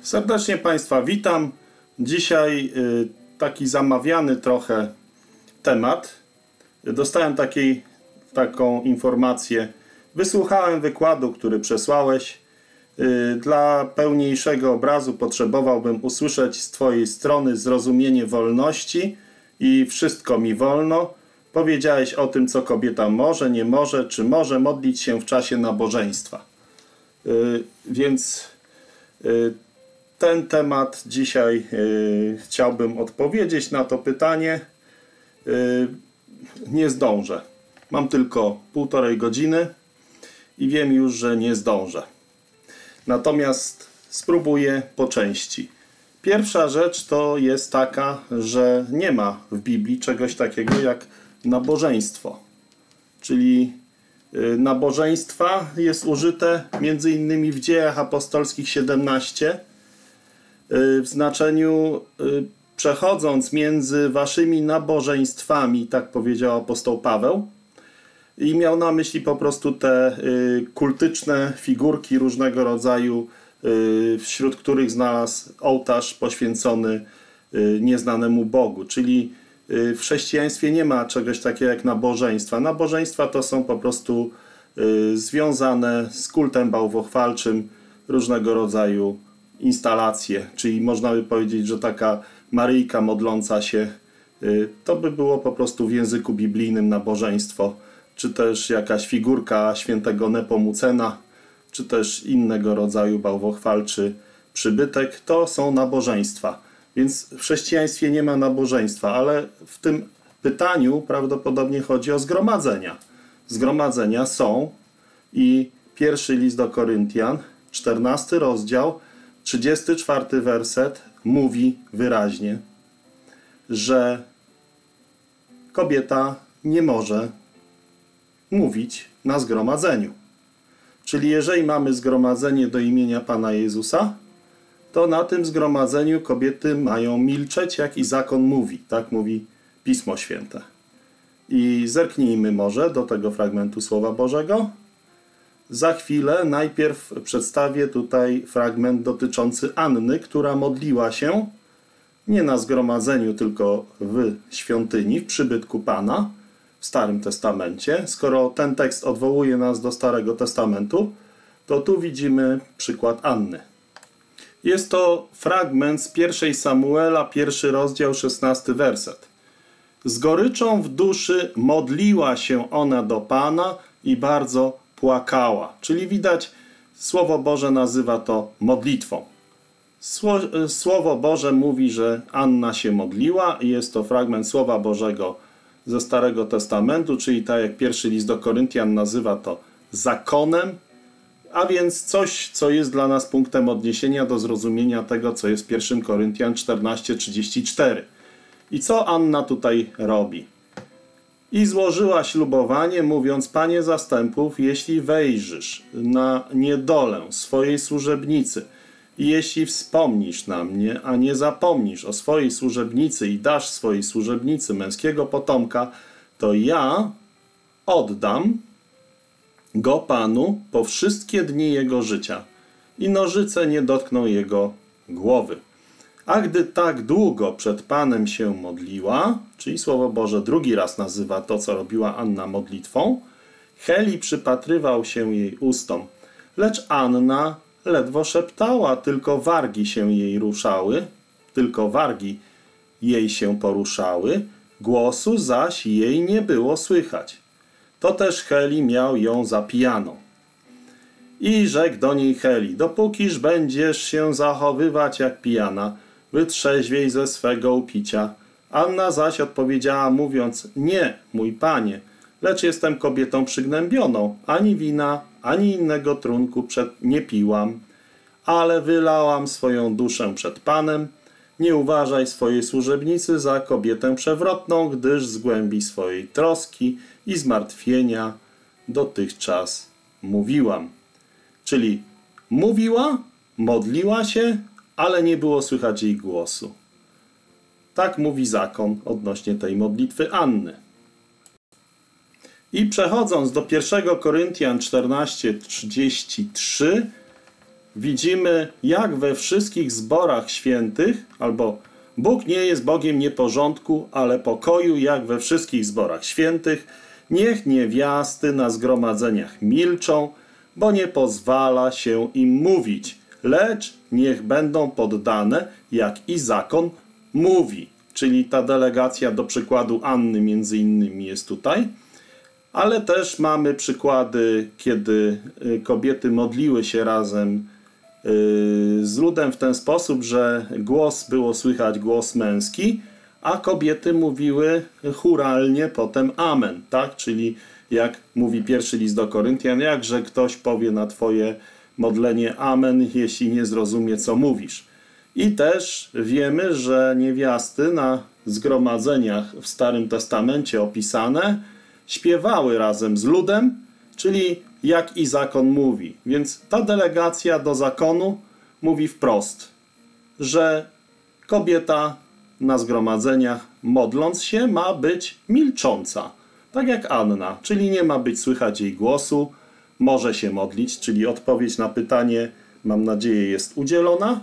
Serdecznie Państwa witam. Dzisiaj taki zamawiany trochę temat. Dostałem taką informację. Wysłuchałem wykładu, który przesłałeś. Dla pełniejszego obrazu potrzebowałbym usłyszeć z Twojej strony zrozumienie wolności i wszystko mi wolno. Powiedziałeś o tym, co kobieta może, nie może, czy może modlić się w czasie nabożeństwa. Więc ten temat dzisiaj chciałbym odpowiedzieć na to pytanie. Nie zdążę. Mam tylko 1,5 godziny i wiem już, że nie zdążę. Natomiast spróbuję po części. Pierwsza rzecz to jest taka, że nie ma w Biblii czegoś takiego jak nabożeństwo. Czyli nabożeństwa jest użyte m.in. w Dziejach Apostolskich 17 w znaczeniu przechodząc między waszymi nabożeństwami, tak powiedział apostoł Paweł, i miał na myśli po prostu te kultyczne figurki różnego rodzaju, wśród których znalazł ołtarz poświęcony nieznanemu Bogu. Czyli w chrześcijaństwie nie ma czegoś takiego jak nabożeństwa. Nabożeństwa to są po prostu związane z kultem bałwochwalczym różnego rodzaju instalacje. Czyli można by powiedzieć, że taka Maryjka modląca się, to by było po prostu w języku biblijnym nabożeństwo. Czy też jakaś figurka świętego Nepomucena, czy też innego rodzaju bałwochwalczy przybytek, to są nabożeństwa. Więc w chrześcijaństwie nie ma nabożeństwa, ale w tym pytaniu prawdopodobnie chodzi o zgromadzenia. Zgromadzenia są i pierwszy list do Koryntian, 14 rozdział, 34 werset mówi wyraźnie, że kobieta nie może mówić na zgromadzeniu. Czyli jeżeli mamy zgromadzenie do imienia Pana Jezusa, to na tym zgromadzeniu kobiety mają milczeć, jak i zakon mówi. Tak mówi Pismo Święte. I zerknijmy może do tego fragmentu Słowa Bożego. Za chwilę najpierw przedstawię tutaj fragment dotyczący Anny, która modliła się nie na zgromadzeniu, tylko w świątyni, w przybytku Pana, w Starym Testamencie. Skoro ten tekst odwołuje nas do Starego Testamentu, to tu widzimy przykład Anny. Jest to fragment z 1 Samuela, 1 rozdział, 16 werset. Z goryczą w duszy modliła się ona do Pana i bardzo płakała. Czyli widać, Słowo Boże nazywa to modlitwą. Słowo Boże mówi, że Anna się modliła i jest to fragment Słowa Bożego ze Starego Testamentu, czyli tak jak pierwszy list do Koryntian nazywa to zakonem, a więc coś, co jest dla nas punktem odniesienia do zrozumienia tego, co jest 1 Koryntian 14:34. I co Anna tutaj robi? I złożyła ślubowanie, mówiąc: Panie zastępów, jeśli wejrzysz na niedolę swojej służebnicy i jeśli wspomnisz na mnie, a nie zapomnisz o swojej służebnicy i dasz swojej służebnicy męskiego potomka, to ja oddam go Panu po wszystkie dni jego życia i nożyce nie dotkną jego głowy. A gdy tak długo przed Panem się modliła, czyli Słowo Boże drugi raz nazywa to, co robiła Anna, modlitwą, Heli przypatrywał się jej ustom, lecz Anna ledwo szeptała, tylko wargi się jej ruszały, tylko wargi jej się poruszały, głosu zaś jej nie było słychać. To też Heli miał ją za pijaną. I rzekł do niej Heli: dopókiż będziesz się zachowywać jak pijana, wytrzeźwiej ze swego upicia. Anna zaś odpowiedziała, mówiąc: nie, mój panie, lecz jestem kobietą przygnębioną, ani wina, ani innego trunku nie piłam, ale wylałam swoją duszę przed Panem. Nie uważaj swojej służebnicy za kobietę przewrotną, gdyż z głębi swojej troski i zmartwienia dotychczas mówiłam. Czyli mówiła, modliła się, ale nie było słychać jej głosu. Tak mówi zakon odnośnie tej modlitwy Anny. I przechodząc do 1 Koryntian 14:33, widzimy, jak we wszystkich zborach świętych, albo Bóg nie jest Bogiem nieporządku, ale pokoju, jak we wszystkich zborach świętych, niech niewiasty na zgromadzeniach milczą, bo nie pozwala się im mówić, lecz niech będą poddane, jak i zakon mówi. Czyli ta delegacja do przykładu Anny między innymi jest tutaj. Ale też mamy przykłady, kiedy kobiety modliły się razem z ludem w ten sposób, że było słychać głos męski, a kobiety mówiły chóralnie potem amen, tak? Czyli jak mówi pierwszy list do Koryntian, jakże ktoś powie na twoje modlenie amen, jeśli nie zrozumie, co mówisz. I też wiemy, że niewiasty na zgromadzeniach w Starym Testamencie opisane śpiewały razem z ludem, czyli jak i zakon mówi. Więc ta delegacja do zakonu mówi wprost, że kobieta na zgromadzeniach modląc się ma być milcząca. Tak jak Anna, czyli nie ma być słychać jej głosu, może się modlić, czyli odpowiedź na pytanie, mam nadzieję, jest udzielona,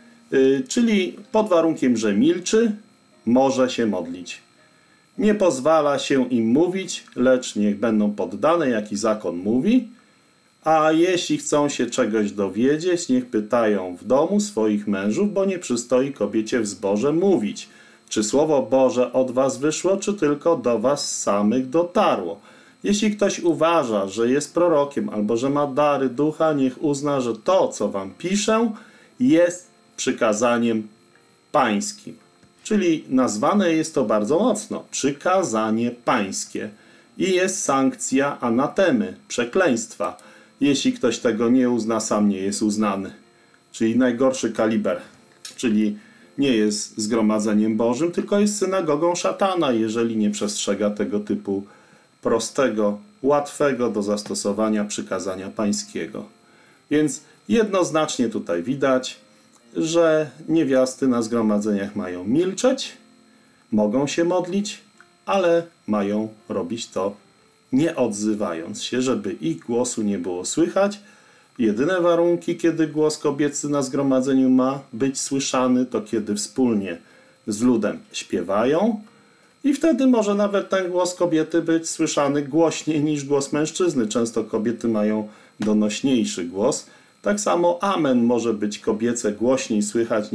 czyli pod warunkiem, że milczy, może się modlić. Nie pozwala się im mówić, lecz niech będą poddane, jaki zakon mówi. A jeśli chcą się czegoś dowiedzieć, niech pytają w domu swoich mężów, bo nie przystoi kobiecie w zborze mówić, czy słowo Boże od was wyszło, czy tylko do was samych dotarło. Jeśli ktoś uważa, że jest prorokiem albo że ma dary ducha, niech uzna, że to, co wam piszę, jest przykazaniem pańskim. Czyli nazwane jest to bardzo mocno, przykazanie pańskie. I jest sankcja anatemy, przekleństwa. Jeśli ktoś tego nie uzna, sam nie jest uznany. Czyli najgorszy kaliber. Czyli nie jest zgromadzeniem Bożym, tylko jest synagogą szatana, jeżeli nie przestrzega tego typu prostego, łatwego do zastosowania przykazania pańskiego. Więc jednoznacznie tutaj widać, że niewiasty na zgromadzeniach mają milczeć, mogą się modlić, ale mają robić to nie odzywając się, żeby ich głosu nie było słychać. Jedyne warunki, kiedy głos kobiecy na zgromadzeniu ma być słyszany, to kiedy wspólnie z ludem śpiewają i wtedy może nawet ten głos kobiety być słyszany głośniej niż głos mężczyzny. Często kobiety mają donośniejszy głos. Tak samo amen może być kobiece głośniej słychać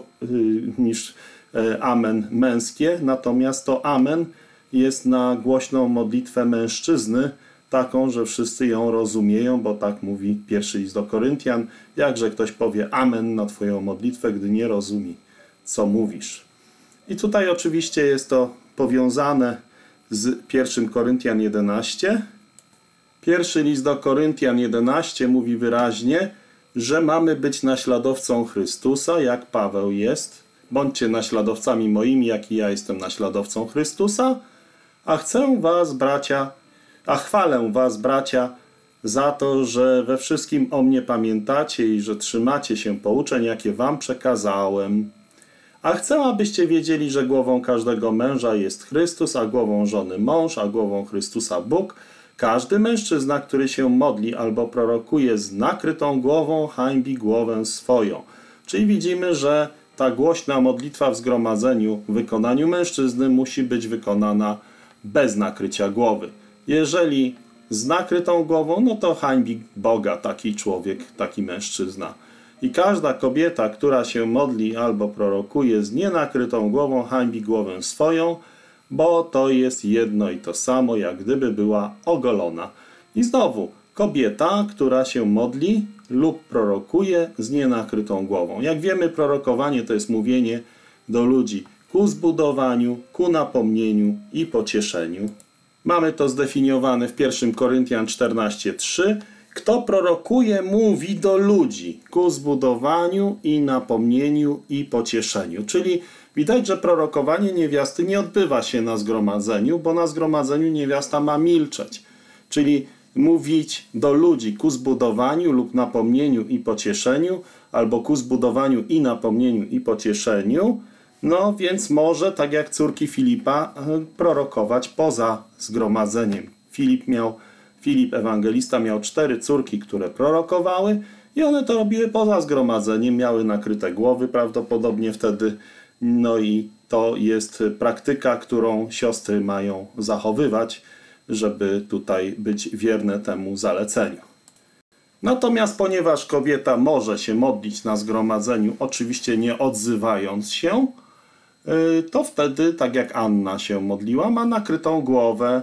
niż amen męskie, natomiast to amen jest na głośną modlitwę mężczyzny, taką, że wszyscy ją rozumieją, bo tak mówi pierwszy list do Koryntian, jakże ktoś powie amen na twoją modlitwę, gdy nie rozumie, co mówisz. I tutaj oczywiście jest to powiązane z 1 Koryntian 11. Pierwszy list do Koryntian 11 mówi wyraźnie, że mamy być naśladowcą Chrystusa, jak Paweł jest. Bądźcie naśladowcami moimi, jak i ja jestem naśladowcą Chrystusa, a chwalę was, bracia, za to, że we wszystkim o mnie pamiętacie i że trzymacie się pouczeń, jakie wam przekazałem. A chcę, abyście wiedzieli, że głową każdego męża jest Chrystus, a głową żony mąż, a głową Chrystusa Bóg. Każdy mężczyzna, który się modli albo prorokuje z nakrytą głową, hańbi głowę swoją. Czyli widzimy, że ta głośna modlitwa w zgromadzeniu, w wykonaniu mężczyzny musi być wykonana bez nakrycia głowy. Jeżeli z nakrytą głową, no to hańbi Boga taki człowiek, taki mężczyzna. I każda kobieta, która się modli albo prorokuje z nienakrytą głową, hańbi głowę swoją, bo to jest jedno i to samo, jak gdyby była ogolona. I znowu, kobieta, która się modli lub prorokuje z nienakrytą głową. Jak wiemy, prorokowanie to jest mówienie do ludzi ku zbudowaniu, ku napomnieniu i pocieszeniu. Mamy to zdefiniowane w 1 Koryntian 14:3. Kto prorokuje, mówi do ludzi ku zbudowaniu i napomnieniu i pocieszeniu. Czyli widać, że prorokowanie niewiasty nie odbywa się na zgromadzeniu, bo na zgromadzeniu niewiasta ma milczeć. Czyli mówić do ludzi ku zbudowaniu lub napomnieniu i pocieszeniu, albo ku zbudowaniu i napomnieniu i pocieszeniu, no więc może, tak jak córki Filipa, prorokować poza zgromadzeniem. Filip Ewangelista miał 4 córki, które prorokowały I one to robiły poza zgromadzeniem, miały nakryte głowy prawdopodobnie wtedy. No i to jest praktyka, którą siostry mają zachowywać, żeby tutaj być wierne temu zaleceniu. Natomiast ponieważ kobieta może się modlić na zgromadzeniu, oczywiście nie odzywając się, to wtedy, tak jak Anna się modliła, ma nakrytą głowę,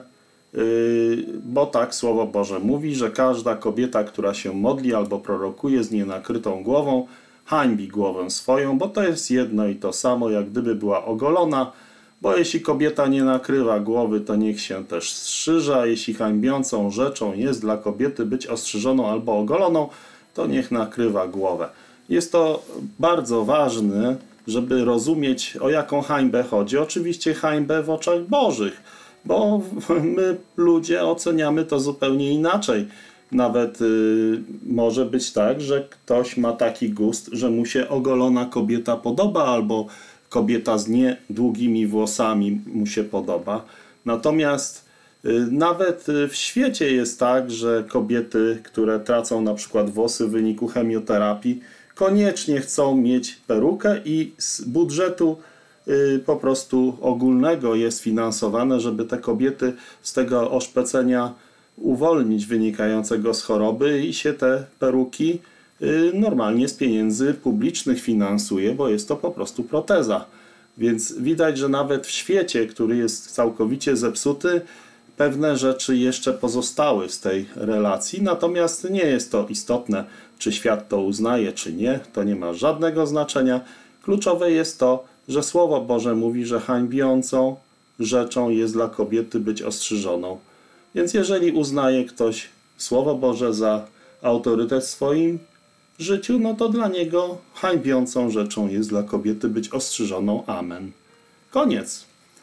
bo tak Słowo Boże mówi, że każda kobieta, która się modli albo prorokuje z nienakrytą głową, hańbi głowę swoją, bo to jest jedno i to samo, jak gdyby była ogolona, bo jeśli kobieta nie nakrywa głowy, to niech się też strzyże, a jeśli hańbiącą rzeczą jest dla kobiety być ostrzyżoną albo ogoloną, to niech nakrywa głowę. Jest to bardzo ważne, żeby rozumieć, o jaką hańbę chodzi. Oczywiście hańbę w oczach Bożych, bo my ludzie oceniamy to zupełnie inaczej. Nawet może być tak, że ktoś ma taki gust, że mu się ogolona kobieta podoba, albo kobieta z niedługimi włosami mu się podoba. Natomiast nawet w świecie jest tak, że kobiety, które tracą na przykład włosy w wyniku chemioterapii, koniecznie chcą mieć perukę i z budżetu po prostu ogólnego jest finansowane, żeby te kobiety z tego oszpecenia uwolnić wynikającego z choroby i się te peruki normalnie z pieniędzy publicznych finansuje, bo jest to po prostu proteza. Więc widać, że nawet w świecie, który jest całkowicie zepsuty, pewne rzeczy jeszcze pozostały z tej relacji, natomiast nie jest to istotne, czy świat to uznaje, czy nie, to nie ma żadnego znaczenia. Kluczowe jest to, że Słowo Boże mówi, że hańbiącą rzeczą jest dla kobiety być ostrzyżoną. Więc jeżeli uznaje ktoś Słowo Boże za autorytet w swoim życiu, no to dla niego hańbiącą rzeczą jest dla kobiety być ostrzyżoną. Amen. Koniec.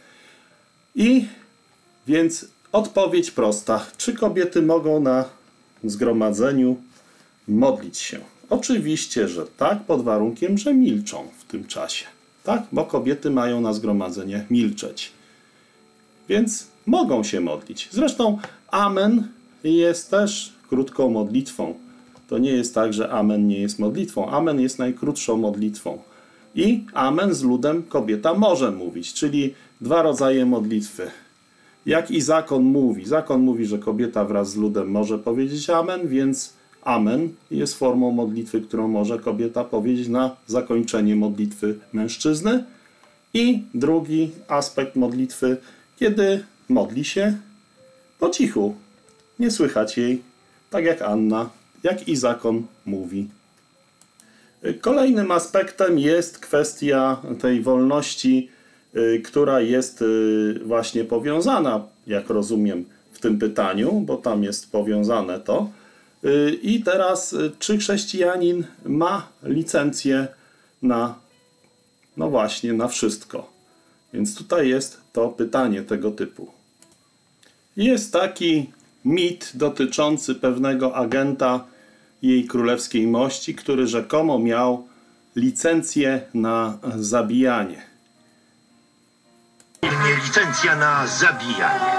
I więc odpowiedź prosta. Czy kobiety mogą na zgromadzeniu modlić się? Oczywiście, że tak, pod warunkiem, że milczą w tym czasie. Tak, bo kobiety mają na zgromadzeniach milczeć. Więc mogą się modlić. Zresztą amen jest też krótką modlitwą. To nie jest tak, że amen nie jest modlitwą. Amen jest najkrótszą modlitwą. I amen z ludem kobieta może mówić, czyli dwa rodzaje modlitwy. Jak i zakon mówi. Zakon mówi, że kobieta wraz z ludem może powiedzieć amen, więc amen jest formą modlitwy, którą może kobieta powiedzieć na zakończenie modlitwy mężczyzny. I drugi aspekt modlitwy, kiedy modli się po cichu. Nie słychać jej, tak jak Anna, jak i zakon mówi. Kolejnym aspektem jest kwestia tej wolności, która jest właśnie powiązana, jak rozumiem, w tym pytaniu, bo tam jest powiązane to. I teraz, czy chrześcijanin ma licencję na, no właśnie, na wszystko? Więc tutaj jest to pytanie tego typu. Jest taki mit dotyczący pewnego agenta Jej Królewskiej Mości, który rzekomo miał licencję na zabijanie. Licencja na zabijanie.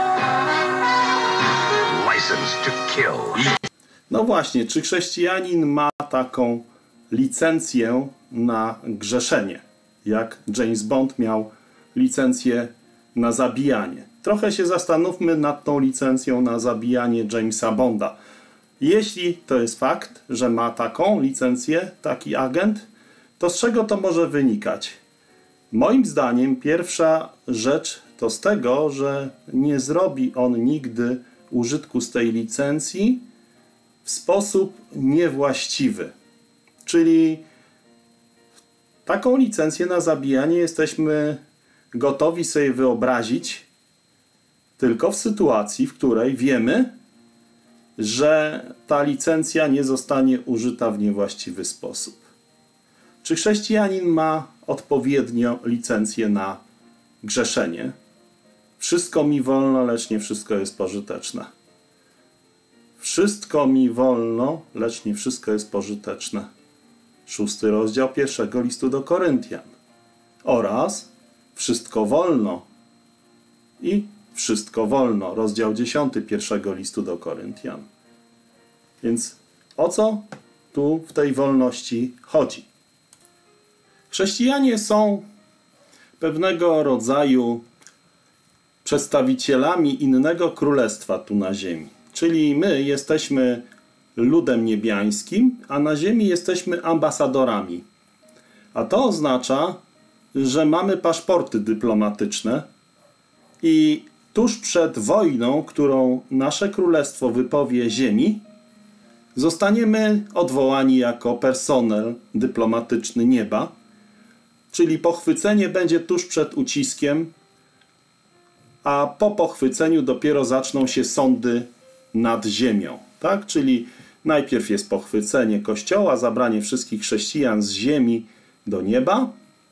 License to kill. No właśnie, czy chrześcijanin ma taką licencję na grzeszenie? Jak James Bond miał licencję na zabijanie. Trochę się zastanówmy nad tą licencją na zabijanie Jamesa Bonda. Jeśli to jest fakt, że ma taką licencję, taki agent, to z czego to może wynikać? Moim zdaniem pierwsza rzecz to z tego, że nie zrobi on nigdy użytku z tej licencji w sposób niewłaściwy. Czyli taką licencję na zabijanie jesteśmy gotowi sobie wyobrazić tylko w sytuacji, w której wiemy, że ta licencja nie zostanie użyta w niewłaściwy sposób. Czy chrześcijanin ma odpowiednio licencję na grzeszenie? Wszystko mi wolno, lecz nie wszystko jest pożyteczne. Wszystko mi wolno, lecz nie wszystko jest pożyteczne. 6 rozdział 1 listu do Koryntian. Oraz wszystko wolno i wszystko wolno. Rozdział 10 1 listu do Koryntian. Więc o co tu w tej wolności chodzi. Chrześcijanie są pewnego rodzaju przedstawicielami innego królestwa tu na ziemi. Czyli my jesteśmy ludem niebiańskim, a na ziemi jesteśmy ambasadorami. A to oznacza, że mamy paszporty dyplomatyczne i tuż przed wojną, którą nasze królestwo wypowie ziemi, zostaniemy odwołani jako personel dyplomatyczny nieba, czyli pochwycenie będzie tuż przed uciskiem, a po pochwyceniu dopiero zaczną się sądy nad ziemią. Tak? Czyli najpierw jest pochwycenie Kościoła, zabranie wszystkich chrześcijan z ziemi do nieba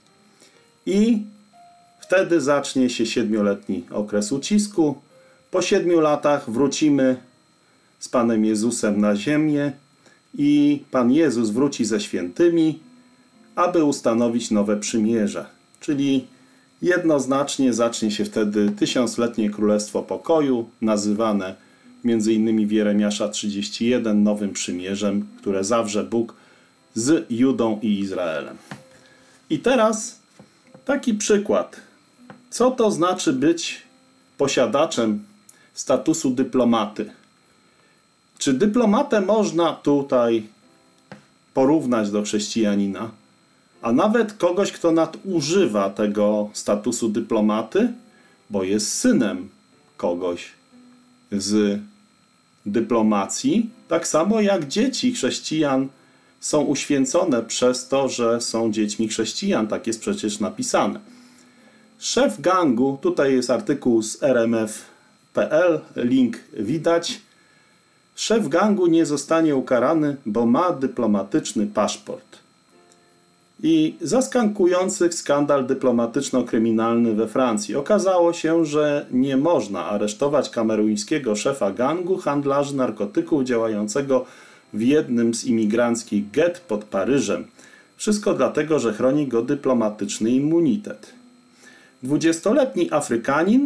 i wtedy zacznie się 7-letni okres ucisku. Po 7 latach wrócimy z Panem Jezusem na ziemię i Pan Jezus wróci ze świętymi, aby ustanowić nowe przymierze. Czyli jednoznacznie zacznie się wtedy 1000-letnie Królestwo Pokoju, nazywane m.in. w Jeremiasza 31 nowym przymierzem, które zawrze Bóg z Judą i Izraelem. I teraz taki przykład. Co to znaczy być posiadaczem statusu dyplomaty? Czy dyplomatę można tutaj porównać do chrześcijanina? A nawet kogoś, kto nadużywa tego statusu dyplomaty, bo jest synem kogoś z dyplomacji, tak samo jak dzieci chrześcijan są uświęcone przez to, że są dziećmi chrześcijan. Tak jest przecież napisane. Szef gangu, tutaj jest artykuł z rmf.pl, link widać. Szef gangu nie zostanie ukarany, bo ma dyplomatyczny paszport. I zaskakujący skandal dyplomatyczno-kryminalny we Francji. Okazało się, że nie można aresztować kameruńskiego szefa gangu handlarzy narkotyków działającego w jednym z imigranckich gett pod Paryżem. Wszystko dlatego, że chroni go dyplomatyczny immunitet. 20-letni Afrykanin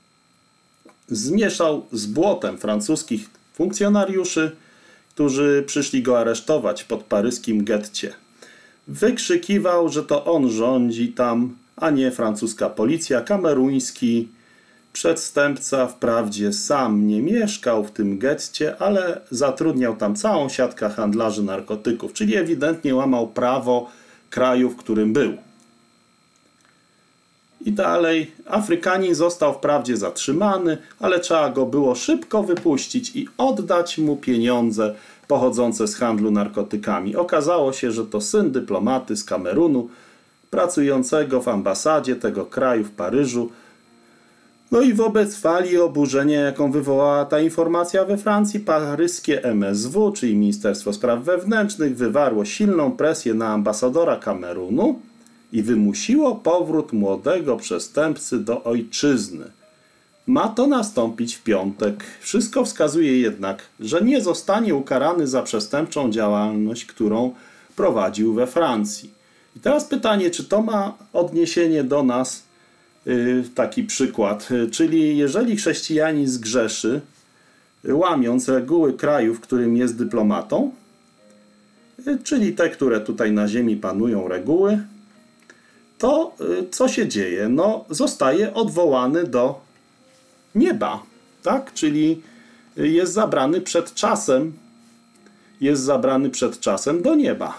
zmieszał z błotem francuskich funkcjonariuszy, którzy przyszli go aresztować pod paryskim getcie. Wykrzykiwał, że to on rządzi tam, a nie francuska policja. Kameruński przestępca wprawdzie sam nie mieszkał w tym getcie, ale zatrudniał tam całą siatkę handlarzy narkotyków, czyli ewidentnie łamał prawo kraju, w którym był. I dalej, Afrykanin został wprawdzie zatrzymany, ale trzeba go było szybko wypuścić i oddać mu pieniądze pochodzące z handlu narkotykami. Okazało się, że to syn dyplomaty z Kamerunu, pracującego w ambasadzie tego kraju w Paryżu. No i wobec fali oburzenia, jaką wywołała ta informacja we Francji, paryskie MSW, czyli Ministerstwo Spraw Wewnętrznych, wywarło silną presję na ambasadora Kamerunu i wymusiło powrót młodego przestępcy do ojczyzny. Ma to nastąpić w piątek. Wszystko wskazuje jednak, że nie zostanie ukarany za przestępczą działalność, którą prowadził we Francji. I teraz pytanie, czy to ma odniesienie do nas, taki przykład. Czyli jeżeli chrześcijanin zgrzeszy, łamiąc reguły kraju, w którym jest dyplomatą, czyli te, które tutaj na ziemi panują reguły, to co się dzieje? No, zostaje odwołany do nieba, tak? Czyli jest zabrany przed czasem do nieba.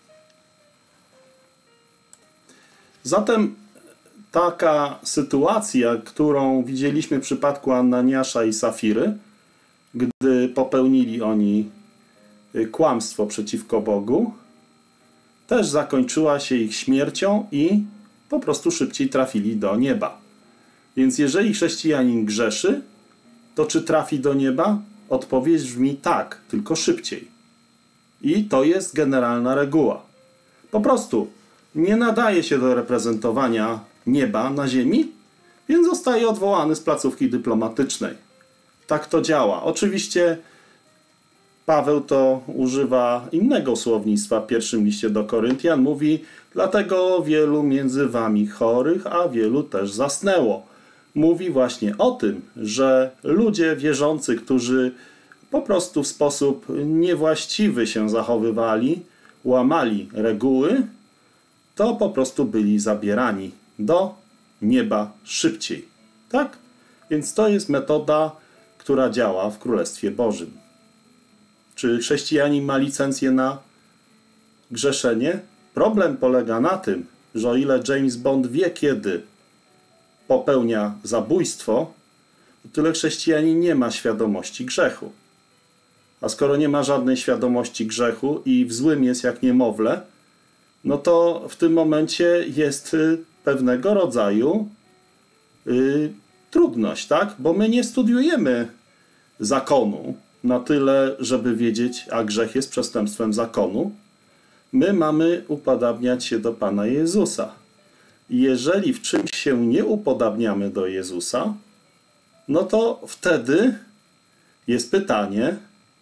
Zatem taka sytuacja, którą widzieliśmy w przypadku Ananiasza i Safiry, gdy popełnili oni kłamstwo przeciwko Bogu, też zakończyła się ich śmiercią i po prostu szybciej trafili do nieba. Więc jeżeli chrześcijanin grzeszy, to czy trafi do nieba? Odpowiedź brzmi tak, tylko szybciej. I to jest generalna reguła. Po prostu nie nadaje się do reprezentowania nieba na ziemi, więc zostaje odwołany z placówki dyplomatycznej. Tak to działa. Oczywiście Paweł to używa innego słownictwa w pierwszym liście do Koryntian. Mówi, dlatego wielu między wami chorych, a wielu też zasnęło. Mówi właśnie o tym, że ludzie wierzący, którzy po prostu w sposób niewłaściwy się zachowywali, łamali reguły, to po prostu byli zabierani do nieba szybciej. Tak? Więc to jest metoda, która działa w Królestwie Bożym. Czy chrześcijanin ma licencję na grzeszenie? Problem polega na tym, że o ile James Bond wie, kiedy popełnia zabójstwo, o tyle chrześcijanin nie ma świadomości grzechu. A skoro nie ma żadnej świadomości grzechu i w złym jest jak niemowlę, no to w tym momencie jest pewnego rodzaju trudność, tak? Bo my nie studiujemy zakonu na tyle, żeby wiedzieć, a grzech jest przestępstwem zakonu. My mamy upodabniać się do Pana Jezusa. I jeżeli w czymś się nie upodabniamy do Jezusa, no to wtedy jest pytanie,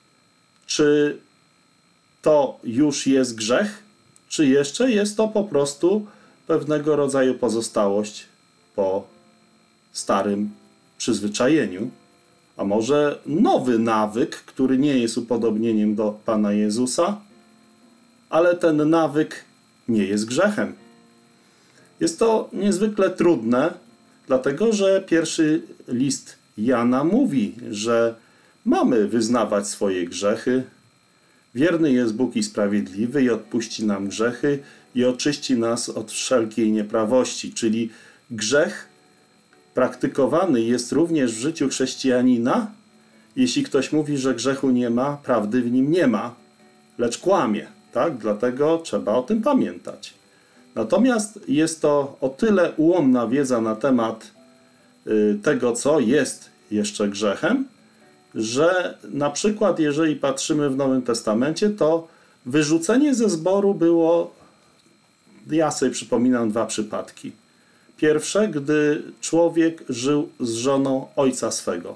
czy to już jest grzech, czy jeszcze jest to po prostu pewnego rodzaju pozostałość po starym przyzwyczajeniu, a może nowy nawyk, który nie jest upodobnieniem do Pana Jezusa, ale ten nawyk nie jest grzechem. Jest to niezwykle trudne, dlatego że pierwszy list Jana mówi, że mamy wyznawać swoje grzechy. Wierny jest Bóg i sprawiedliwy i odpuści nam grzechy i oczyści nas od wszelkiej nieprawości. Czyli grzech praktykowany jest również w życiu chrześcijanina. Jeśli ktoś mówi, że grzechu nie ma, prawdy w nim nie ma, lecz kłamie. Tak? Dlatego trzeba o tym pamiętać. Natomiast jest to o tyle ułomna wiedza na temat tego, co jest jeszcze grzechem, że na przykład jeżeli patrzymy w Nowym Testamencie, to wyrzucenie ze zboru było, ja sobie przypominam 2 przypadki. Pierwsze, gdy człowiek żył z żoną ojca swego.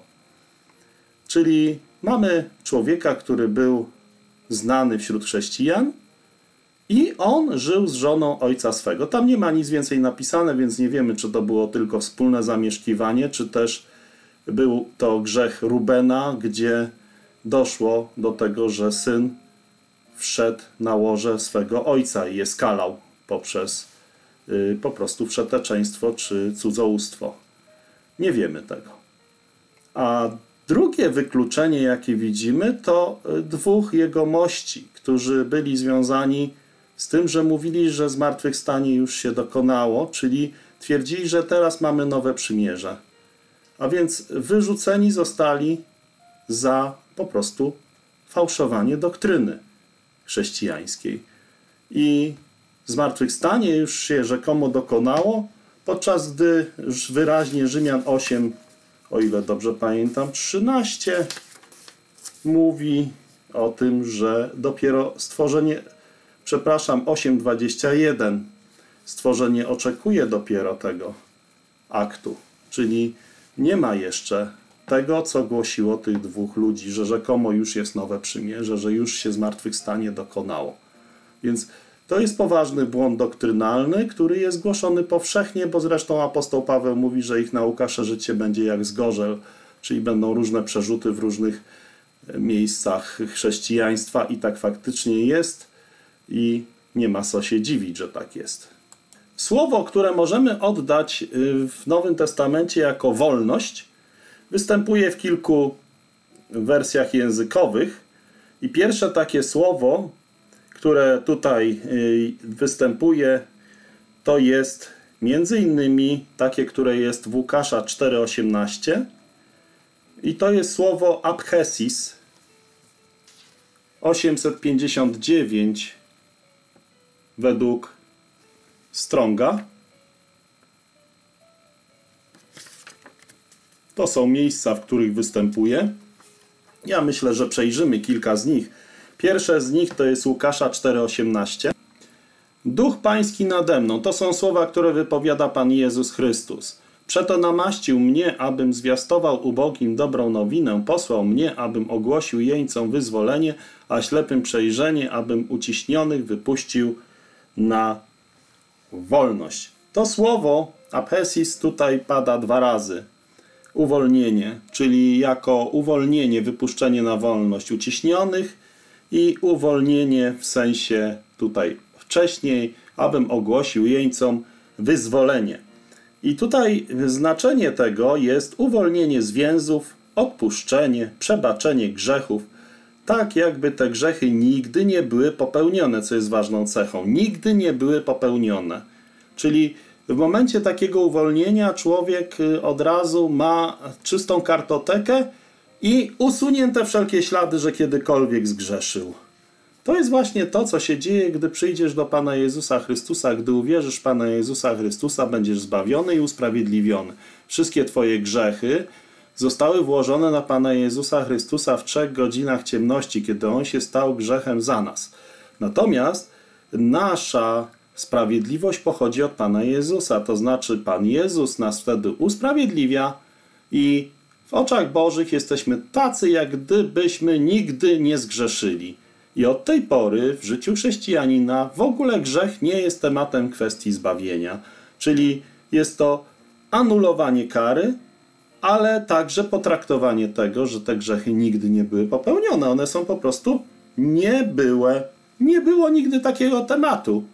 Czyli mamy człowieka, który był znany wśród chrześcijan i on żył z żoną ojca swego. Tam nie ma nic więcej napisane, więc nie wiemy, czy to było tylko wspólne zamieszkiwanie, czy też był to grzech Rubena, gdzie doszło do tego, że syn wszedł na łoże swego ojca i je skalał poprzez po prostu wszeteczeństwo czy cudzołóstwo. Nie wiemy tego. A drugie wykluczenie, jakie widzimy, to 2 jegomości, którzy byli związani z tym, że mówili, że zmartwychwstanie już się dokonało, czyli twierdzili, że teraz mamy nowe przymierze. A więc wyrzuceni zostali za po prostu fałszowanie doktryny chrześcijańskiej. I zmartwychwstanie już się rzekomo dokonało, podczas gdy już wyraźnie Rzymian 8, o ile dobrze pamiętam, 13 mówi o tym, że dopiero stworzenie, 8:21, stworzenie oczekuje dopiero tego aktu, czyli nie ma jeszcze tego, co głosiło tych 2 ludzi, że rzekomo już jest nowe przymierze, że już się zmartwychwstanie dokonało. Więc to jest poważny błąd doktrynalny, który jest głoszony powszechnie, bo zresztą apostoł Paweł mówi, że ich nauka szerzyć się będzie jak zgorzel, czyli będą różne przerzuty w różnych miejscach chrześcijaństwa i tak faktycznie jest i nie ma co się dziwić, że tak jest. Słowo, które możemy oddać w Nowym Testamencie jako wolność, występuje w kilku wersjach językowych i pierwsze takie słowo, które tutaj występuje, to jest między innymi takie, które jest w Łukasza 4:18 i to jest słowo apchesis 859 według Stronga. To są miejsca, w których występuje. Ja myślę, że przejrzymy kilka z nich. Pierwsze z nich to jest Łukasza 4:18. Duch Pański nade mną. To są słowa, które wypowiada Pan Jezus Chrystus. Przeto namaścił mnie, abym zwiastował ubogim dobrą nowinę. Posłał mnie, abym ogłosił jeńcom wyzwolenie, a ślepym przejrzenie, abym uciśnionych wypuścił na wolność. To słowo aphesis tutaj pada 2 razy. uwolnienie, czyli jako uwolnienie, wypuszczenie na wolność uciśnionych i uwolnienie w sensie tutaj wcześniej, abym ogłosił jeńcom wyzwolenie. I tutaj znaczenie tego jest uwolnienie z więzów, odpuszczenie, przebaczenie grzechów, tak jakby te grzechy nigdy nie były popełnione, co jest ważną cechą. Nigdy nie były popełnione. Czyli w momencie takiego uwolnienia człowiek od razu ma czystą kartotekę i usunięte wszelkie ślady, że kiedykolwiek zgrzeszył. To jest właśnie to, co się dzieje, gdy przyjdziesz do Pana Jezusa Chrystusa. Gdy uwierzysz w Pana Jezusa Chrystusa, będziesz zbawiony i usprawiedliwiony. Wszystkie twoje grzechy zostały włożone na Pana Jezusa Chrystusa w 3 godzinach ciemności, kiedy On się stał grzechem za nas. Natomiast nasza sprawiedliwość pochodzi od Pana Jezusa, to znaczy Pan Jezus nas wtedy usprawiedliwia i w oczach Bożych jesteśmy tacy, jak gdybyśmy nigdy nie zgrzeszyli. I od tej pory w życiu chrześcijanina w ogóle grzech nie jest tematem kwestii zbawienia. Czyli jest to anulowanie kary, ale także potraktowanie tego, że te grzechy nigdy nie były popełnione. One są po prostu niebyłe. Nie było nigdy takiego tematu.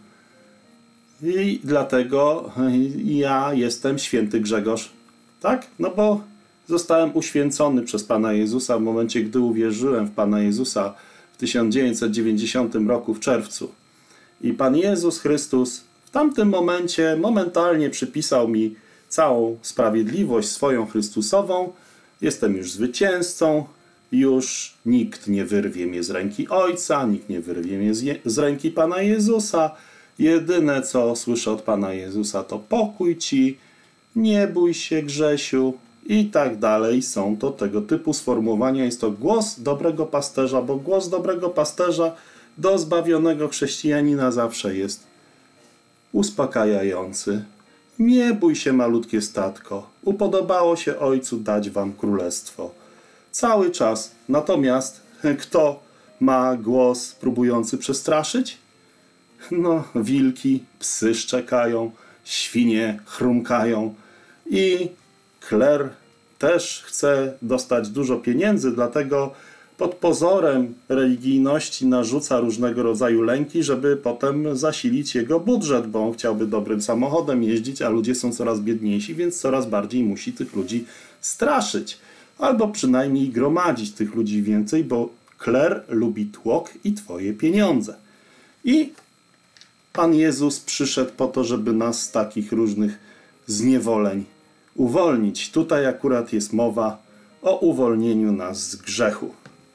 I dlatego ja jestem święty Grzegorz. Tak? No bo zostałem uświęcony przez Pana Jezusa w momencie, gdy uwierzyłem w Pana Jezusa w 1990 roku w czerwcu. I Pan Jezus Chrystus w tamtym momencie momentalnie przypisał mi całą sprawiedliwość swoją Chrystusową. Jestem już zwycięzcą. Już nikt nie wyrwie mnie z ręki Ojca, nikt nie wyrwie mnie z ręki Pana Jezusa. Jedyne, co słyszę od Pana Jezusa, to pokój Ci, nie bój się Grzesiu i tak dalej. Są to tego typu sformułowania. Jest to głos dobrego pasterza, bo głos dobrego pasterza do zbawionego chrześcijanina zawsze jest uspokajający. Nie bój się, malutkie statko. Upodobało się Ojcu dać wam królestwo. Cały czas. Natomiast kto ma głos próbujący przestraszyć? No, wilki, psy szczekają, świnie chrumkają i kler też chce dostać dużo pieniędzy, dlatego pod pozorem religijności narzuca różnego rodzaju lęki, żeby potem zasilić jego budżet, bo on chciałby dobrym samochodem jeździć, a ludzie są coraz biedniejsi, więc coraz bardziej musi tych ludzi straszyć. Albo przynajmniej gromadzić tych ludzi więcej, bo kler lubi tłok i twoje pieniądze. I Pan Jezus przyszedł po to, żeby nas z takich różnych zniewoleń uwolnić. Tutaj akurat jest mowa o uwolnieniu nas z grzechu.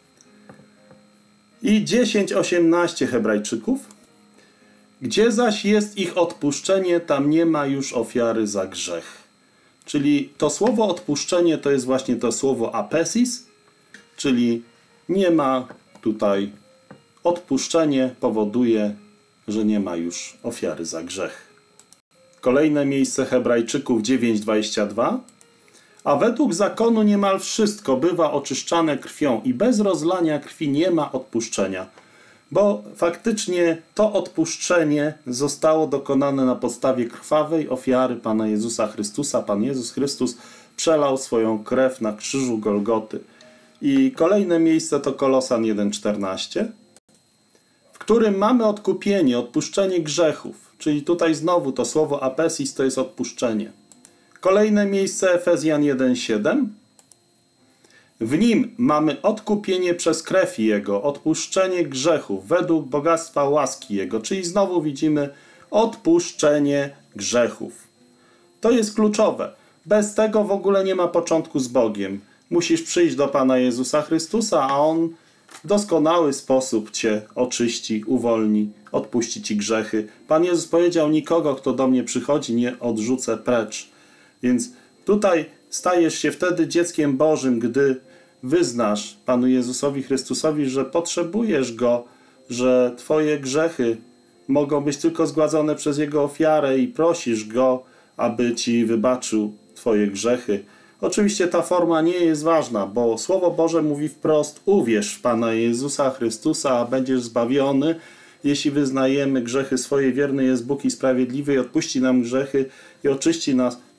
I 10:18 Hebrajczyków. Gdzie zaś jest ich odpuszczenie, tam nie ma już ofiary za grzech. Czyli to słowo odpuszczenie to jest właśnie to słowo apesis, czyli nie ma tutaj odpuszczenie powoduje, że nie ma już ofiary za grzech. Kolejne miejsce Hebrajczyków 9:22. A według zakonu niemal wszystko bywa oczyszczane krwią i bez rozlania krwi nie ma odpuszczenia. Bo faktycznie to odpuszczenie zostało dokonane na podstawie krwawej ofiary Pana Jezusa Chrystusa. Pan Jezus Chrystus przelał swoją krew na krzyżu Golgoty. I kolejne miejsce to Kolosan 1:14, w którym mamy odkupienie, odpuszczenie grzechów. Czyli tutaj znowu to słowo apesis to jest odpuszczenie. Kolejne miejsce Efezjan 1:7. W nim mamy odkupienie przez krew Jego, odpuszczenie grzechów według bogactwa łaski Jego. Czyli znowu widzimy odpuszczenie grzechów. To jest kluczowe. Bez tego w ogóle nie ma początku z Bogiem. Musisz przyjść do Pana Jezusa Chrystusa, a On w doskonały sposób Cię oczyści, uwolni, odpuści Ci grzechy. Pan Jezus powiedział, nikogo, kto do mnie przychodzi, nie odrzucę precz. Więc tutaj stajesz się wtedy dzieckiem Bożym, gdy wyznasz Panu Jezusowi Chrystusowi, że potrzebujesz Go, że Twoje grzechy mogą być tylko zgładzone przez Jego ofiarę i prosisz Go, aby Ci wybaczył Twoje grzechy. Oczywiście ta forma nie jest ważna, bo Słowo Boże mówi wprost, uwierz w Pana Jezusa Chrystusa, a będziesz zbawiony. Jeśli wyznajemy grzechy swoje, wierny jest Bóg i sprawiedliwy i odpuści nam grzechy i oczyści nas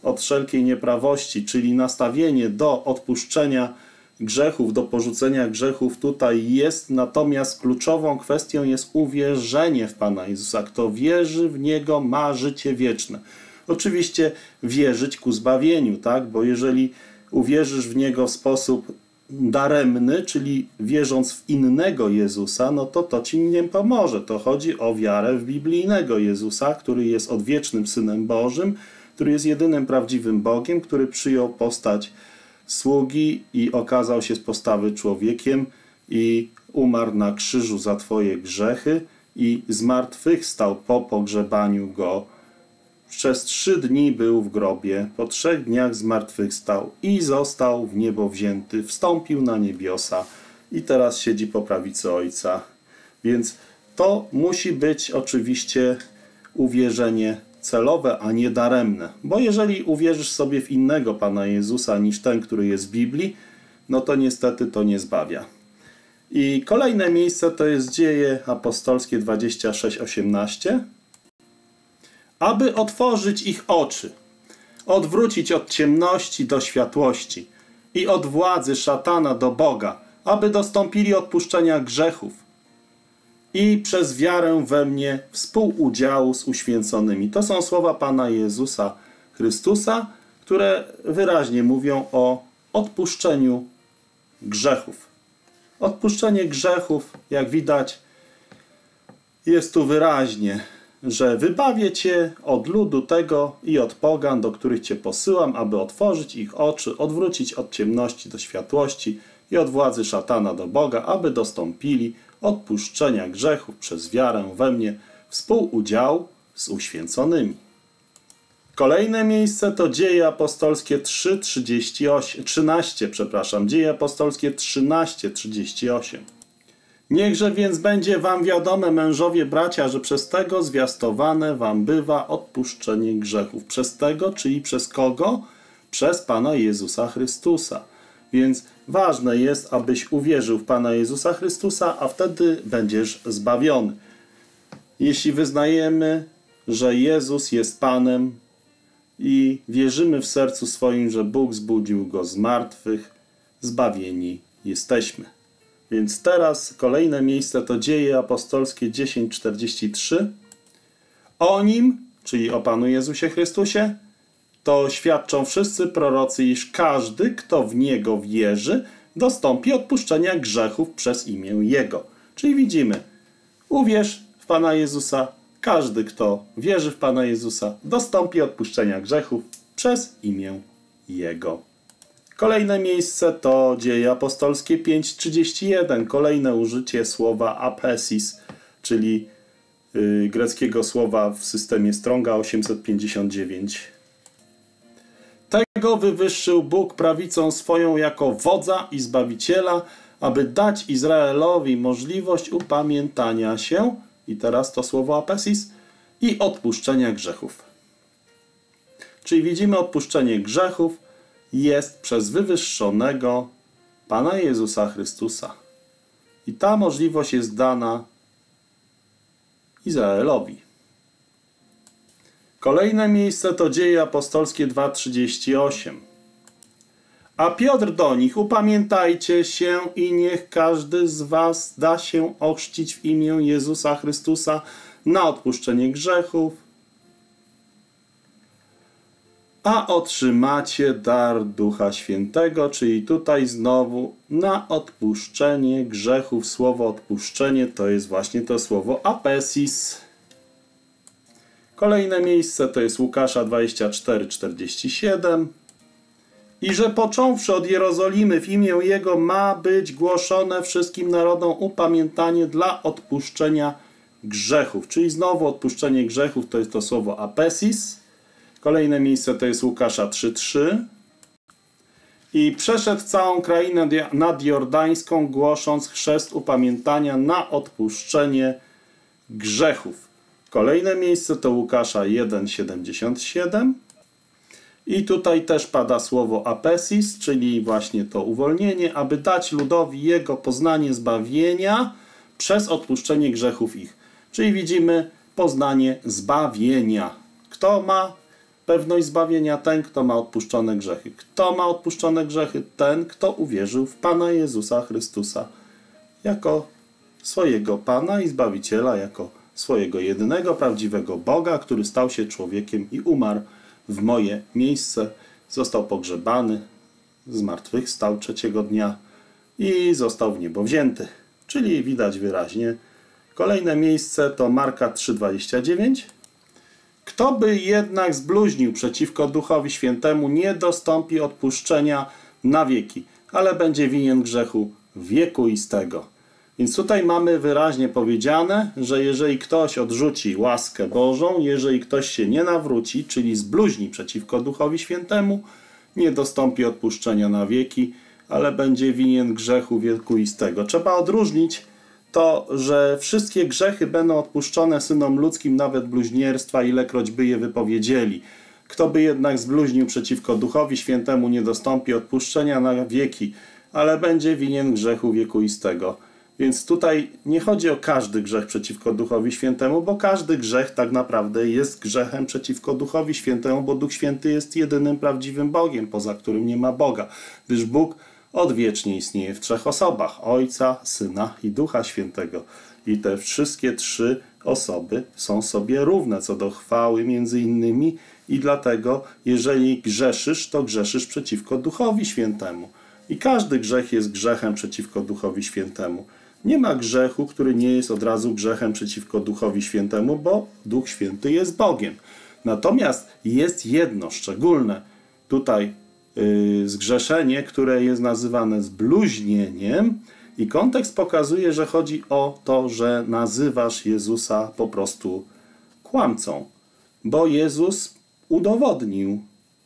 od wszelkiej nieprawości, czyli nastawienie do odpuszczenia grzechów, do porzucenia grzechów tutaj jest, natomiast kluczową kwestią jest uwierzenie w Pana Jezusa. Kto wierzy w Niego, ma życie wieczne. Oczywiście wierzyć ku zbawieniu, tak? Bo jeżeli uwierzysz w Niego w sposób daremny, czyli wierząc w innego Jezusa, no to ci nie pomoże. To chodzi o wiarę w biblijnego Jezusa, który jest odwiecznym Synem Bożym, który jest jedynym prawdziwym Bogiem, który przyjął postać sługi i okazał się z postawy człowiekiem i umarł na krzyżu za twoje grzechy i zmartwychwstał po pogrzebaniu go. Przez 3 dni był w grobie, po 3 dniach zmartwychwstał i został w niebo wzięty, wstąpił na niebiosa i teraz siedzi po prawicy Ojca. Więc to musi być oczywiście uwierzenie celowe, a nie daremne. Bo jeżeli uwierzysz sobie w innego Pana Jezusa niż ten, który jest w Biblii, no to niestety to nie zbawia. I kolejne miejsce to jest Dzieje Apostolskie 26:18. Aby otworzyć ich oczy, odwrócić od ciemności do światłości i od władzy szatana do Boga, aby dostąpili odpuszczenia grzechów i przez wiarę we mnie współudziału z uświęconymi. To są słowa Pana Jezusa Chrystusa, które wyraźnie mówią o odpuszczeniu grzechów. Odpuszczenie grzechów, jak widać, jest tu wyraźnie, że wybawię Cię od ludu tego i od pogan, do których Cię posyłam, aby otworzyć ich oczy, odwrócić od ciemności do światłości i od władzy szatana do Boga, aby dostąpili odpuszczenia grzechów przez wiarę we mnie, współudział z uświęconymi. Kolejne miejsce to Dzieje Apostolskie 13, Dzieje Apostolskie 13:38. Niechże więc będzie wam wiadome, mężowie, bracia, że przez tego zwiastowane wam bywa odpuszczenie grzechów. Przez tego, czyli przez kogo? Przez Pana Jezusa Chrystusa. Więc ważne jest, abyś uwierzył w Pana Jezusa Chrystusa, a wtedy będziesz zbawiony. Jeśli wyznajemy, że Jezus jest Panem i wierzymy w sercu swoim, że Bóg zbudził Go z martwych, zbawieni jesteśmy. Więc teraz kolejne miejsce to Dzieje Apostolskie 10:43. O Nim, czyli o Panu Jezusie Chrystusie, to świadczą wszyscy prorocy, iż każdy, kto w Niego wierzy, dostąpi odpuszczenia grzechów przez imię Jego. Czyli widzimy, uwierz w Pana Jezusa, każdy, kto wierzy w Pana Jezusa, dostąpi odpuszczenia grzechów przez imię Jego. Kolejne miejsce to Dzieje Apostolskie 5:31. Kolejne użycie słowa apesis, czyli greckiego słowa w systemie Stronga 859. Tego wywyższył Bóg prawicą swoją jako wodza i zbawiciela, aby dać Izraelowi możliwość upamiętania się, i teraz to słowo apesis, i odpuszczenia grzechów. Czyli widzimy, odpuszczenie grzechów jest przez wywyższonego Pana Jezusa Chrystusa. I ta możliwość jest dana Izraelowi. Kolejne miejsce to Dzieje Apostolskie 2:38. A Piotr do nich: upamiętajcie się i niech każdy z was da się ochrzcić w imię Jezusa Chrystusa na odpuszczenie grzechów, a otrzymacie dar Ducha Świętego, czyli tutaj znowu na odpuszczenie grzechów. Słowo odpuszczenie to jest właśnie to słowo apesis. Kolejne miejsce to jest Łukasza 24:47. I że począwszy od Jerozolimy w imię Jego ma być głoszone wszystkim narodom upamiętanie dla odpuszczenia grzechów. Czyli znowu odpuszczenie grzechów to jest to słowo apesis. Kolejne miejsce to jest Łukasza 3:3. I przeszedł całą krainę nadjordańską, głosząc chrzest upamiętania na odpuszczenie grzechów. Kolejne miejsce to Łukasza 1:77. I tutaj też pada słowo apesis, czyli właśnie to uwolnienie, aby dać ludowi jego poznanie zbawienia przez odpuszczenie grzechów ich. Czyli widzimy poznanie zbawienia. Kto ma pewność zbawienia ten, kto ma odpuszczone grzechy. Kto ma odpuszczone grzechy? Ten, kto uwierzył w Pana Jezusa Chrystusa jako swojego Pana i Zbawiciela, jako swojego jedynego prawdziwego Boga, który stał się człowiekiem i umarł w moje miejsce, został pogrzebany, zmartwychwstał trzeciego dnia i został w niebo wzięty. Czyli widać wyraźnie. Kolejne miejsce to Marka 3,29. Kto by jednak zbluźnił przeciwko Duchowi Świętemu, nie dostąpi odpuszczenia na wieki, ale będzie winien grzechu wiekuistego. Więc tutaj mamy wyraźnie powiedziane, że jeżeli ktoś odrzuci łaskę Bożą, jeżeli ktoś się nie nawróci, czyli zbluźni przeciwko Duchowi Świętemu, nie dostąpi odpuszczenia na wieki, ale będzie winien grzechu wiekuistego. Trzeba odróżnić to, że wszystkie grzechy będą odpuszczone synom ludzkim, nawet bluźnierstwa, ilekroć by je wypowiedzieli. Kto by jednak zbluźnił przeciwko Duchowi Świętemu, nie dostąpi odpuszczenia na wieki, ale będzie winien grzechu wiekuistego. Więc tutaj nie chodzi o każdy grzech przeciwko Duchowi Świętemu, bo każdy grzech tak naprawdę jest grzechem przeciwko Duchowi Świętemu, bo Duch Święty jest jedynym prawdziwym Bogiem, poza którym nie ma Boga, gdyż Bóg odwiecznie istnieje w trzech osobach: Ojca, Syna i Ducha Świętego. I te wszystkie trzy osoby są sobie równe co do chwały między innymi i dlatego, jeżeli grzeszysz, to grzeszysz przeciwko Duchowi Świętemu. I każdy grzech jest grzechem przeciwko Duchowi Świętemu. Nie ma grzechu, który nie jest od razu grzechem przeciwko Duchowi Świętemu, bo Duch Święty jest Bogiem. Natomiast jest jedno szczególne tutaj zgrzeszenie, które jest nazywane zbluźnieniem i kontekst pokazuje, że chodzi o to, że nazywasz Jezusa po prostu kłamcą, bo Jezus udowodnił,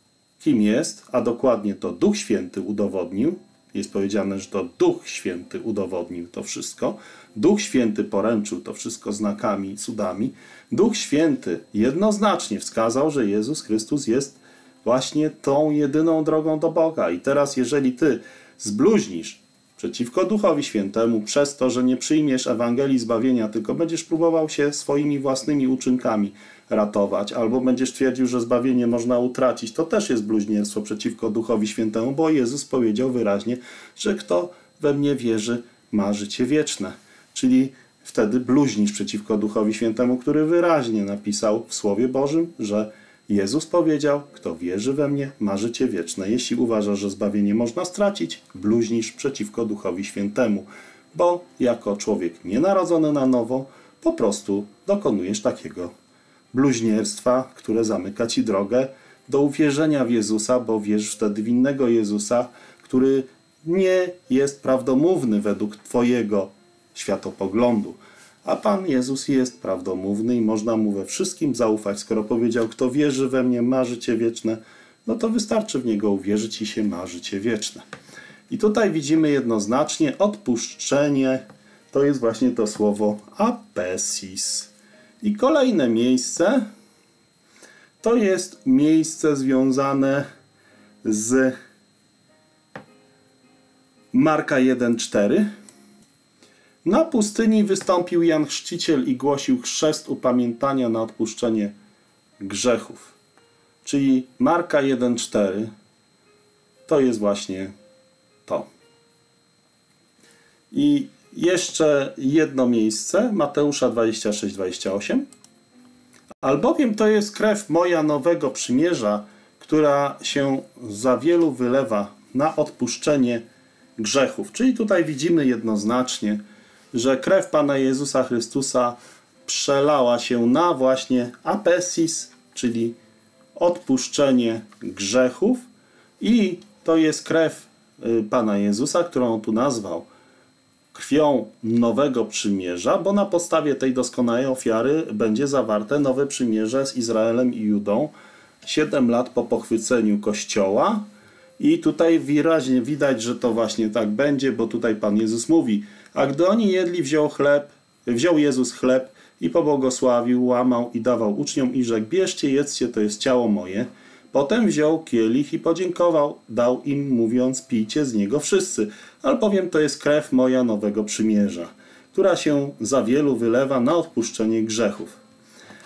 kim jest, a dokładnie to Duch Święty udowodnił. Jest powiedziane, że to Duch Święty udowodnił to wszystko. Duch Święty poręczył to wszystko znakami, cudami. Duch Święty jednoznacznie wskazał, że Jezus Chrystus jest właśnie tą jedyną drogą do Boga. I teraz, jeżeli ty zbluźnisz przeciwko Duchowi Świętemu przez to, że nie przyjmiesz Ewangelii zbawienia, tylko będziesz próbował się swoimi własnymi uczynkami ratować, albo będziesz twierdził, że zbawienie można utracić, to też jest bluźnierstwo przeciwko Duchowi Świętemu, bo Jezus powiedział wyraźnie, że kto we mnie wierzy, ma życie wieczne. Czyli wtedy bluźnisz przeciwko Duchowi Świętemu, który wyraźnie napisał w Słowie Bożym, że Jezus powiedział, kto wierzy we mnie, ma życie wieczne. Jeśli uważasz, że zbawienie można stracić, bluźnisz przeciwko Duchowi Świętemu, bo jako człowiek nienarodzony na nowo, po prostu dokonujesz takiego bluźnierstwa, które zamyka ci drogę do uwierzenia w Jezusa, bo wierzysz wtedy w innego Jezusa, który nie jest prawdomówny według twojego światopoglądu. A Pan Jezus jest prawdomówny i można mu we wszystkim zaufać. Skoro powiedział, kto wierzy we mnie, ma życie wieczne, no to wystarczy w Niego uwierzyć i się ma życie wieczne. I tutaj widzimy jednoznacznie odpuszczenie, to jest właśnie to słowo apesis. I kolejne miejsce, to jest miejsce związane z Marka 1,4. Na pustyni wystąpił Jan Chrzciciel i głosił chrzest upamiętania na odpuszczenie grzechów. Czyli Marka 1,4 to jest właśnie to. I jeszcze jedno miejsce, Mateusza 26-28. Albowiem to jest krew moja nowego przymierza, która się za wielu wylewa na odpuszczenie grzechów. Czyli tutaj widzimy jednoznacznie, że krew Pana Jezusa Chrystusa przelała się na właśnie apesis, czyli odpuszczenie grzechów, i to jest krew Pana Jezusa, którą on tu nazwał krwią nowego przymierza, bo na podstawie tej doskonałej ofiary będzie zawarte nowe przymierze z Izraelem i Judą 7 lat po pochwyceniu Kościoła. I tutaj wyraźnie widać, że to właśnie tak będzie, bo tutaj Pan Jezus mówi: a gdy oni jedli, wziął Jezus chleb i pobłogosławił, łamał i dawał uczniom i rzekł: bierzcie, jedzcie, to jest ciało moje. Potem wziął kielich i podziękował, dał im, mówiąc: pijcie z niego wszyscy, albowiem to jest krew moja nowego przymierza, która się za wielu wylewa na odpuszczenie grzechów.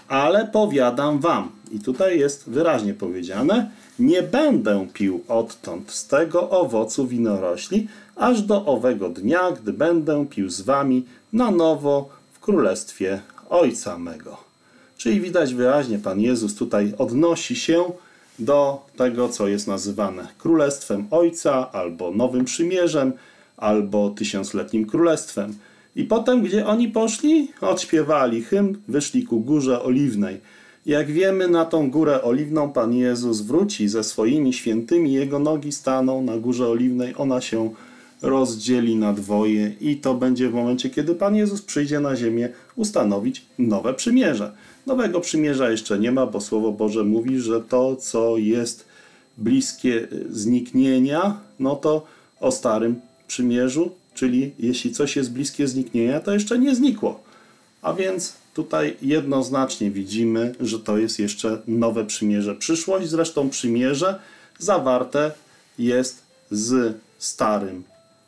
Ale powiadam wam, i tutaj jest wyraźnie powiedziane, nie będę pił odtąd z tego owocu winorośli, aż do owego dnia, gdy będę pił z wami na nowo w królestwie Ojca mego. Czyli widać wyraźnie, Pan Jezus tutaj odnosi się do tego, co jest nazywane Królestwem Ojca, albo Nowym Przymierzem, albo Tysiącletnim Królestwem. I potem, gdzie oni poszli? Odśpiewali hymn, wyszli ku Górze Oliwnej. Jak wiemy, na tą Górę Oliwną Pan Jezus wróci ze swoimi świętymi, Jego nogi staną na Górze Oliwnej, ona się rozdzieli na dwoje i to będzie w momencie, kiedy Pan Jezus przyjdzie na ziemię ustanowić nowe przymierze. Nowego przymierza jeszcze nie ma, bo Słowo Boże mówi, że to, co jest bliskie zniknienia, no to o starym przymierzu, czyli jeśli coś jest bliskie zniknienia, to jeszcze nie znikło. A więc tutaj jednoznacznie widzimy, że to jest jeszcze nowe przymierze. Przyszłość, zresztą przymierze zawarte jest z starym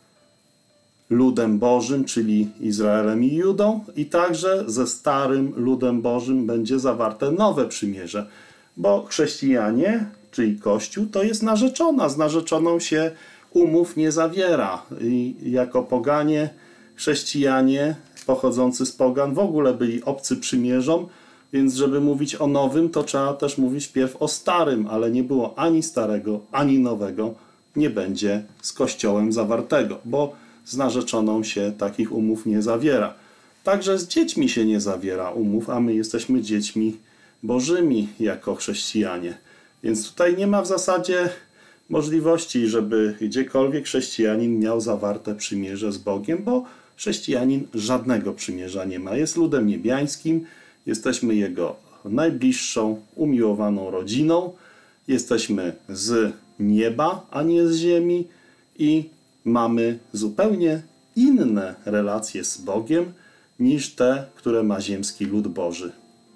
ludem Bożym, czyli Izraelem i Judą, i także ze starym ludem Bożym będzie zawarte nowe przymierze, bo chrześcijanie, czyli Kościół, to jest narzeczona. Z narzeczoną się umów nie zawiera. I jako poganie, chrześcijanie pochodzący z pogan w ogóle byli obcy przymierzom, więc żeby mówić o nowym, to trzeba też mówić wpierw o starym, ale nie było ani starego, ani nowego, nie będzie z Kościołem zawartego, bo z narzeczoną się takich umów nie zawiera. Także z dziećmi się nie zawiera umów, a my jesteśmy dziećmi bożymi jako chrześcijanie. Więc tutaj nie ma w zasadzie możliwości, żeby gdziekolwiek chrześcijanin miał zawarte przymierze z Bogiem, bo chrześcijanin żadnego przymierza nie ma. Jest ludem niebiańskim, jesteśmy Jego najbliższą, umiłowaną rodziną, jesteśmy z nieba, a nie z ziemi i mamy zupełnie inne relacje z Bogiem niż te, które ma ziemski lud Boży.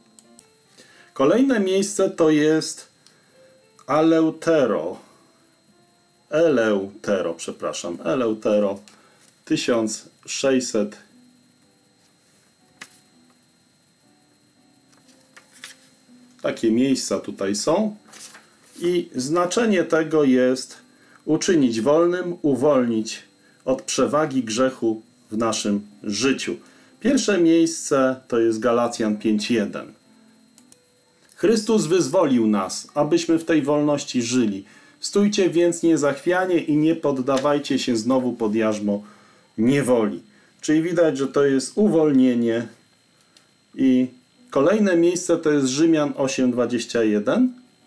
Kolejne miejsce to jest Eleutero, 1600. Takie miejsca tutaj są i znaczenie tego jest uczynić wolnym, uwolnić od przewagi grzechu w naszym życiu. Pierwsze miejsce to jest Galacjan 5:1. Chrystus wyzwolił nas, abyśmy w tej wolności żyli. Stójcie więc niezachwianie i nie poddawajcie się znowu pod jarzmo niewoli. Czyli widać, że to jest uwolnienie. I kolejne miejsce to jest Rzymian 8:21.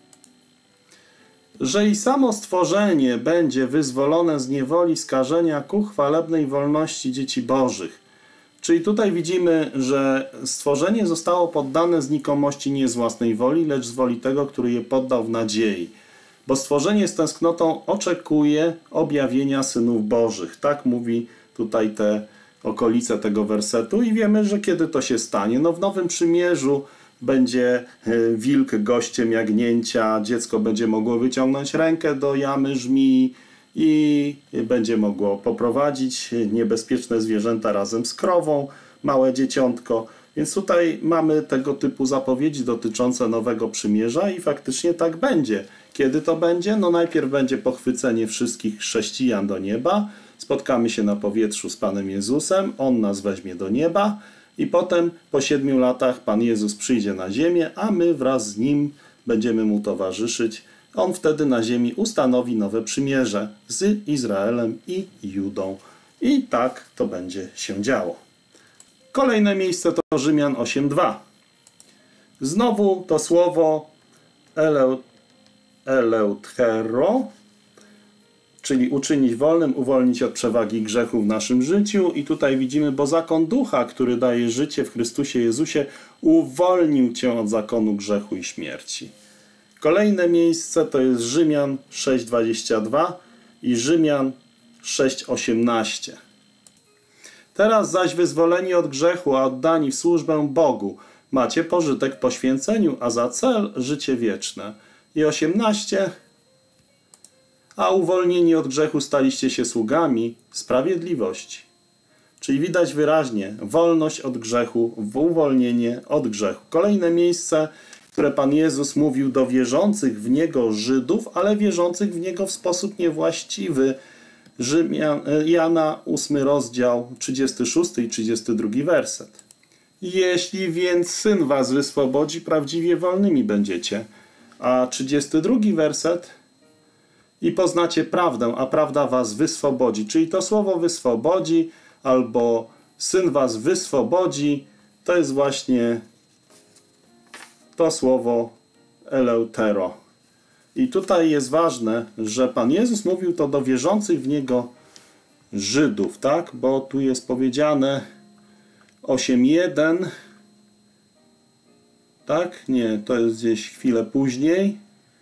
Że i samo stworzenie będzie wyzwolone z niewoli skażenia ku chwalebnej wolności dzieci Bożych. Czyli tutaj widzimy, że stworzenie zostało poddane znikomości nie z własnej woli, lecz z woli tego, który je poddał w nadziei. Bo stworzenie z tęsknotą oczekuje objawienia synów Bożych. Tak mówi tutaj te okolice tego wersetu i wiemy, że kiedy to się stanie. No w Nowym Przymierzu będzie wilk gościem jagnięcia, dziecko będzie mogło wyciągnąć rękę do jamy żmii i będzie mogło poprowadzić niebezpieczne zwierzęta razem z krową, małe dzieciątko. Więc tutaj mamy tego typu zapowiedzi dotyczące Nowego Przymierza i faktycznie tak będzie. Kiedy to będzie? No najpierw będzie pochwycenie wszystkich chrześcijan do nieba, spotkamy się na powietrzu z Panem Jezusem, On nas weźmie do nieba i potem po 7 latach Pan Jezus przyjdzie na ziemię, a my wraz z Nim będziemy Mu towarzyszyć. On wtedy na ziemi ustanowi nowe przymierze z Izraelem i Judą. I tak to będzie się działo. Kolejne miejsce to Rzymian 8:2. Znowu to słowo eleutero, czyli uczynić wolnym, uwolnić od przewagi grzechu w naszym życiu. I tutaj widzimy, bo zakon ducha, który daje życie w Chrystusie Jezusie, uwolnił cię od zakonu grzechu i śmierci. Kolejne miejsce to jest Rzymian 6:22 i Rzymian 6:18. Teraz zaś wyzwoleni od grzechu, a oddani w służbę Bogu, macie pożytek w poświęceniu, a za cel życie wieczne. I 18. A uwolnieni od grzechu staliście się sługami sprawiedliwości. Czyli widać wyraźnie wolność od grzechu, uwolnienie od grzechu. Kolejne miejsce, które Pan Jezus mówił do wierzących w Niego Żydów, ale wierzących w Niego w sposób niewłaściwy. Jana 8 rozdział 36 i 32 werset. Jeśli więc Syn was wyswobodzi, prawdziwie wolnymi będziecie. A 32 werset. I poznacie prawdę, a prawda was wyswobodzi. Czyli to słowo wyswobodzi albo Syn was wyswobodzi, to jest właśnie to słowo eleutero. I tutaj jest ważne, że Pan Jezus mówił to do wierzących w Niego Żydów, tak? Bo tu jest powiedziane 8:1, tak? Nie, to jest gdzieś chwilę później.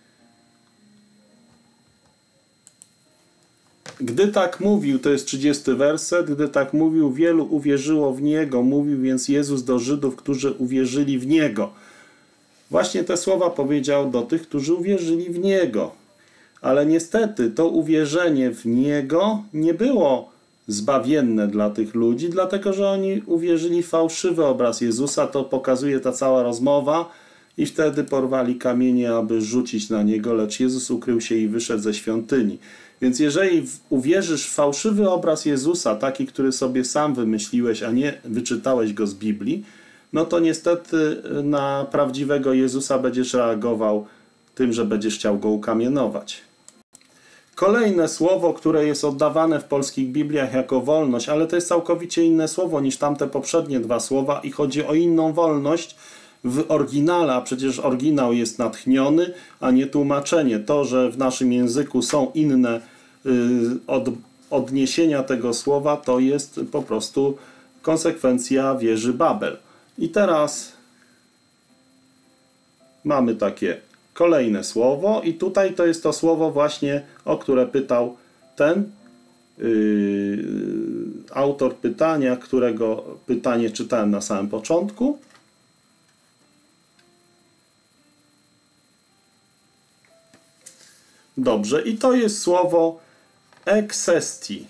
Gdy tak mówił, to jest 30 werset, gdy tak mówił, wielu uwierzyło w Niego. Mówił więc Jezus do Żydów, którzy uwierzyli w Niego. Właśnie te słowa powiedział do tych, którzy uwierzyli w Niego. Ale niestety to uwierzenie w Niego nie było zbawienne dla tych ludzi, dlatego że oni uwierzyli w fałszywy obraz Jezusa. To pokazuje ta cała rozmowa. I wtedy porwali kamienie, aby rzucić na Niego, lecz Jezus ukrył się i wyszedł ze świątyni. Więc jeżeli uwierzysz w fałszywy obraz Jezusa, taki, który sobie sam wymyśliłeś, a nie wyczytałeś go z Biblii, no to niestety na prawdziwego Jezusa będziesz reagował tym, że będziesz chciał go ukamienować. Kolejne słowo, które jest oddawane w polskich Bibliach jako wolność, ale to jest całkowicie inne słowo niż tamte poprzednie dwa słowa i chodzi o inną wolność w oryginale, a przecież oryginał jest natchniony, a nie tłumaczenie. To, że w naszym języku są inne odniesienia tego słowa, to jest po prostu konsekwencja wieży Babel. I teraz mamy takie kolejne słowo i tutaj to jest to słowo właśnie, o które pytał ten autor pytania, którego pytanie czytałem na samym początku. Dobrze, i to jest słowo eksesti.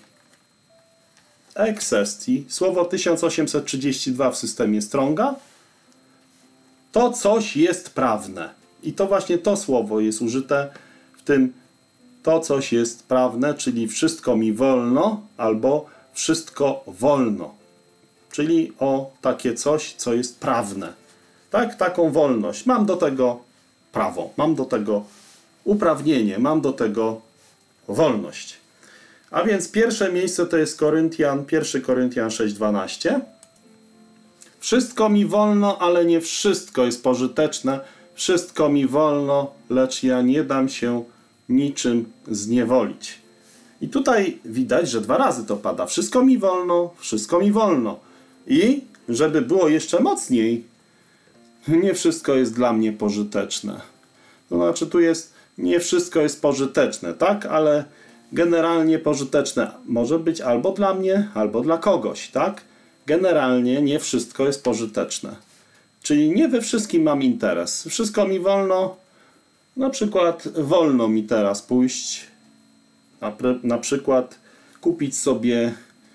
Eksesti, słowo 1832 w systemie Stronga. To coś jest prawne. I to właśnie to słowo jest użyte w tym to coś jest prawne, czyli wszystko mi wolno albo wszystko wolno. Czyli o takie coś, co jest prawne. Tak, taką wolność. Mam do tego prawo, mam do tego uprawnienie, mam do tego wolność. A więc pierwsze miejsce to jest 1 Koryntian 6:12. Wszystko mi wolno, ale nie wszystko jest pożyteczne. Wszystko mi wolno, lecz ja nie dam się niczym zniewolić. I tutaj widać, że dwa razy to pada. Wszystko mi wolno, wszystko mi wolno. I żeby było jeszcze mocniej, nie wszystko jest dla mnie pożyteczne. To znaczy tu jest nie wszystko jest pożyteczne, tak? Ale generalnie pożyteczne może być albo dla mnie, albo dla kogoś, tak? Generalnie nie wszystko jest pożyteczne. Czyli nie we wszystkim mam interes. Wszystko mi wolno, na przykład wolno mi teraz pójść, na przykład kupić sobie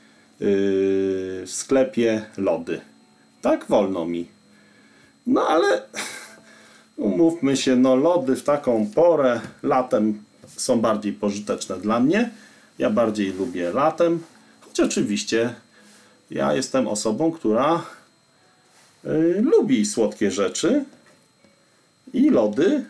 w sklepie lody. Tak? Wolno mi. No ale umówmy się, no lody w taką porę latem są bardziej pożyteczne dla mnie. Ja bardziej lubię latem, choć oczywiście ja jestem osobą, która lubi słodkie rzeczy i lody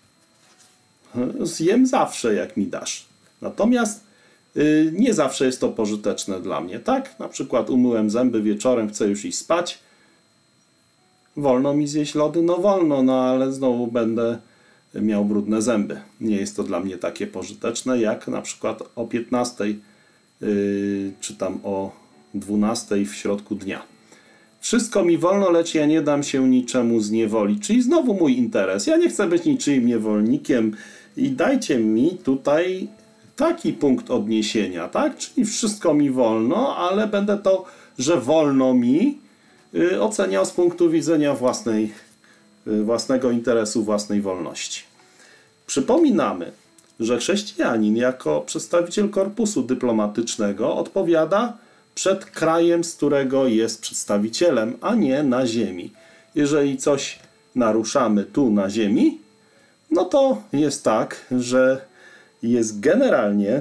zjem zawsze, jak mi dasz. Natomiast nie zawsze jest to pożyteczne dla mnie, tak? Na przykład umyłem zęby wieczorem, chcę już iść spać. Wolno mi zjeść lody? No wolno, no ale znowu będę miał brudne zęby. Nie jest to dla mnie takie pożyteczne, jak na przykład o 15 czy tam o 12 w środku dnia. Wszystko mi wolno, lecz ja nie dam się niczemu zniewolić. Czyli znowu mój interes. Ja nie chcę być niczyim niewolnikiem i dajcie mi tutaj taki punkt odniesienia, tak? Czyli wszystko mi wolno, ale będę to, że wolno mi oceniał z punktu widzenia własnego interesu, własnej wolności. Przypominamy, że chrześcijanin jako przedstawiciel korpusu dyplomatycznego odpowiada przed krajem, z którego jest przedstawicielem, a nie na ziemi. Jeżeli coś naruszamy tu na ziemi, no to jest tak, że jest generalnie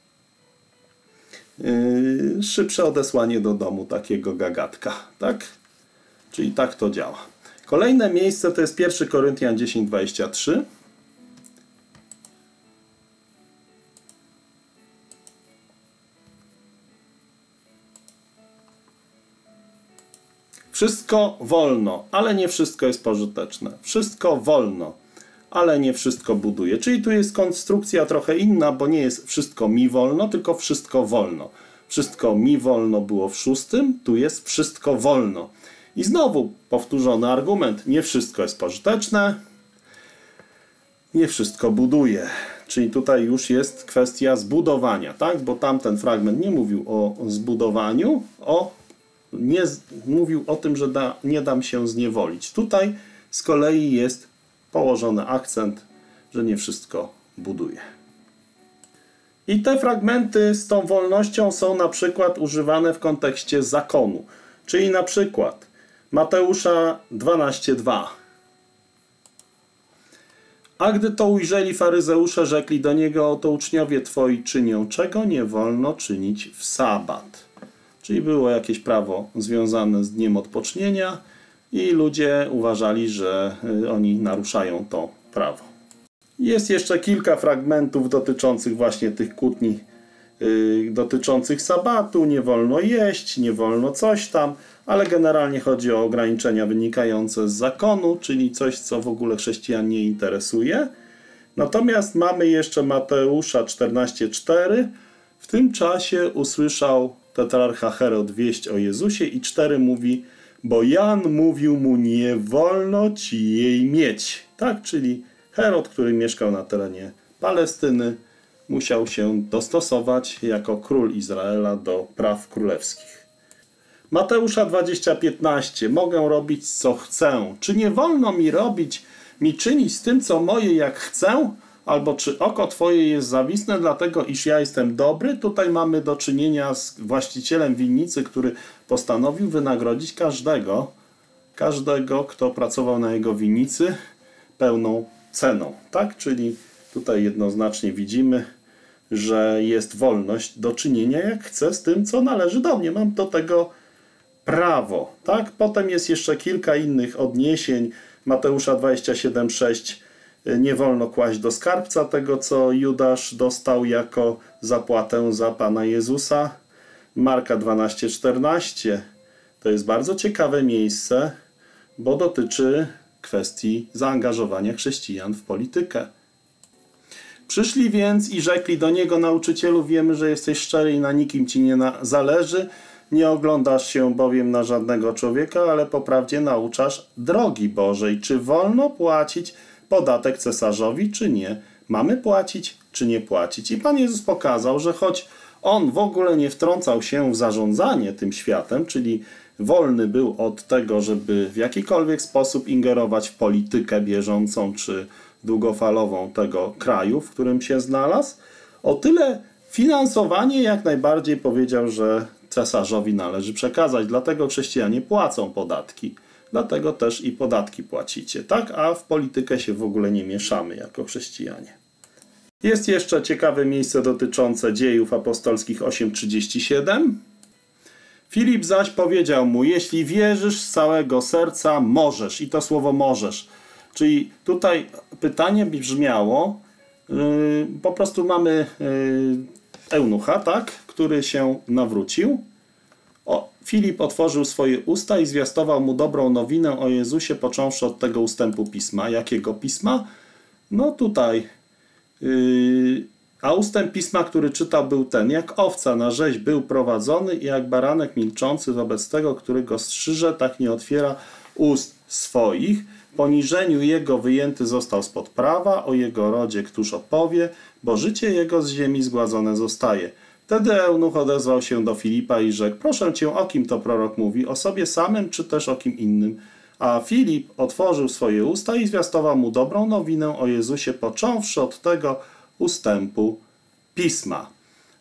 szybsze odesłanie do domu takiego gagatka, tak? Czyli tak to działa. Kolejne miejsce to jest 1 Koryntian 10:23. Wszystko wolno, ale nie wszystko jest pożyteczne. Wszystko wolno, ale nie wszystko buduje. Czyli tu jest konstrukcja trochę inna, bo nie jest wszystko mi wolno, tylko wszystko wolno. Wszystko mi wolno było w 6, tu jest wszystko wolno. I znowu powtórzony argument, nie wszystko jest pożyteczne, nie wszystko buduje. Czyli tutaj już jest kwestia zbudowania, tak? Bo tamten fragment nie mówił o zbudowaniu, mówił o tym, że nie dam się zniewolić. Tutaj z kolei jest położony akcent, że nie wszystko buduje. I te fragmenty z tą wolnością są na przykład używane w kontekście zakonu. Czyli na przykład Mateusza 12:2. A gdy to ujrzeli faryzeusze, rzekli do niego: oto uczniowie twoi czynią, czego nie wolno czynić w sabat. Czyli było jakieś prawo związane z dniem odpocznienia i ludzie uważali, że oni naruszają to prawo. Jest jeszcze kilka fragmentów dotyczących właśnie tych kłótni dotyczących sabatu. Nie wolno jeść, nie wolno coś tam, ale generalnie chodzi o ograniczenia wynikające z zakonu, czyli coś, co w ogóle chrześcijan nie interesuje. Natomiast mamy jeszcze Mateusza 14:4. W tym czasie usłyszał tetrarcha Herod wieść o Jezusie i 4 mówi: bo Jan mówił mu, nie wolno ci jej mieć. Tak, czyli Herod, który mieszkał na terenie Palestyny, musiał się dostosować jako król Izraela do praw królewskich. Mateusza 20:15. Mogę robić co chcę. Czy nie wolno mi czynić z tym, co moje, jak chcę? Albo czy oko twoje jest zawisne, dlatego iż ja jestem dobry? Tutaj mamy do czynienia z właścicielem winnicy, który postanowił wynagrodzić każdego, kto pracował na jego winnicy, pełną ceną. Tak? Czyli tutaj jednoznacznie widzimy, że jest wolność do czynienia jak chcę z tym, co należy do mnie. Mam do tego prawo. Tak? Potem jest jeszcze kilka innych odniesień. Mateusza 27:6. Nie wolno kłaść do skarbca tego, co Judasz dostał jako zapłatę za Pana Jezusa. Marka 12:14. To jest bardzo ciekawe miejsce, bo dotyczy kwestii zaangażowania chrześcijan w politykę. Przyszli więc i rzekli do niego: nauczycielu, wiemy, że jesteś szczery i na nikim ci nie zależy. Nie oglądasz się bowiem na żadnego człowieka, ale poprawdzie nauczasz drogi Bożej. Czy wolno płacić podatek cesarzowi, czy nie? Mamy płacić, czy nie płacić? I Pan Jezus pokazał, że choć On w ogóle nie wtrącał się w zarządzanie tym światem, czyli wolny był od tego, żeby w jakikolwiek sposób ingerować w politykę bieżącą, czy długofalową tego kraju, w którym się znalazł, o tyle finansowanie jak najbardziej powiedział, że cesarzowi należy przekazać. Dlatego chrześcijanie płacą podatki. Dlatego też i podatki płacicie, tak? A w politykę się w ogóle nie mieszamy jako chrześcijanie. Jest jeszcze ciekawe miejsce dotyczące Dziejów Apostolskich 8:37. Filip zaś powiedział mu: jeśli wierzysz z całego serca, możesz. I to słowo możesz. Czyli tutaj pytanie brzmiało, po prostu mamy eunucha, tak? Który się nawrócił. Filip otworzył swoje usta i zwiastował mu dobrą nowinę o Jezusie, począwszy od tego ustępu pisma. Jakiego pisma? No tutaj. A ustęp pisma, który czytał, był ten: jak owca na rzeź był prowadzony i jak baranek milczący wobec tego, który go strzyże, tak nie otwiera ust swoich. Poniżeniu jego wyjęty został spod prawa, o jego rodzie któż opowie, bo życie jego z ziemi zgładzone zostaje. Wtedy eunuch odezwał się do Filipa i rzekł: proszę cię, o kim to prorok mówi? O sobie samym, czy też o kim innym? A Filip otworzył swoje usta i zwiastował mu dobrą nowinę o Jezusie, począwszy od tego ustępu pisma.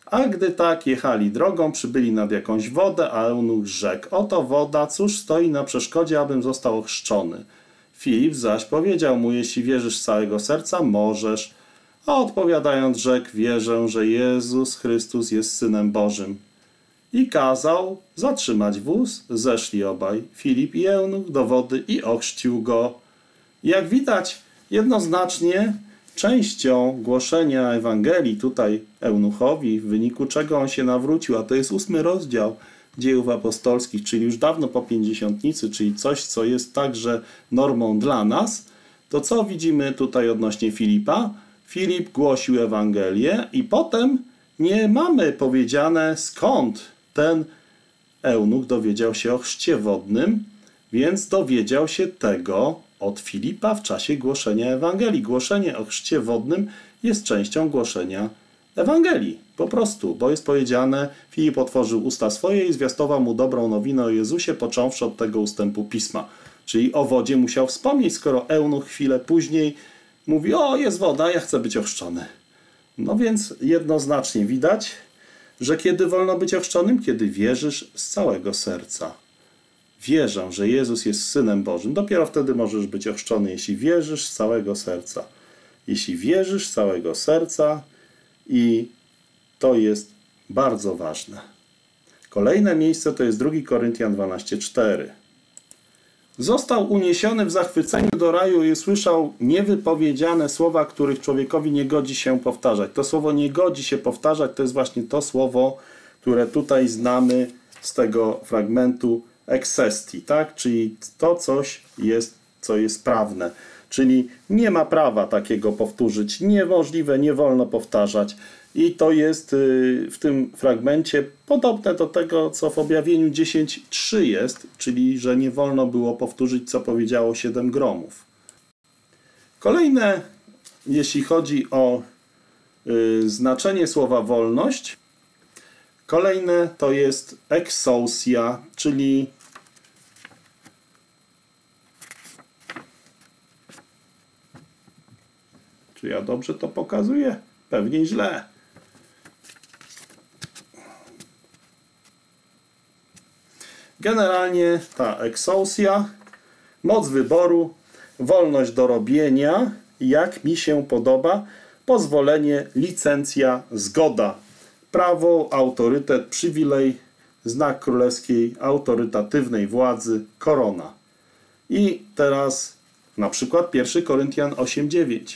A gdy tak jechali drogą, przybyli nad jakąś wodę, a eunuch rzekł: oto woda, cóż stoi na przeszkodzie, abym został ochrzczony? Filip zaś powiedział mu: jeśli wierzysz z całego serca, możesz. A odpowiadając rzekł: wierzę, że Jezus Chrystus jest Synem Bożym. I kazał zatrzymać wóz. Zeszli obaj, Filip i eunuch, do wody i ochrzcił go. Jak widać, jednoznacznie częścią głoszenia Ewangelii tutaj eunuchowi, w wyniku czego on się nawrócił, a to jest 8 rozdział Dziejów Apostolskich, czyli już dawno po Pięćdziesiątnicy, czyli coś, co jest także normą dla nas, to co widzimy tutaj odnośnie Filipa? Filip głosił Ewangelię i potem nie mamy powiedziane, skąd ten eunuch dowiedział się o chrzcie wodnym, więc dowiedział się tego od Filipa w czasie głoszenia Ewangelii. Głoszenie o chrzcie wodnym jest częścią głoszenia Ewangelii. Po prostu, bo jest powiedziane: Filip otworzył usta swoje i zwiastował mu dobrą nowinę o Jezusie, począwszy od tego ustępu pisma. Czyli o wodzie musiał wspomnieć, skoro eunuch chwilę później mówi: o, jest woda, ja chcę być ochrzczony. No więc jednoznacznie widać, że kiedy wolno być ochrzczonym? Kiedy wierzysz z całego serca. Wierzę, że Jezus jest Synem Bożym. Dopiero wtedy możesz być ochrzczony, jeśli wierzysz z całego serca. Jeśli wierzysz z całego serca, i to jest bardzo ważne. Kolejne miejsce to jest 2 Koryntian 12:4. Został uniesiony w zachwyceniu do raju i usłyszał niewypowiedziane słowa, których człowiekowi nie godzi się powtarzać. To słowo nie godzi się powtarzać, to jest właśnie to słowo, które tutaj znamy z tego fragmentu eksestii, tak? Czyli to coś jest, co jest prawne. Czyli nie ma prawa takiego powtórzyć, niemożliwe, nie wolno powtarzać. I to jest w tym fragmencie podobne do tego, co w objawieniu 10:3 jest, czyli że nie wolno było powtórzyć, co powiedziało 7 gromów. Kolejne, jeśli chodzi o znaczenie słowa wolność, kolejne to jest exousia, czyli czy ja dobrze to pokazuję? Pewnie źle. Generalnie ta exousia, moc wyboru, wolność do robienia, jak mi się podoba, pozwolenie, licencja, zgoda, prawo, autorytet, przywilej, znak królewskiej, autorytatywnej władzy, korona. I teraz na przykład 1 Koryntian 8:9.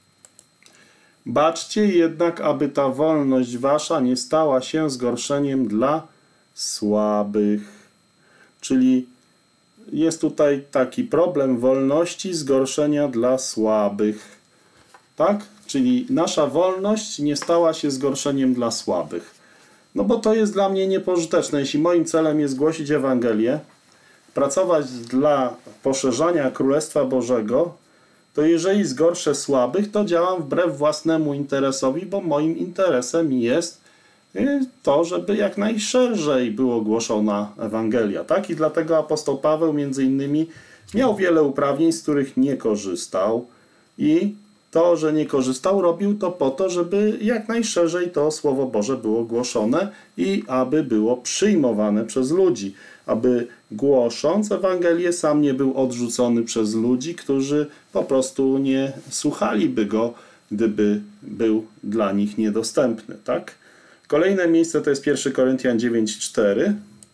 Baczcie jednak, aby ta wolność wasza nie stała się zgorszeniem dla słabych. Czyli jest tutaj taki problem wolności, zgorszenia dla słabych. Tak? Czyli nasza wolność nie stała się zgorszeniem dla słabych. No bo to jest dla mnie niepożyteczne. Jeśli moim celem jest głosić Ewangelię, pracować dla poszerzania Królestwa Bożego, to jeżeli zgorszę słabych, to działam wbrew własnemu interesowi, bo moim interesem jest to, żeby jak najszerzej było głoszona Ewangelia. Tak? I dlatego apostoł Paweł między innymi miał wiele uprawnień, z których nie korzystał, i to, że nie korzystał, robił to po to, żeby jak najszerzej to Słowo Boże było głoszone i aby było przyjmowane przez ludzi. Aby głosząc Ewangelię sam nie był odrzucony przez ludzi, którzy po prostu nie słuchaliby go, gdyby był dla nich niedostępny. Tak? Kolejne miejsce to jest 1 Koryntian 9:4.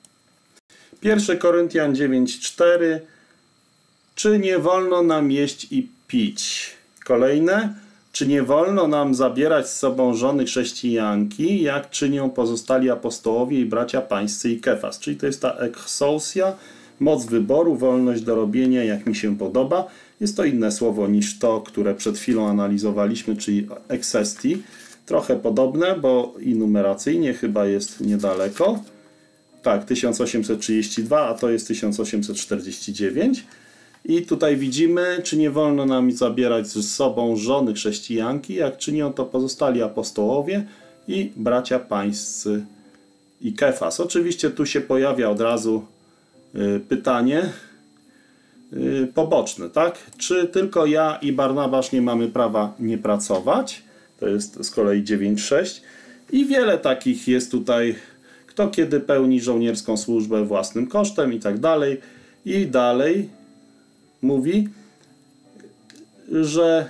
1 Koryntian 9:4. Czy nie wolno nam jeść i pić? Kolejne. Czy nie wolno nam zabierać z sobą żony chrześcijanki, jak czynią pozostali apostołowie i bracia pańscy i Kefas? Czyli to jest ta exousia, moc wyboru, wolność do robienia, jak mi się podoba. Jest to inne słowo niż to, które przed chwilą analizowaliśmy, czyli exesti. Trochę podobne, bo i numeracyjnie chyba jest niedaleko. Tak, 1832, a to jest 1849. I tutaj widzimy, czy nie wolno nam zabierać ze sobą żony chrześcijanki, jak czynią to pozostali apostołowie i bracia pańscy i Kefas. Oczywiście tu się pojawia od razu pytanie poboczne, tak? Czy tylko ja i Barnabasz nie mamy prawa nie pracować? To jest z kolei 9:6. I wiele takich jest tutaj, kto kiedy pełni żołnierską służbę własnym kosztem i tak dalej. I dalej mówi, że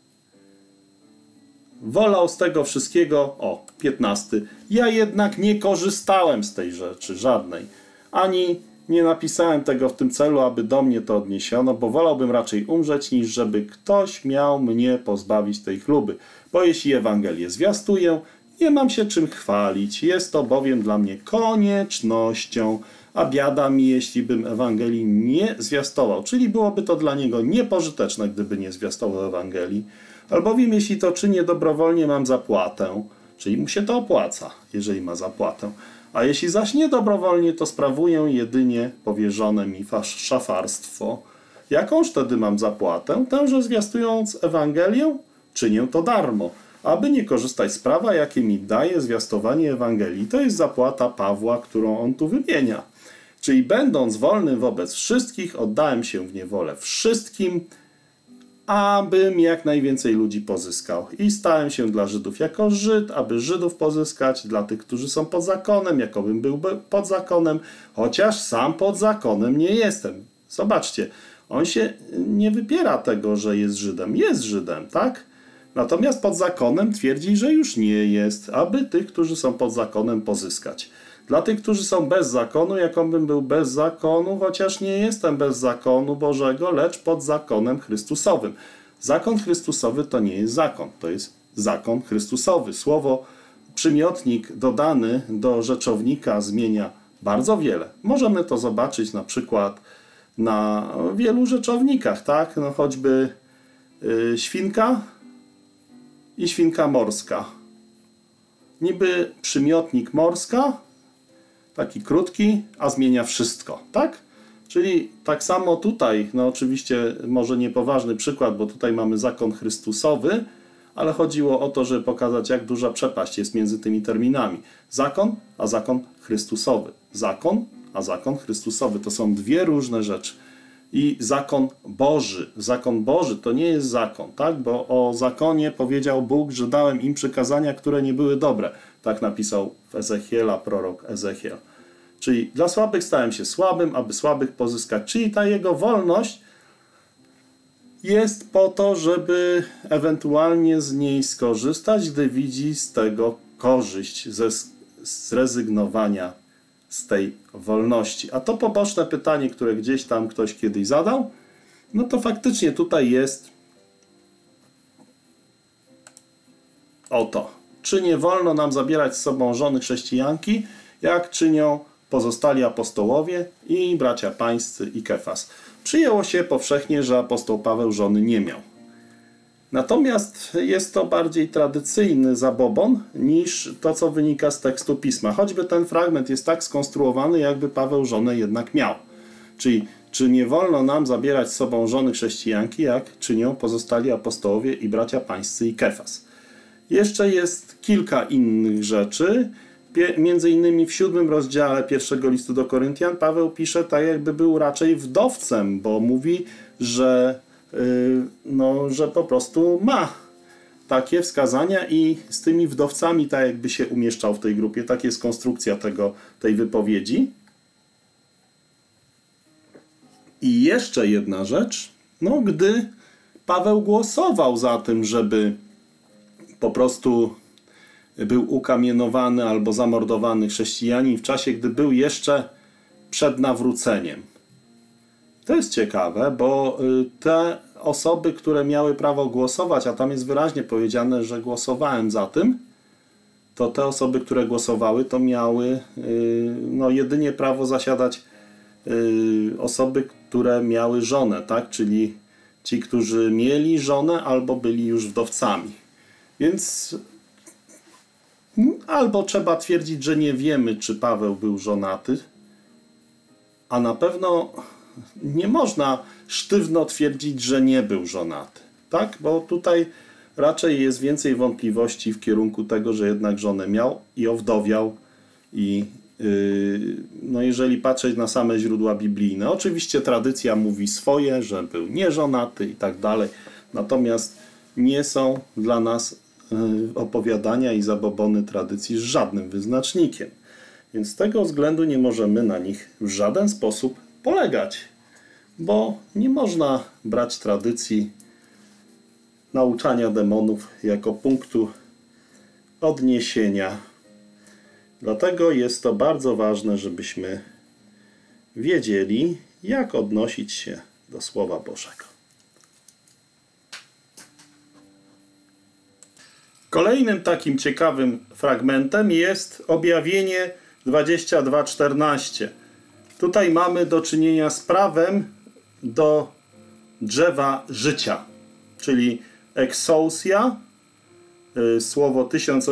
wolał z tego wszystkiego, 15. Ja jednak nie korzystałem z tej rzeczy żadnej, ani nie napisałem tego w tym celu, aby do mnie to odniesiono, bo wolałbym raczej umrzeć, niż żeby ktoś miał mnie pozbawić tej chluby. Bo jeśli Ewangelię zwiastuję, nie mam się czym chwalić, jest to bowiem dla mnie koniecznością, a biada mi, jeśli bym Ewangelii nie zwiastował, czyli byłoby to dla niego niepożyteczne, gdyby nie zwiastował Ewangelii, albowiem jeśli to czynię dobrowolnie, mam zapłatę, czyli mu się to opłaca, jeżeli ma zapłatę, a jeśli zaś nie dobrowolnie, to sprawuję jedynie powierzone mi szafarstwo. Jakąż wtedy mam zapłatę? Tę, że zwiastując Ewangelię, czynię to darmo, aby nie korzystać z prawa, jakie mi daje zwiastowanie Ewangelii. To jest zapłata Pawła, którą on tu wymienia. Czyli będąc wolnym wobec wszystkich, oddałem się w niewolę wszystkim, abym jak najwięcej ludzi pozyskał. I stałem się dla Żydów jako Żyd, aby Żydów pozyskać, dla tych, którzy są pod zakonem, jakobym był pod zakonem, chociaż sam pod zakonem nie jestem. Zobaczcie, on się nie wypiera tego, że jest Żydem. Jest Żydem, tak? Natomiast pod zakonem twierdzi, że już nie jest, aby tych, którzy są pod zakonem, pozyskać. Dla tych, którzy są bez zakonu, jakobym był bez zakonu, chociaż nie jestem bez zakonu Bożego, lecz pod zakonem Chrystusowym. Zakon Chrystusowy to nie jest zakon, to jest zakon Chrystusowy. Słowo przymiotnik dodany do rzeczownika zmienia bardzo wiele. Możemy to zobaczyć na przykład na wielu rzeczownikach, tak? No choćby świnka i świnka morska. Niby przymiotnik morska, taki krótki, a zmienia wszystko, tak? Czyli tak samo tutaj, no oczywiście może niepoważny przykład, bo tutaj mamy zakon Chrystusowy, ale chodziło o to, żeby pokazać, jak duża przepaść jest między tymi terminami. Zakon, a zakon Chrystusowy. Zakon, a zakon Chrystusowy. To są dwie różne rzeczy. I zakon Boży to nie jest zakon, tak? Bo o zakonie powiedział Bóg, że dałem im przykazania, które nie były dobre. Tak napisał w Ezechiela prorok Ezechiel. Czyli dla słabych stałem się słabym, aby słabych pozyskać. Czyli ta jego wolność jest po to, żeby ewentualnie z niej skorzystać, gdy widzi z tego korzyść, ze zrezygnowania z tej wolności. A to poboczne pytanie, które gdzieś tam ktoś kiedyś zadał, no to faktycznie tutaj jest oto. Czy nie wolno nam zabierać z sobą żony chrześcijanki, jak czynią pozostali apostołowie i bracia pańscy i Kefas? Przyjęło się powszechnie, że apostoł Paweł żony nie miał. Natomiast jest to bardziej tradycyjny zabobon niż to, co wynika z tekstu Pisma. Choćby ten fragment jest tak skonstruowany, jakby Paweł żonę jednak miał. Czyli czy nie wolno nam zabierać z sobą żony chrześcijanki, jak czynią pozostali apostołowie i bracia pańscy i Kefas. Jeszcze jest kilka innych rzeczy. Między innymi w 7 rozdziale pierwszego listu do Koryntian Paweł pisze tak, jakby był raczej wdowcem, bo mówi, że że po prostu ma takie wskazania i z tymi wdowcami tak jakby się umieszczał w tej grupie. Tak jest konstrukcja tej wypowiedzi. I jeszcze jedna rzecz, gdy Paweł głosował za tym, żeby po prostu był ukamienowany albo zamordowany chrześcijanin w czasie, gdy był jeszcze przed nawróceniem. To jest ciekawe, bo te osoby, które miały prawo głosować, a tam jest wyraźnie powiedziane, że głosowałem za tym, to te osoby, które głosowały, to miały jedynie prawo zasiadać osoby, które miały żonę, tak? Czyli ci, którzy mieli żonę albo byli już wdowcami. Więc albo trzeba twierdzić, że nie wiemy, czy Paweł był żonaty, a na pewno nie można sztywno twierdzić, że nie był żonaty, tak? Bo tutaj raczej jest więcej wątpliwości w kierunku tego, że jednak żonę miał i owdowiał i jeżeli patrzeć na same źródła biblijne, oczywiście tradycja mówi swoje, że był nieżonaty i tak dalej, natomiast nie są dla nas opowiadania i zabobony tradycji z żadnym wyznacznikiem. Więc z tego względu nie możemy na nich w żaden sposób polegać, bo nie można brać tradycji nauczania demonów jako punktu odniesienia. Dlatego jest to bardzo ważne, żebyśmy wiedzieli, jak odnosić się do Słowa Bożego. Kolejnym takim ciekawym fragmentem jest Objawienie 22:14. Tutaj mamy do czynienia z prawem do drzewa życia, czyli exousia, słowo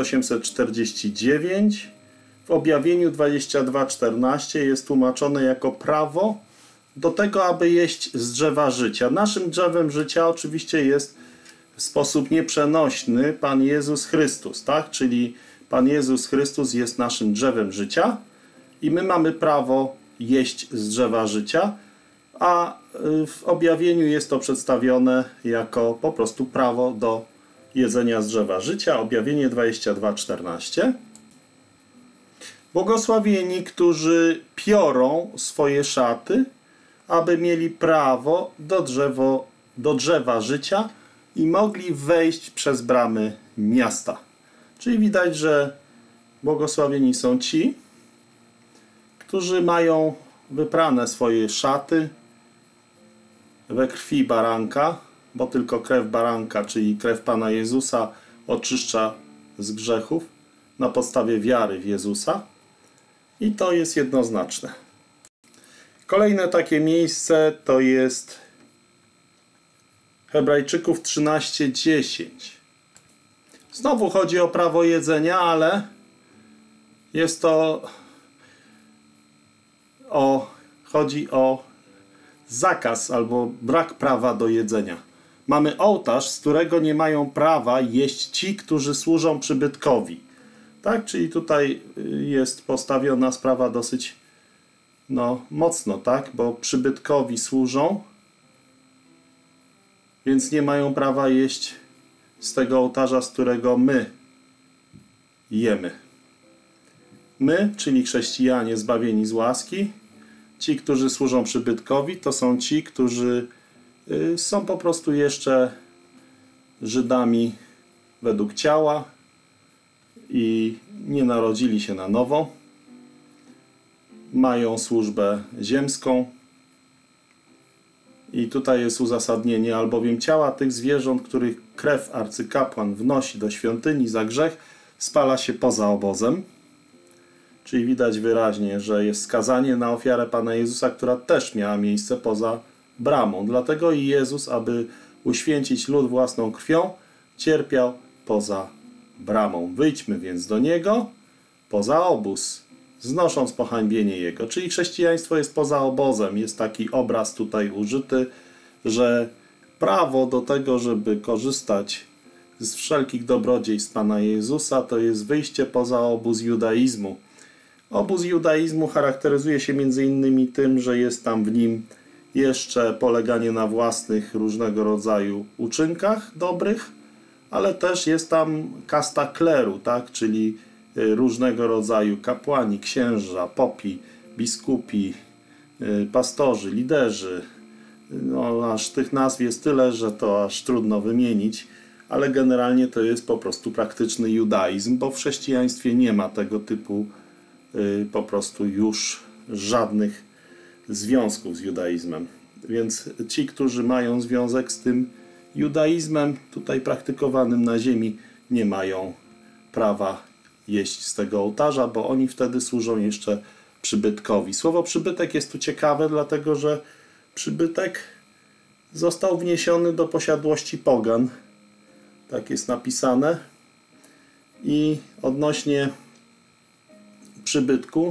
1849. W Objawieniu 22:14 jest tłumaczone jako prawo do tego, aby jeść z drzewa życia. Naszym drzewem życia oczywiście jest w sposób nieprzenośny Pan Jezus Chrystus, tak? Czyli Pan Jezus Chrystus jest naszym drzewem życia i my mamy prawo jeść z drzewa życia, a w objawieniu jest to przedstawione jako po prostu prawo do jedzenia z drzewa życia. Objawienie 22:14. Błogosławieni, którzy piorą swoje szaty, aby mieli prawo do drzewa życia i mogli wejść przez bramy miasta. Czyli widać, że błogosławieni są ci, którzy mają wyprane swoje szaty we krwi baranka, bo tylko krew baranka, czyli krew Pana Jezusa, oczyszcza z grzechów na podstawie wiary w Jezusa. I to jest jednoznaczne. Kolejne takie miejsce to jest Hebrajczyków 13:10. Znowu chodzi o prawo jedzenia, ale jest to chodzi o zakaz albo brak prawa do jedzenia. Mamy ołtarz, z którego nie mają prawa jeść ci, którzy służą przybytkowi. Tak? Czyli tutaj jest postawiona sprawa dosyć mocno, tak? Bo przybytkowi służą, więc nie mają prawa jeść z tego ołtarza, z którego my jemy. My, czyli chrześcijanie zbawieni z łaski, ci, którzy służą przybytkowi, to są ci, którzy są po prostu jeszcze Żydami według ciała i nie narodzili się na nowo. Mają służbę ziemską. I tutaj jest uzasadnienie, albowiem ciała tych zwierząt, których krew arcykapłan wnosi do świątyni za grzech, spala się poza obozem. Czyli widać wyraźnie, że jest skazanie na ofiarę Pana Jezusa, która też miała miejsce poza bramą. Dlatego i Jezus, aby uświęcić lud własną krwią, cierpiał poza bramą. Wyjdźmy więc do Niego poza obóz, znosząc pohańbienie Jego. Czyli chrześcijaństwo jest poza obozem. Jest taki obraz tutaj użyty, że prawo do tego, żeby korzystać z wszelkich dobrodziejstw Pana Jezusa, to jest wyjście poza obóz judaizmu. Obóz judaizmu charakteryzuje się między innymi tym, że jest tam w nim jeszcze poleganie na własnych różnego rodzaju uczynkach dobrych, ale też jest tam kasta kleru, tak? Czyli różnego rodzaju kapłani, księża, popi, biskupi, pastorzy, liderzy. Aż tych nazw jest tyle, że to aż trudno wymienić, ale generalnie to jest po prostu praktyczny judaizm, bo w chrześcijaństwie nie ma tego typu po prostu już żadnych związków z judaizmem. Więc ci, którzy mają związek z tym judaizmem tutaj praktykowanym na ziemi, nie mają prawa jeść z tego ołtarza, bo oni wtedy służą jeszcze przybytkowi. Słowo przybytek jest tu ciekawe, dlatego że przybytek został wniesiony do posiadłości pogan. Tak jest napisane. I odnośnie przybytku,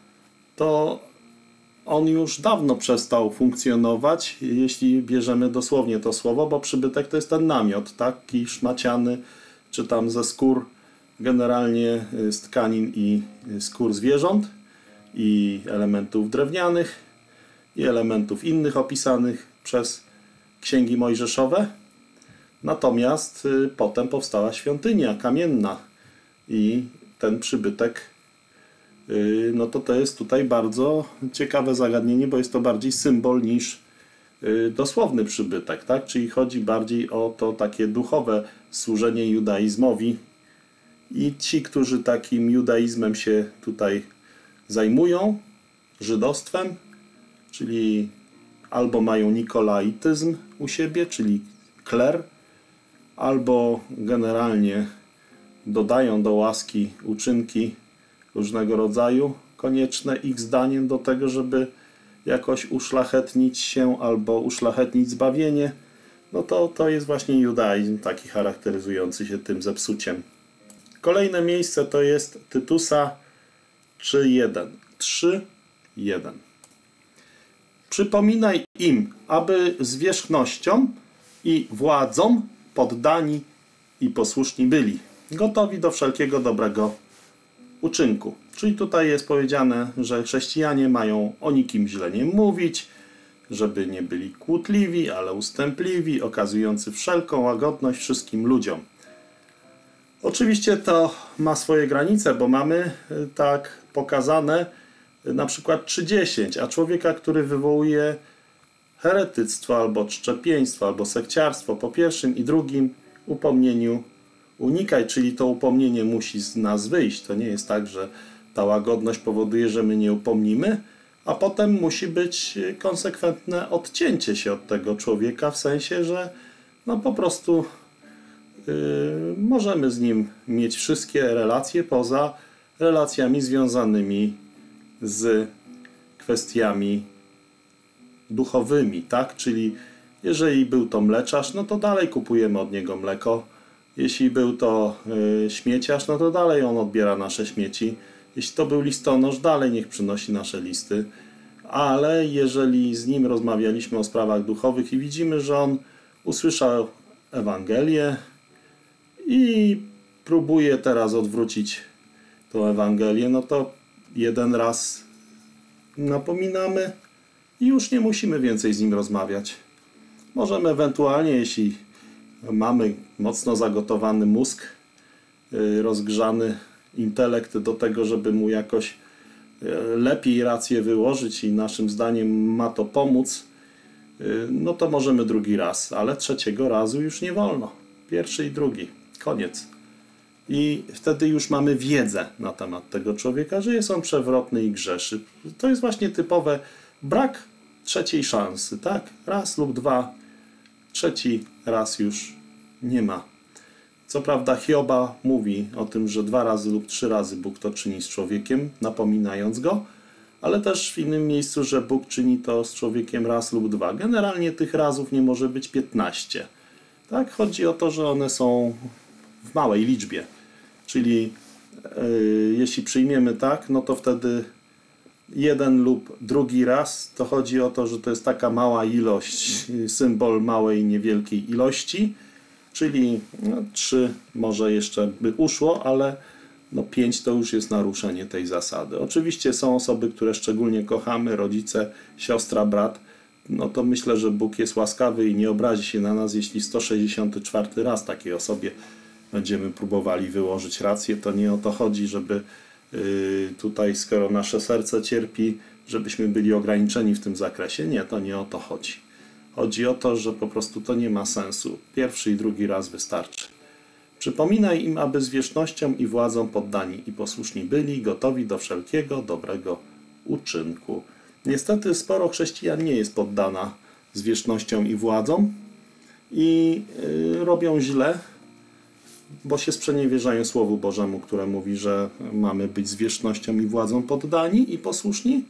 to on już dawno przestał funkcjonować, jeśli bierzemy dosłownie to słowo, bo przybytek to jest ten namiot, taki szmaciany, czy tam ze skór, generalnie z tkanin i skór zwierząt i elementów drewnianych i elementów innych opisanych przez księgi mojżeszowe. Natomiast potem powstała świątynia kamienna i ten przybytek, no to jest tutaj bardzo ciekawe zagadnienie, bo jest to bardziej symbol niż dosłowny przybytek, tak? Czyli chodzi bardziej o to takie duchowe służenie judaizmowi i ci, którzy takim judaizmem się tutaj zajmują, żydostwem, czyli albo mają nikolaityzm u siebie, czyli kler, albo generalnie dodają do łaski uczynki różnego rodzaju, konieczne ich zdaniem do tego, żeby jakoś uszlachetnić się albo uszlachetnić zbawienie, no to jest właśnie judaizm taki charakteryzujący się tym zepsuciem. Kolejne miejsce to jest Tytusa 3:1. Przypominaj im, aby zwierzchnością i władzą poddani i posłuszni byli, gotowi do wszelkiego dobrego uczynku. Czyli tutaj jest powiedziane, że chrześcijanie mają o nikim źle nie mówić, żeby nie byli kłótliwi, ale ustępliwi, okazujący wszelką łagodność wszystkim ludziom. Oczywiście to ma swoje granice, bo mamy tak pokazane na przykład 3:10, a człowieka, który wywołuje heretyctwo, albo czczepieństwo, albo sekciarstwo po pierwszym i drugim upomnieniu unikaj, czyli to upomnienie musi z nas wyjść. To nie jest tak, że ta łagodność powoduje, że my nie upomnimy, a potem musi być konsekwentne odcięcie się od tego człowieka, w sensie, że no po prostu możemy z nim mieć wszystkie relacje poza relacjami związanymi z kwestiami duchowymi, tak? Czyli jeżeli był to mleczarz, no to dalej kupujemy od niego mleko. Jeśli był to śmieciarz, no to dalej on odbiera nasze śmieci. Jeśli to był listonosz, dalej niech przynosi nasze listy. Ale jeżeli z nim rozmawialiśmy o sprawach duchowych i widzimy, że on usłyszał Ewangelię i próbuje teraz odwrócić tą Ewangelię, no to jeden raz napominamy i już nie musimy więcej z nim rozmawiać. Możemy ewentualnie, jeśli mamy mocno zagotowany mózg, rozgrzany intelekt do tego, żeby mu jakoś lepiej rację wyłożyć i naszym zdaniem ma to pomóc, no to możemy drugi raz, ale trzeciego razu już nie wolno. Pierwszy i drugi. Koniec. I wtedy już mamy wiedzę na temat tego człowieka, że jest on przewrotny i grzeszy. To jest właśnie typowe brak trzeciej szansy, tak? Raz lub dwa, trzeci raz już nie ma. Co prawda Hioba mówi o tym, że 2 razy lub 3 razy Bóg to czyni z człowiekiem, napominając go, ale też w innym miejscu, że Bóg czyni to z człowiekiem raz lub 2. Generalnie tych razów nie może być 15. Tak? Chodzi o to, że one są w małej liczbie. Czyli jeśli przyjmiemy tak, no to wtedy jeden lub drugi raz, to chodzi o to, że to jest taka mała ilość, symbol małej, niewielkiej ilości, czyli 3 może jeszcze by uszło, ale 5 to już jest naruszenie tej zasady. Oczywiście są osoby, które szczególnie kochamy, rodzice, siostra, brat, no to myślę, że Bóg jest łaskawy i nie obrazi się na nas, jeśli 164 raz takiej osobie będziemy próbowali wyłożyć rację. To nie o to chodzi, żeby tutaj, skoro nasze serce cierpi, żebyśmy byli ograniczeni w tym zakresie. Nie, to nie o to chodzi. Chodzi o to, że po prostu to nie ma sensu. Pierwszy i drugi raz wystarczy. Przypominaj im, aby zwierzchnością i władzą poddani i posłuszni byli, gotowi do wszelkiego dobrego uczynku. Niestety sporo chrześcijan nie jest poddana zwierzchnością i władzą i robią źle, bo się sprzeniewierzają Słowu Bożemu, które mówi, że mamy być zwierzchnością i władzą poddani i posłuszni.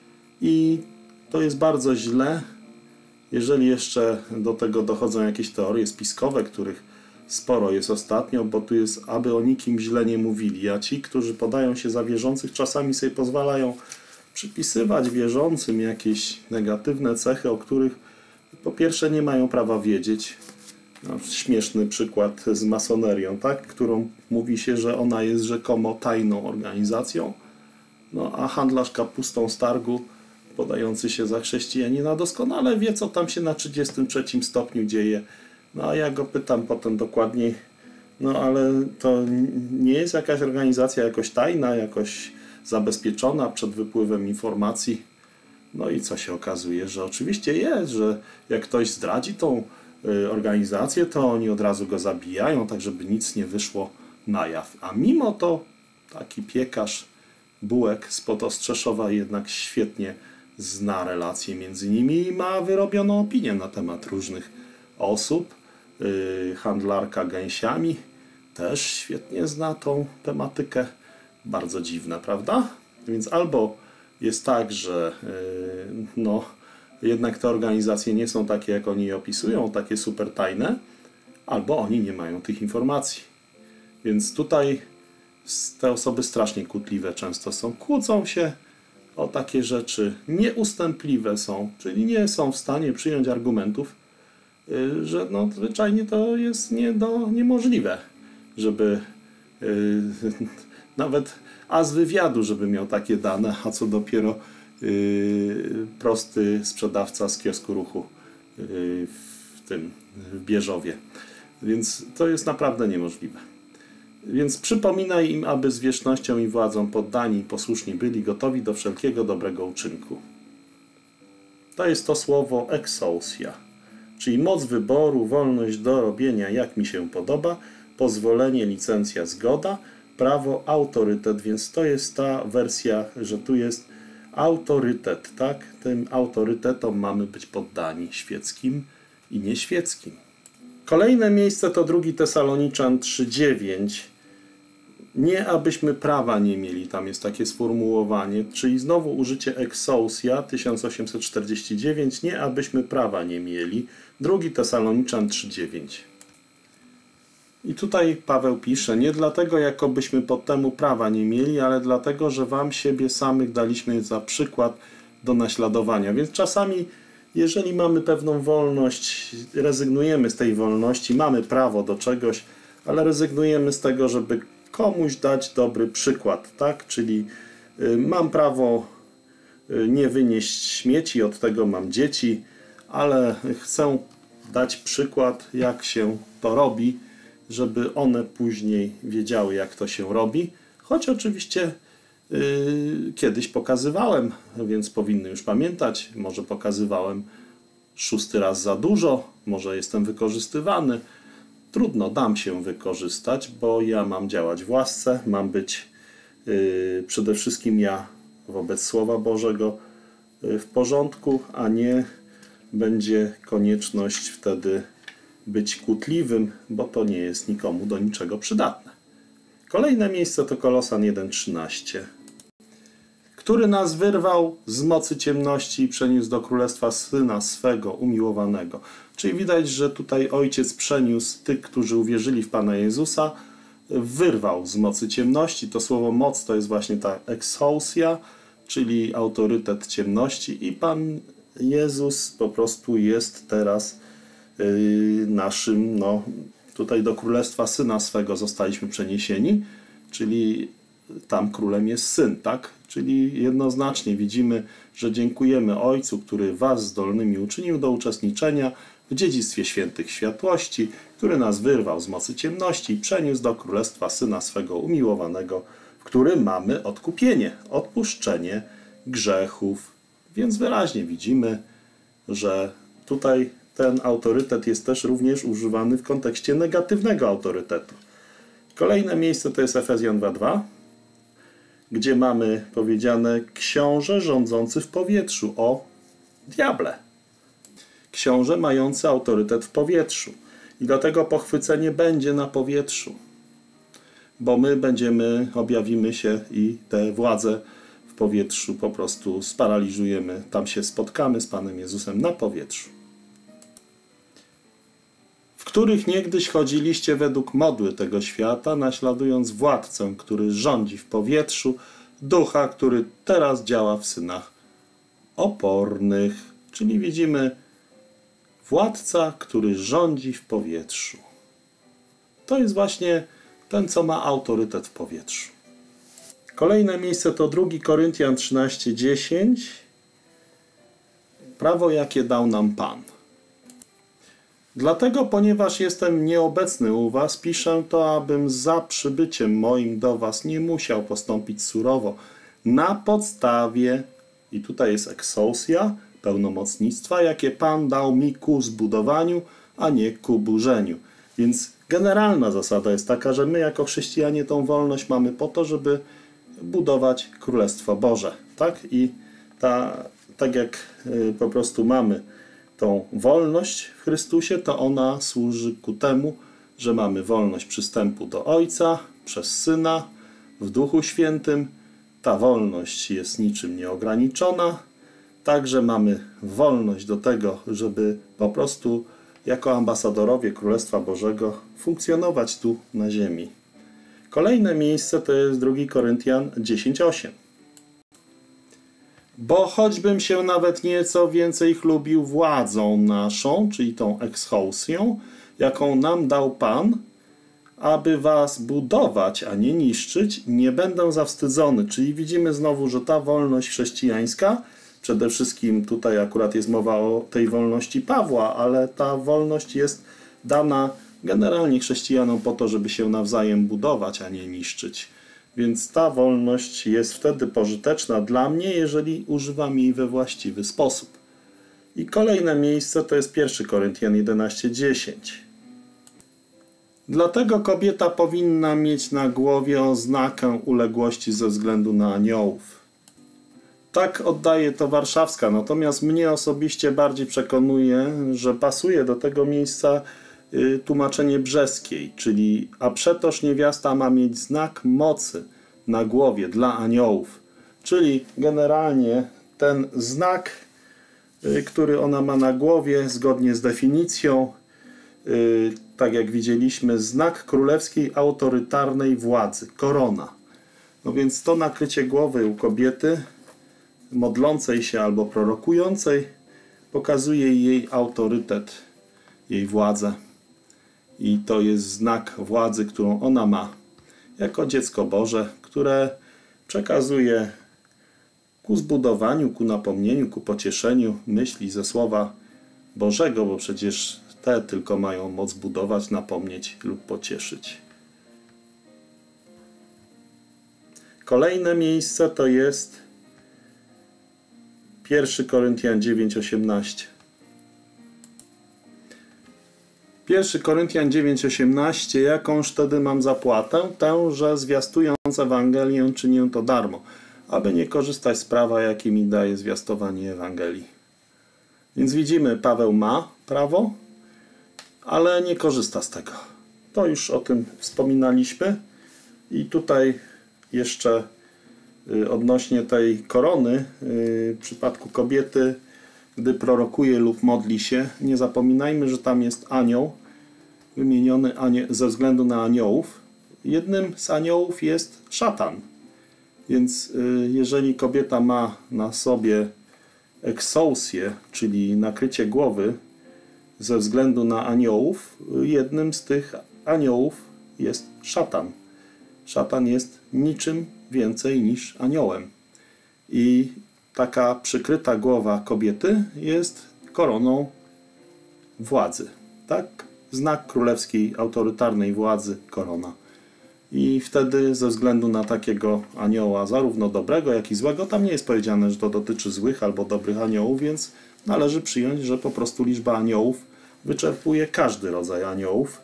I to jest bardzo źle, jeżeli jeszcze do tego dochodzą jakieś teorie spiskowe, których sporo jest ostatnio, bo tu jest, aby o nikim źle nie mówili. A ci, którzy podają się za wierzących, czasami sobie pozwalają przypisywać wierzącym jakieś negatywne cechy, o których po pierwsze nie mają prawa wiedzieć. Śmieszny przykład z masonerią, tak? Którą mówi się, że ona jest rzekomo tajną organizacją, a handlarz kapustą z targu, podający się za chrześcijanina, doskonale wie, co tam się na 33 stopniu dzieje. No a ja go pytam potem dokładniej, no ale to nie jest jakaś organizacja jakoś tajna, jakoś zabezpieczona przed wypływem informacji. No i co się okazuje, że oczywiście jest, że jak ktoś zdradzi tą organizację, to oni od razu go zabijają, tak żeby nic nie wyszło na jaw. A mimo to taki piekarz Bułek spod Ostrzeszowa jednak świetnie zna relacje między nimi i ma wyrobioną opinię na temat różnych osób. Handlarka gęsiami też świetnie zna tą tematykę. Bardzo dziwna, prawda? Więc albo jest tak, że no, jednak te organizacje nie są takie, jak oni je opisują, takie super tajne, albo oni nie mają tych informacji. Więc tutaj te osoby strasznie kłótliwe często są. Kłócą się o takie rzeczy, nieustępliwe są, czyli nie są w stanie przyjąć argumentów, że no, zwyczajnie to jest niemożliwe, żeby nawet z wywiadu, żeby miał takie dane, a co dopiero prosty sprzedawca z kiosku ruchu w Bierzowie. Więc to jest naprawdę niemożliwe. Więc przypominaj im, aby z wiecznością i władzą poddani i posłuszni byli, gotowi do wszelkiego dobrego uczynku. To jest to słowo exousia, czyli moc wyboru, wolność do robienia jak mi się podoba, pozwolenie, licencja, zgoda, prawo, autorytet, więc to jest ta wersja, że tu jest autorytet, tak? Tym autorytetom mamy być poddani, świeckim i nieświeckim. Kolejne miejsce to 2 Tesaloniczan 3:9. Nie abyśmy prawa nie mieli, tam jest takie sformułowanie, czyli znowu użycie exousia 1849, nie abyśmy prawa nie mieli. 2 Tesaloniczan 3:9. I tutaj Paweł pisze, nie dlatego, jakobyśmy pod temu prawa nie mieli, ale dlatego, że wam siebie samych daliśmy za przykład do naśladowania. Więc czasami, jeżeli mamy pewną wolność, rezygnujemy z tej wolności, mamy prawo do czegoś, ale rezygnujemy z tego, żeby komuś dać dobry przykład, tak? Czyli mam prawo nie wynieść śmieci, od tego mam dzieci, ale chcę dać przykład, jak się to robi, żeby one później wiedziały, jak to się robi. Choć oczywiście kiedyś pokazywałem, więc powinny już pamiętać. Może pokazywałem 6. raz za dużo, może jestem wykorzystywany. Trudno, dam się wykorzystać, bo ja mam działać w łasce, mam być przede wszystkim ja wobec Słowa Bożego w porządku, a nie będzie konieczność wtedy być kłótliwym, bo to nie jest nikomu do niczego przydatne. Kolejne miejsce to Kolosan 1:13. Który nas wyrwał z mocy ciemności i przeniósł do królestwa Syna swego umiłowanego. Czyli widać, że tutaj Ojciec przeniósł tych, którzy uwierzyli w Pana Jezusa, wyrwał z mocy ciemności. To słowo moc to jest właśnie ta exousia, czyli autorytet ciemności i Pan Jezus po prostu jest teraz naszym, no tutaj do królestwa Syna swego zostaliśmy przeniesieni, czyli tam królem jest Syn, tak? Czyli jednoznacznie widzimy, że dziękujemy Ojcu, który was zdolnymi uczynił do uczestniczenia w dziedzictwie świętych światłości, który nas wyrwał z mocy ciemności i przeniósł do królestwa Syna swego umiłowanego, w którym mamy odkupienie, odpuszczenie grzechów. Więc wyraźnie widzimy, że tutaj ten autorytet jest też również używany w kontekście negatywnego autorytetu. Kolejne miejsce to jest Efezjan 2:2, gdzie mamy powiedziane książę rządzący w powietrzu, o diable. Książę mający autorytet w powietrzu. I dlatego pochwycenie będzie na powietrzu. Bo my objawimy się i te władze w powietrzu po prostu sparaliżujemy. Tam się spotkamy z Panem Jezusem na powietrzu. W których niegdyś chodziliście według modły tego świata, naśladując władcę, który rządzi w powietrzu, ducha, który teraz działa w synach opornych. Czyli widzimy władca, który rządzi w powietrzu. To jest właśnie ten, co ma autorytet w powietrzu. Kolejne miejsce to 2 Koryntian 13:10. Prawo, jakie dał nam Pan. Dlatego, ponieważ jestem nieobecny u was, piszę to, abym za przybyciem moim do was nie musiał postąpić surowo na podstawie, i tutaj jest exousia, pełnomocnictwa, jakie Pan dał mi ku zbudowaniu, a nie ku burzeniu. Więc generalna zasada jest taka, że my jako chrześcijanie tą wolność mamy po to, żeby budować Królestwo Boże. Tak? I tak jak po prostu mamy tą wolność w Chrystusie, to ona służy ku temu, że mamy wolność przystępu do Ojca przez Syna w Duchu Świętym. Ta wolność jest niczym nieograniczona. Także mamy wolność do tego, żeby po prostu jako ambasadorowie Królestwa Bożego funkcjonować tu na ziemi. Kolejne miejsce to jest 2 Koryntian 10:8. Bo choćbym się nawet nieco więcej chlubił władzą naszą, czyli tą exousią, jaką nam dał Pan, aby was budować, a nie niszczyć, nie będę zawstydzony. Czyli widzimy znowu, że ta wolność chrześcijańska, przede wszystkim tutaj akurat jest mowa o tej wolności Pawła, ale ta wolność jest dana generalnie chrześcijanom po to, żeby się nawzajem budować, a nie niszczyć. Więc ta wolność jest wtedy pożyteczna dla mnie, jeżeli używam jej we właściwy sposób. I kolejne miejsce to jest 1 Koryntian 11:10. Dlatego kobieta powinna mieć na głowie oznakę uległości ze względu na aniołów. Tak oddaje to warszawska, natomiast mnie osobiście bardziej przekonuje, że pasuje do tego miejsca tłumaczenie brzeskiej, czyli a przetoż niewiasta ma mieć znak mocy na głowie dla aniołów. Czyli generalnie ten znak, który ona ma na głowie, zgodnie z definicją, tak jak widzieliśmy, znak królewskiej autorytarnej władzy, korona. No więc to nakrycie głowy u kobiety modlącej się albo prorokującej pokazuje jej autorytet, jej władzę. I to jest znak władzy, którą ona ma jako dziecko Boże, które przekazuje ku zbudowaniu, ku napomnieniu, ku pocieszeniu myśli ze Słowa Bożego, bo przecież te tylko mają moc budować, napomnieć lub pocieszyć. Kolejne miejsce to jest 1 Koryntian 9:18. 1 Koryntian 9:18. Jakąż wtedy mam zapłatę? Tę, że zwiastując Ewangelię czynię to darmo, aby nie korzystać z prawa, jakie mi daje zwiastowanie Ewangelii. Więc widzimy, Paweł ma prawo, ale nie korzysta z tego. To już o tym wspominaliśmy. I tutaj jeszcze odnośnie tej korony, w przypadku kobiety, gdy prorokuje lub modli się, nie zapominajmy, że tam jest anioł, wymieniony ze względu na aniołów. Jednym z aniołów jest szatan. Więc jeżeli kobieta ma na sobie exousię, czyli nakrycie głowy ze względu na aniołów, jednym z tych aniołów jest szatan. Szatan jest niczym więcej niż aniołem. I taka przykryta głowa kobiety jest koroną władzy. Tak? Znak królewskiej, autorytarnej władzy, korona. I wtedy ze względu na takiego anioła, zarówno dobrego, jak i złego, tam nie jest powiedziane, że to dotyczy złych albo dobrych aniołów, więc należy przyjąć, że po prostu liczba aniołów wyczerpuje każdy rodzaj aniołów.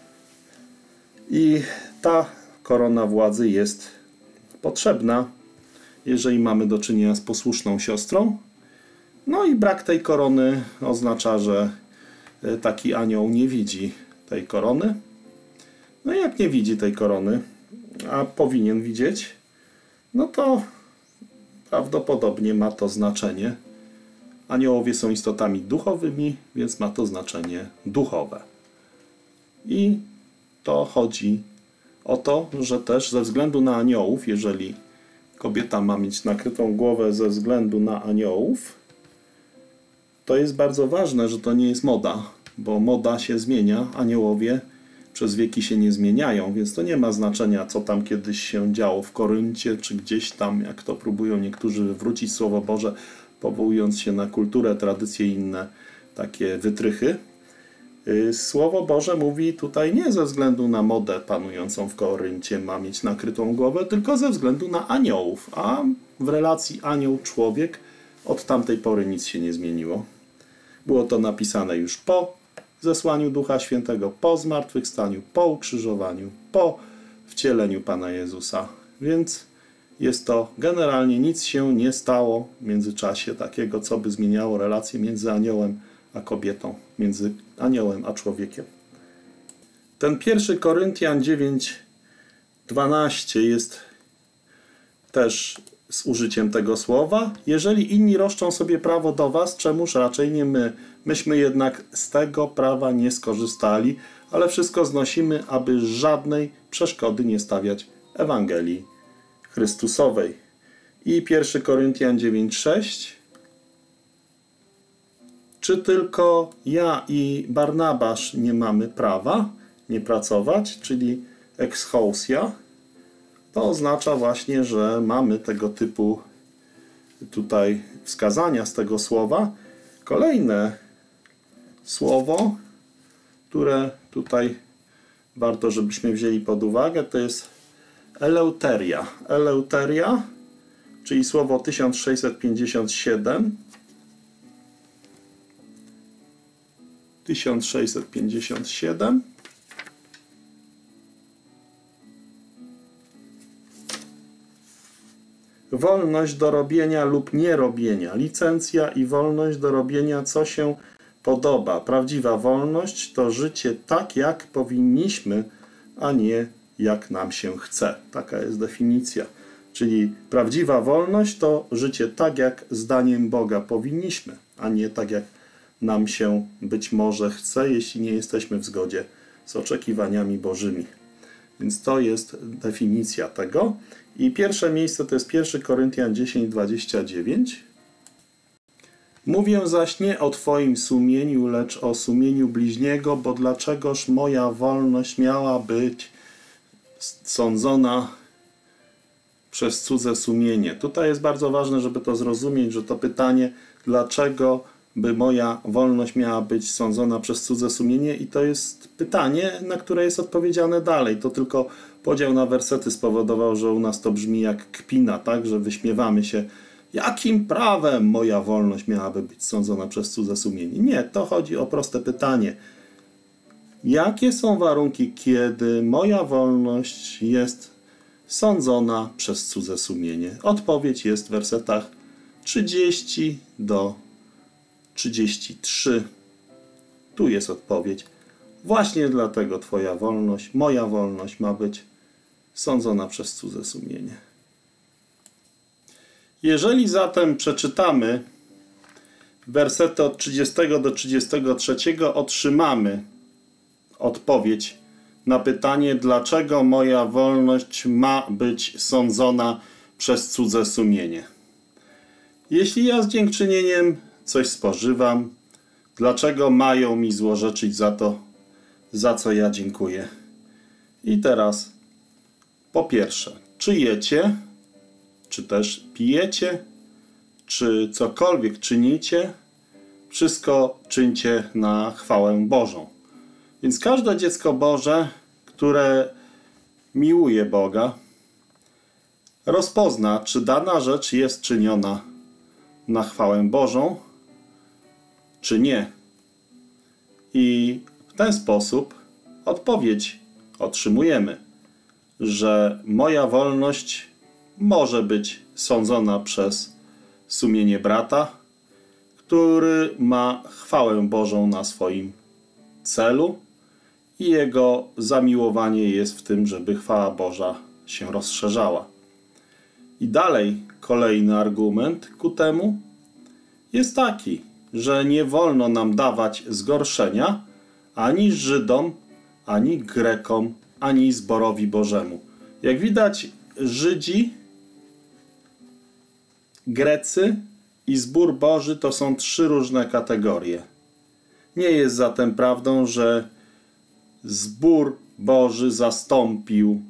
I ta korona władzy jest potrzebna, jeżeli mamy do czynienia z posłuszną siostrą. No i brak tej korony oznacza, że taki anioł nie widzi tej korony. No i jak nie widzi tej korony, a powinien widzieć, no to prawdopodobnie ma to znaczenie. Aniołowie są istotami duchowymi, więc ma to znaczenie duchowe. I to chodzi o to, że też ze względu na aniołów, jeżeli kobieta ma mieć nakrytą głowę ze względu na aniołów, to jest bardzo ważne, że to nie jest moda, bo moda się zmienia, aniołowie przez wieki się nie zmieniają, więc to nie ma znaczenia, co tam kiedyś się działo w Koryncie, czy gdzieś tam, jak to próbują niektórzy wywrócić Słowo Boże, powołując się na kulturę, tradycje i inne takie wytrychy. Słowo Boże mówi tutaj nie ze względu na modę panującą w Koryncie ma mieć nakrytą głowę, tylko ze względu na aniołów. A w relacji anioł-człowiek od tamtej pory nic się nie zmieniło. Było to napisane już po zesłaniu Ducha Świętego, po zmartwychwstaniu, po ukrzyżowaniu, po wcieleniu Pana Jezusa. Więc jest to generalnie nic się nie stało w międzyczasie takiego, co by zmieniało relacje między aniołem a kobietą, między aniołem a człowiekiem. Ten 1 Koryntian 9:12 jest też z użyciem tego słowa. Jeżeli inni roszczą sobie prawo do was, czemuż raczej nie my. Myśmy jednak z tego prawa nie skorzystali, ale wszystko znosimy, aby żadnej przeszkody nie stawiać Ewangelii Chrystusowej. I 1 Koryntian 9:6. Czy tylko ja i Barnabasz nie mamy prawa nie pracować, czyli exousia? To oznacza właśnie, że mamy tego typu tutaj wskazania z tego słowa. Kolejne słowo, które tutaj warto, żebyśmy wzięli pod uwagę, to jest eleuteria. Eleuteria, czyli słowo 1657. 1657. Wolność do robienia lub nierobienia. Licencja i wolność do robienia, co się podoba. Prawdziwa wolność to życie tak, jak powinniśmy, a nie jak nam się chce. Taka jest definicja. Czyli prawdziwa wolność to życie tak, jak zdaniem Boga powinniśmy, a nie tak, jak nam się być może chce, jeśli nie jesteśmy w zgodzie z oczekiwaniami Bożymi. Więc to jest definicja tego. I pierwsze miejsce to jest 1 Koryntian 10:29. Mówię zaś nie o twoim sumieniu, lecz o sumieniu bliźniego, bo dlaczegoż moja wolność miała być sądzona przez cudze sumienie. Tutaj jest bardzo ważne, żeby to zrozumieć, że to pytanie, dlaczego by moja wolność miała być sądzona przez cudze sumienie, i to jest pytanie, na które jest odpowiedziane dalej. To tylko podział na wersety spowodował, że u nas to brzmi jak kpina, tak, że wyśmiewamy się, jakim prawem moja wolność miałaby być sądzona przez cudze sumienie. Nie, to chodzi o proste pytanie. Jakie są warunki, kiedy moja wolność jest sądzona przez cudze sumienie? Odpowiedź jest w wersetach 30 do 33. Tu jest odpowiedź. Właśnie dlatego twoja wolność, moja wolność ma być sądzona przez cudze sumienie. Jeżeli zatem przeczytamy wersety od 30 do 33, otrzymamy odpowiedź na pytanie, dlaczego moja wolność ma być sądzona przez cudze sumienie. Jeśli ja z dziękczynieniem coś spożywam, dlaczego mają mi złorzeczyć za to, za co ja dziękuję? I teraz, po pierwsze, czy jecie, czy też pijecie, czy cokolwiek czynicie, wszystko czyńcie na chwałę Bożą. Więc każde dziecko Boże, które miłuje Boga, rozpozna, czy dana rzecz jest czyniona na chwałę Bożą, czy nie. I w ten sposób odpowiedź otrzymujemy, że moja wolność może być sądzona przez sumienie brata, który ma chwałę Bożą na swoim celu i jego zamiłowanie jest w tym, żeby chwała Boża się rozszerzała. I dalej kolejny argument ku temu jest taki, że nie wolno nam dawać zgorszenia ani Żydom, ani Grekom, ani zborowi Bożemu. Jak widać, Żydzi, Grecy i zbór Boży to są trzy różne kategorie. Nie jest zatem prawdą, że zbór Boży zastąpił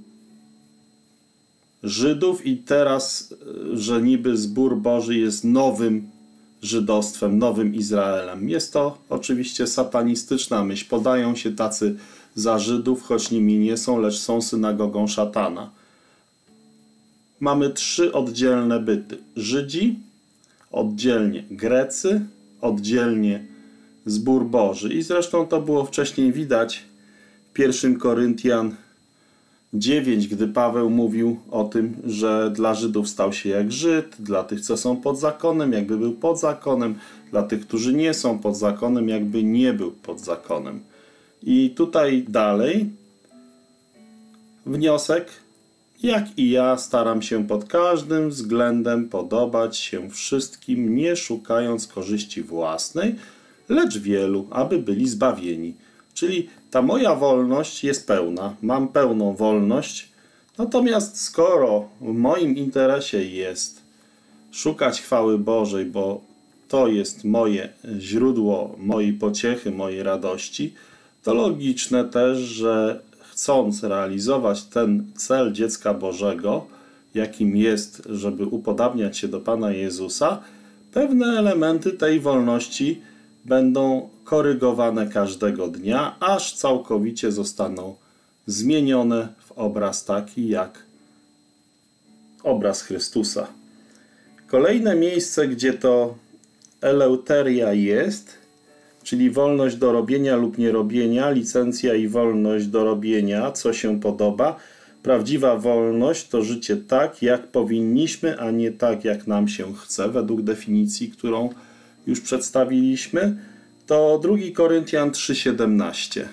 Żydów i teraz, że niby zbór Boży jest nowym żydostwem, nowym Izraelem. Jest to oczywiście satanistyczna myśl. Podają się tacy za Żydów, choć nimi nie są, lecz są synagogą szatana. Mamy 3 oddzielne byty. Żydzi, oddzielnie Grecy, oddzielnie zbór Boży. I zresztą to było wcześniej widać w 1 Koryntian 9, gdy Paweł mówił o tym, że dla Żydów stał się jak Żyd, dla tych, co są pod zakonem, jakby był pod zakonem, dla tych, którzy nie są pod zakonem, jakby nie był pod zakonem. I tutaj dalej wniosek: jak i ja staram się pod każdym względem podobać się wszystkim, nie szukając korzyści własnej, lecz wielu, aby byli zbawieni. Czyli ta moja wolność jest pełna, mam pełną wolność, natomiast skoro w moim interesie jest szukać chwały Bożej, bo to jest moje źródło mojej pociechy, mojej radości, to logiczne też, że chcąc realizować ten cel dziecka Bożego, jakim jest, żeby upodabniać się do Pana Jezusa, pewne elementy tej wolności będą korygowane każdego dnia, aż całkowicie zostaną zmienione w obraz taki jak obraz Chrystusa. Kolejne miejsce, gdzie to eleuteria jest, czyli wolność do robienia lub nierobienia, licencja i wolność do robienia, co się podoba. Prawdziwa wolność to życie tak, jak powinniśmy, a nie tak, jak nam się chce, według definicji, którą już przedstawiliśmy. To 2 Koryntian 3,17.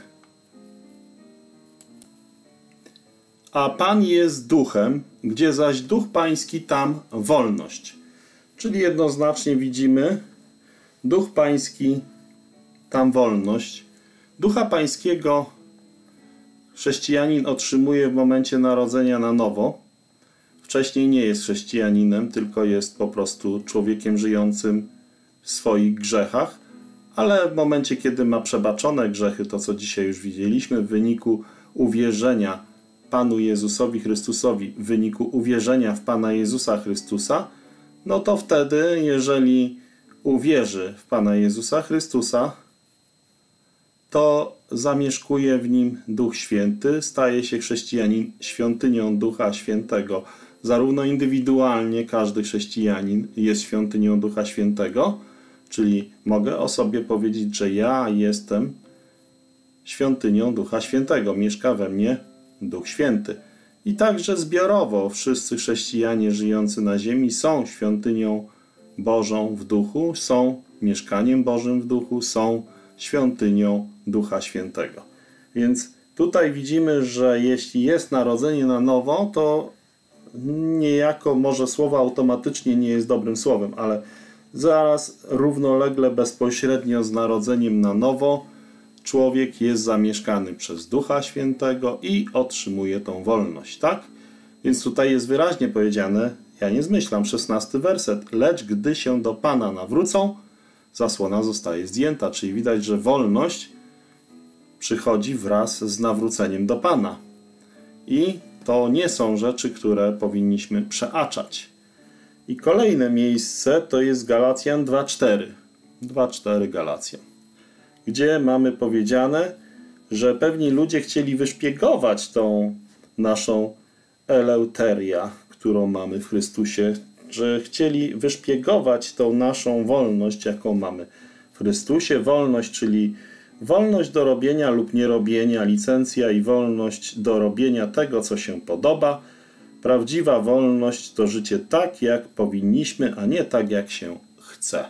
A Pan jest duchem, gdzie zaś duch pański, tam wolność. Czyli jednoznacznie widzimy, duch pański, tam wolność. Ducha pańskiego chrześcijanin otrzymuje w momencie narodzenia na nowo. Wcześniej nie jest chrześcijaninem, tylko jest po prostu człowiekiem żyjącym w swoich grzechach, ale w momencie, kiedy ma przebaczone grzechy, to co dzisiaj już widzieliśmy, w wyniku uwierzenia Panu Jezusowi Chrystusowi, w wyniku uwierzenia w Pana Jezusa Chrystusa, no to wtedy, jeżeli uwierzy w Pana Jezusa Chrystusa, to zamieszkuje w nim Duch Święty, staje się chrześcijanin świątynią Ducha Świętego. Zarówno indywidualnie każdy chrześcijanin jest świątynią Ducha Świętego, czyli mogę o sobie powiedzieć, że ja jestem świątynią Ducha Świętego, mieszka we mnie Duch Święty. I także zbiorowo wszyscy chrześcijanie żyjący na ziemi są świątynią Bożą w duchu, są mieszkaniem Bożym w duchu, są świątynią Ducha Świętego. Więc tutaj widzimy, że jeśli jest narodzenie na nowo, to niejako może słowo automatycznie nie jest dobrym słowem, ale zaraz równolegle, bezpośrednio z narodzeniem na nowo człowiek jest zamieszkany przez Ducha Świętego i otrzymuje tą wolność, tak? Więc tutaj jest wyraźnie powiedziane, ja nie zmyślam, 16 werset, lecz gdy się do Pana nawrócą, zasłona zostaje zdjęta, czyli widać, że wolność przychodzi wraz z nawróceniem do Pana. I to nie są rzeczy, które powinniśmy przeaczać. I kolejne miejsce to jest Galacjan 2,4. 2,4 Galacjan. Gdzie mamy powiedziane, że pewni ludzie chcieli wyszpiegować tą naszą eleuterię, którą mamy w Chrystusie, że chcieli wyszpiegować tą naszą wolność, jaką mamy w Chrystusie. Wolność, czyli wolność do robienia lub nierobienia, licencja i wolność do robienia tego, co się podoba. Prawdziwa wolność to życie tak, jak powinniśmy, a nie tak, jak się chce.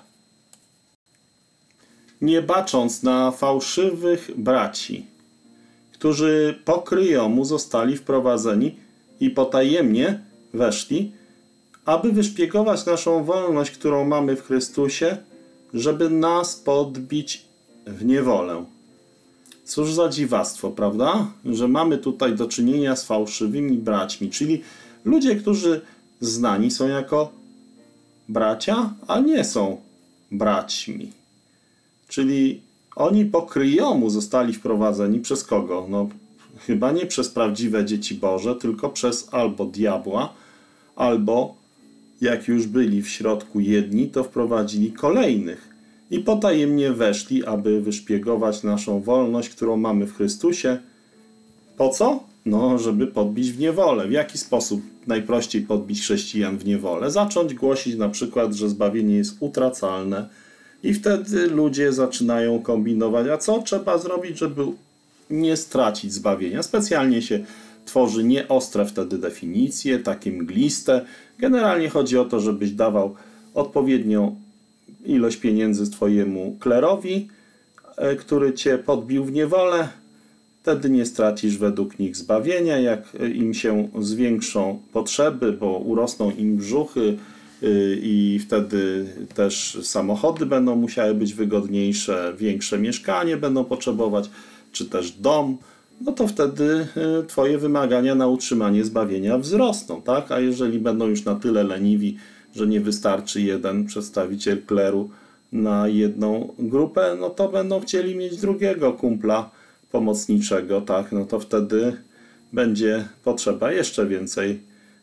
Nie bacząc na fałszywych braci, którzy po kryjomu zostali wprowadzeni i potajemnie weszli, aby wyszpiegować naszą wolność, którą mamy w Chrystusie, żeby nas podbić w niewolę. Cóż za dziwactwo, prawda? Że mamy tutaj do czynienia z fałszywymi braćmi, czyli ludzie, którzy znani są jako bracia, a nie są braćmi. Czyli oni po kryjomu zostali wprowadzeni przez kogo? No, chyba nie przez prawdziwe dzieci Boże, tylko przez albo diabła, albo jak już byli w środku jedni, to wprowadzili kolejnych i potajemnie weszli, aby wyszpiegować naszą wolność, którą mamy w Chrystusie. Po co? No, żeby podbić w niewolę. W jaki sposób najprościej podbić chrześcijan w niewolę? Zacząć głosić na przykład, że zbawienie jest utracalne i wtedy ludzie zaczynają kombinować, a co trzeba zrobić, żeby nie stracić zbawienia. Specjalnie się tworzy nieostre wtedy definicje, takie mgliste. Generalnie chodzi o to, żebyś dawał odpowiednią ilość pieniędzy twojemu klerowi, który cię podbił w niewolę. Wtedy nie stracisz według nich zbawienia. Jak im się zwiększą potrzeby, bo urosną im brzuchy i wtedy też samochody będą musiały być wygodniejsze, większe mieszkanie będą potrzebować, czy też dom, no to wtedy twoje wymagania na utrzymanie zbawienia wzrosną, tak? A jeżeli będą już na tyle leniwi, że nie wystarczy jeden przedstawiciel kleru na jedną grupę, no to będą chcieli mieć drugiego kumpla pomocniczego, tak? No to wtedy będzie potrzeba jeszcze więcej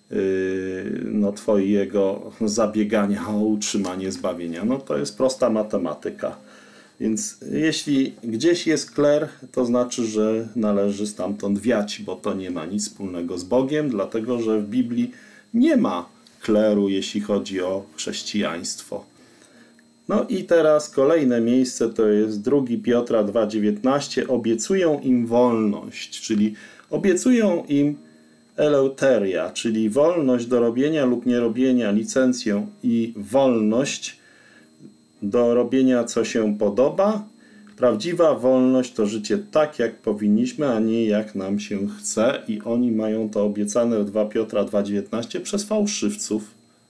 twojego zabiegania o utrzymanie zbawienia. No to jest prosta matematyka. Więc jeśli gdzieś jest kler, to znaczy, że należy stamtąd wiać, bo to nie ma nic wspólnego z Bogiem, dlatego że w Biblii nie ma kleru, jeśli chodzi o chrześcijaństwo. No i teraz kolejne miejsce to jest 2 Piotra 2,19. Obiecują im wolność, czyli obiecują im eleuteria, czyli wolność do robienia lub nierobienia, licencję i wolność do robienia, co się podoba. Prawdziwa wolność to życie tak, jak powinniśmy, a nie jak nam się chce. I oni mają to obiecane w 2 Piotra 2,19 przez fałszywców.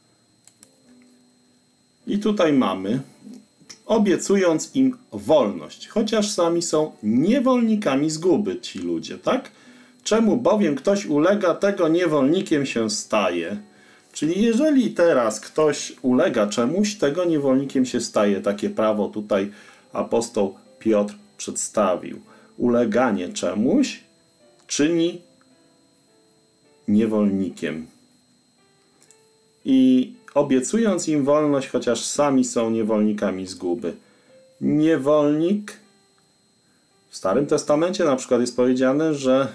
I tutaj mamy, obiecując im wolność, chociaż sami są niewolnikami zguby ci ludzie, tak? Czemu bowiem ktoś ulega, tego niewolnikiem się staje. Czyli jeżeli teraz ktoś ulega czemuś, tego niewolnikiem się staje. Takie prawo tutaj apostoł Piotr przedstawił. Uleganie czemuś czyni niewolnikiem. I obiecując im wolność, chociaż sami są niewolnikami zguby. Niewolnik, w Starym Testamencie na przykład jest powiedziane, że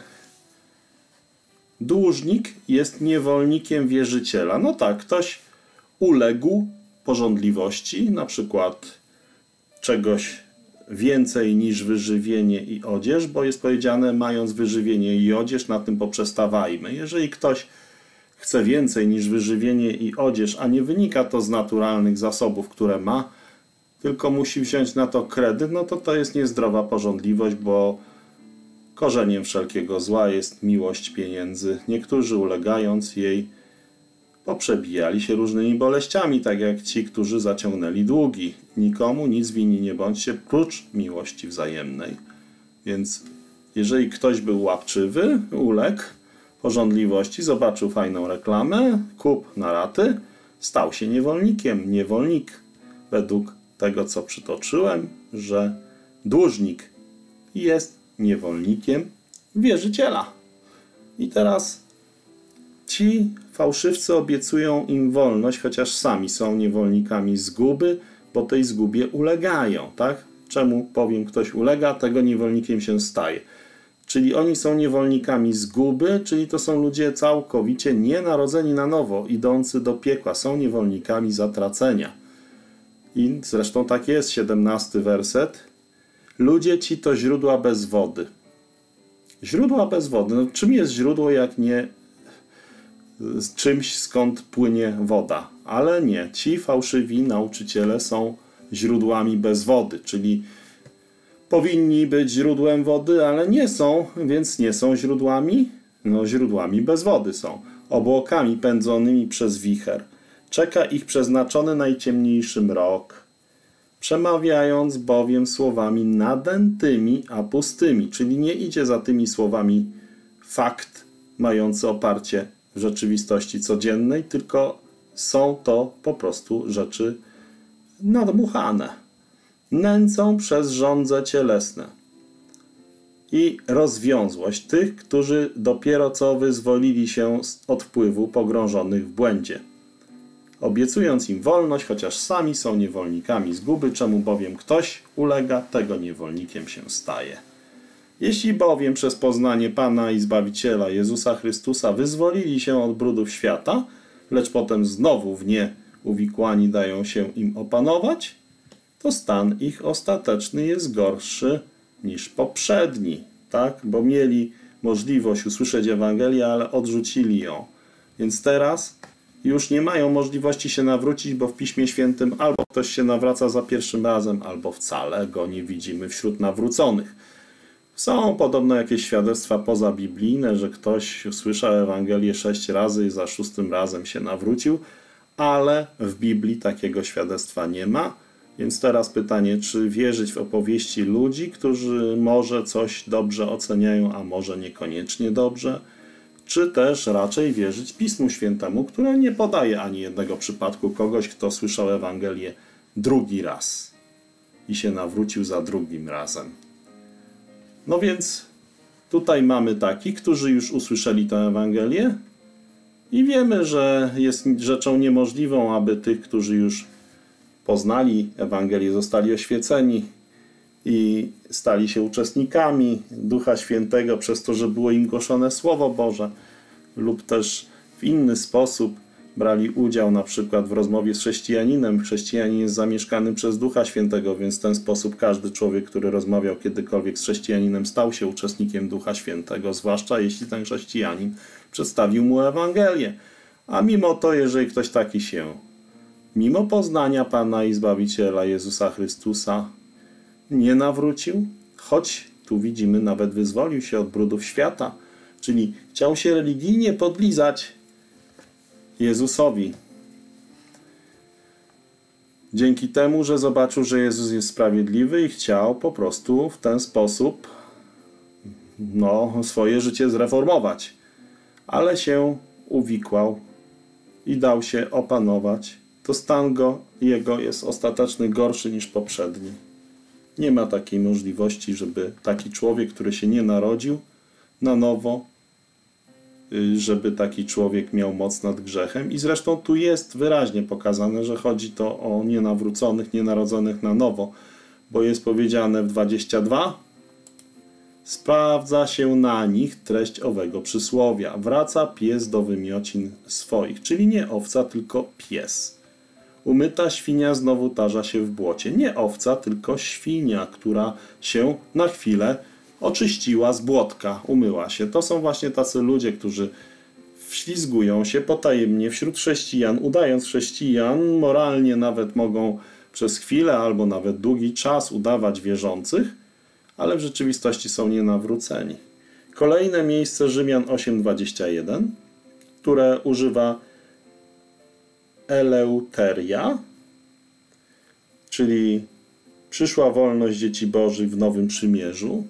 dłużnik jest niewolnikiem wierzyciela. No tak, ktoś uległ pożądliwości, na przykład czegoś więcej niż wyżywienie i odzież, bo jest powiedziane, mając wyżywienie i odzież, na tym poprzestawajmy. Jeżeli ktoś chce więcej niż wyżywienie i odzież, a nie wynika to z naturalnych zasobów, które ma, tylko musi wziąć na to kredyt, no to jest niezdrowa pożądliwość, bo korzeniem wszelkiego zła jest miłość pieniędzy. Niektórzy ulegając jej poprzebijali się różnymi boleściami, tak jak ci, którzy zaciągnęli długi. Nikomu nic winni nie bądźcie, prócz miłości wzajemnej. Więc jeżeli ktoś był łapczywy, uległ pożądliwości, zobaczył fajną reklamę, kup na raty, stał się niewolnikiem. Niewolnik według tego, co przytoczyłem, że dłużnik jest niewolnikiem wierzyciela. I teraz ci fałszywcy obiecują im wolność, chociaż sami są niewolnikami zguby, bo tej zgubie ulegają, tak? Czemu powiem ktoś ulega, tego niewolnikiem się staje. Czyli oni są niewolnikami zguby, czyli to są ludzie całkowicie nienarodzeni na nowo, idący do piekła, są niewolnikami zatracenia. I zresztą tak jest, 17 werset. Ludzie ci to źródła bez wody. Źródła bez wody. No, czym jest źródło, jak nie z czymś, skąd płynie woda? Ale nie. Ci fałszywi nauczyciele są źródłami bez wody, czyli powinni być źródłem wody, ale nie są, więc nie są źródłami. No, źródłami bez wody są. Obłokami pędzonymi przez wicher. Czeka ich przeznaczony najciemniejszy mrok, przemawiając bowiem słowami nadętymi, a pustymi, czyli nie idzie za tymi słowami fakt mający oparcie w rzeczywistości codziennej, tylko są to po prostu rzeczy nadmuchane. Nęcą przez żądze cielesne i rozwiązłość tych, którzy dopiero co wyzwolili się od wpływu pogrążonych w błędzie. obiecując im wolność, chociaż sami są niewolnikami zguby, czemu bowiem ktoś ulega, tego niewolnikiem się staje. Jeśli bowiem przez poznanie Pana i Zbawiciela Jezusa Chrystusa wyzwolili się od brudów świata, lecz potem znowu w nie uwikłani dają się im opanować, to stan ich ostateczny jest gorszy niż poprzedni, tak? Bo mieli możliwość usłyszeć Ewangelię, ale odrzucili ją. Więc teraz już nie mają możliwości się nawrócić, bo w Piśmie Świętym albo ktoś się nawraca za pierwszym razem, albo wcale go nie widzimy wśród nawróconych. Są podobno jakieś świadectwa pozabiblijne, że ktoś usłyszał Ewangelię 6 razy i za 6 razem się nawrócił, ale w Biblii takiego świadectwa nie ma. Więc teraz pytanie, czy wierzyć w opowieści ludzi, którzy może coś dobrze oceniają, a może niekoniecznie dobrze, czy też raczej wierzyć Pismu Świętemu, które nie podaje ani jednego przypadku kogoś, kto słyszał Ewangelię drugi raz i się nawrócił za drugim razem. No więc tutaj mamy takich, którzy już usłyszeli tę Ewangelię i wiemy, że jest rzeczą niemożliwą, aby tych, którzy już poznali Ewangelię, zostali oświeceni i stali się uczestnikami Ducha Świętego przez to, że było im głoszone Słowo Boże, lub też w inny sposób brali udział na przykład w rozmowie z chrześcijaninem. Chrześcijanin jest zamieszkany przez Ducha Świętego, więc w ten sposób każdy człowiek, który rozmawiał kiedykolwiek z chrześcijaninem, stał się uczestnikiem Ducha Świętego, zwłaszcza jeśli ten chrześcijanin przedstawił mu Ewangelię. A mimo to, jeżeli ktoś taki się mimo poznania Pana i Zbawiciela Jezusa Chrystusa nie nawrócił, choć tu widzimy, nawet wyzwolił się od brudów świata, czyli chciał się religijnie podlizać Jezusowi. Dzięki temu, że zobaczył, że Jezus jest sprawiedliwy i chciał po prostu w ten sposób swoje życie zreformować. Ale się uwikłał i dał się opanować. To stan jego jest ostateczny gorszy niż poprzedni. Nie ma takiej możliwości, żeby taki człowiek, który się nie narodził na nowo, żeby taki człowiek miał moc nad grzechem. I zresztą tu jest wyraźnie pokazane, że chodzi to o nienawróconych, nienarodzonych na nowo, bo jest powiedziane w 22: sprawdza się na nich treść owego przysłowia. Wraca pies do wymiocin swoich, czyli nie owca, tylko pies. Umyta świnia znowu tarza się w błocie. Nie owca, tylko świnia, która się na chwilę oczyściła z błotka, umyła się. To są właśnie tacy ludzie, którzy wślizgują się potajemnie wśród chrześcijan, udając chrześcijan, moralnie nawet mogą przez chwilę albo nawet długi czas udawać wierzących, ale w rzeczywistości są nienawróceni. Kolejne miejsce, Rzymian 8:21, które używa eleuteria, czyli przyszła wolność dzieci Bożych w Nowym Przymierzu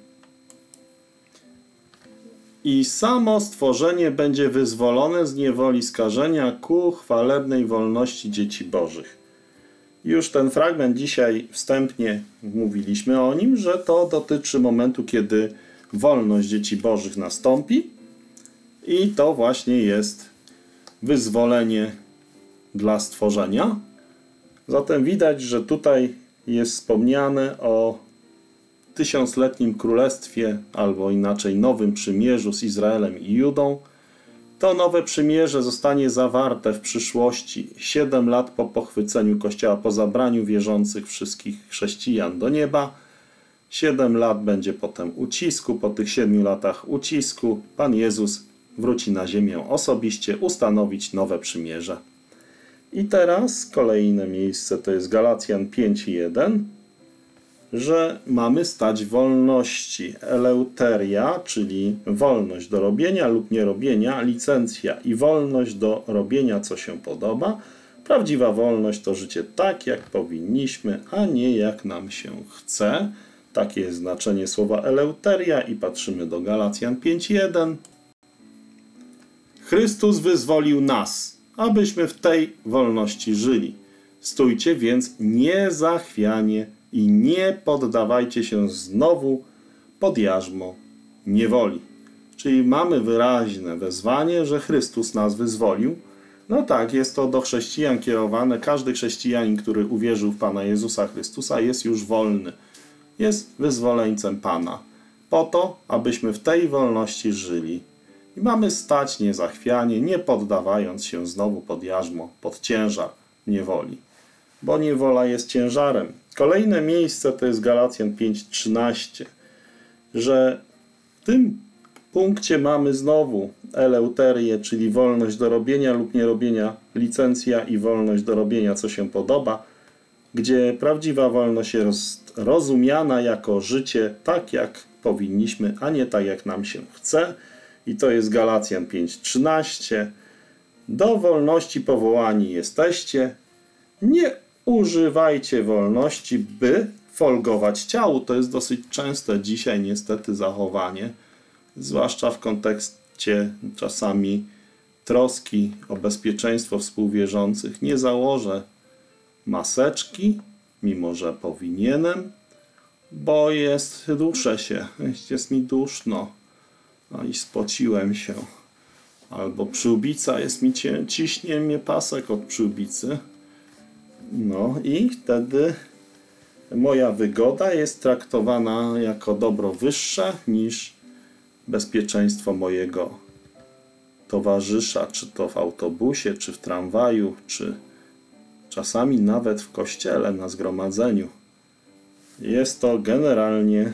i samo stworzenie będzie wyzwolone z niewoli skażenia ku chwalebnej wolności dzieci Bożych. Już ten fragment dzisiaj wstępnie mówiliśmy o nim, że to dotyczy momentu, kiedy wolność dzieci Bożych nastąpi i to właśnie jest wyzwolenie dla stworzenia. Zatem widać, że tutaj jest wspomniane o tysiącletnim królestwie, albo inaczej Nowym Przymierzu z Izraelem i Judą. To nowe przymierze zostanie zawarte w przyszłości 7 lat po pochwyceniu Kościoła, po zabraniu wierzących wszystkich chrześcijan do nieba. 7 lat będzie potem ucisku. Po tych 7 latach ucisku Pan Jezus wróci na ziemię osobiście ustanowić nowe przymierze. I teraz kolejne miejsce to jest Galacjan 5:1, że mamy stać w wolności. Eleuteria, czyli wolność do robienia lub nierobienia, licencja i wolność do robienia, co się podoba. Prawdziwa wolność to życie tak, jak powinniśmy, a nie jak nam się chce. Takie jest znaczenie słowa eleuteria i patrzymy do Galacjan 5:1. Chrystus wyzwolił nas, abyśmy w tej wolności żyli. Stójcie więc niezachwianie i nie poddawajcie się znowu pod jarzmo niewoli. Czyli mamy wyraźne wezwanie, że Chrystus nas wyzwolił, No tak, jest to do chrześcijan kierowane. Każdy chrześcijanin, który uwierzył w Pana Jezusa Chrystusa, jest już wolny. Jest wyzwoleńcem Pana. Po to, abyśmy w tej wolności żyli. I mamy stać niezachwianie, nie poddawając się znowu pod jarzmo, pod ciężar niewoli. Bo niewola jest ciężarem. Kolejne miejsce to jest Galacjan 5:13, że w tym punkcie mamy znowu eleuterię, czyli wolność do robienia lub nierobienia, licencja i wolność do robienia, co się podoba, gdzie prawdziwa wolność jest rozumiana jako życie tak, jak powinniśmy, a nie tak, jak nam się chce. I to jest Galacjan 5:13. Do wolności powołani jesteście. Nie używajcie wolności, by folgować ciału. To jest dosyć częste dzisiaj niestety zachowanie, zwłaszcza w kontekście czasami troski o bezpieczeństwo współwierzących. Nie założę maseczki, mimo że powinienem, bo duszę się, jest mi duszno, no i spociłem się. Albo przyłbica jest mi ciśnie mnie pasek od przyłbicy. No i wtedy moja wygoda jest traktowana jako dobro wyższe niż bezpieczeństwo mojego towarzysza, czy to w autobusie, czy w tramwaju, czy czasami nawet w kościele na zgromadzeniu. Jest to generalnie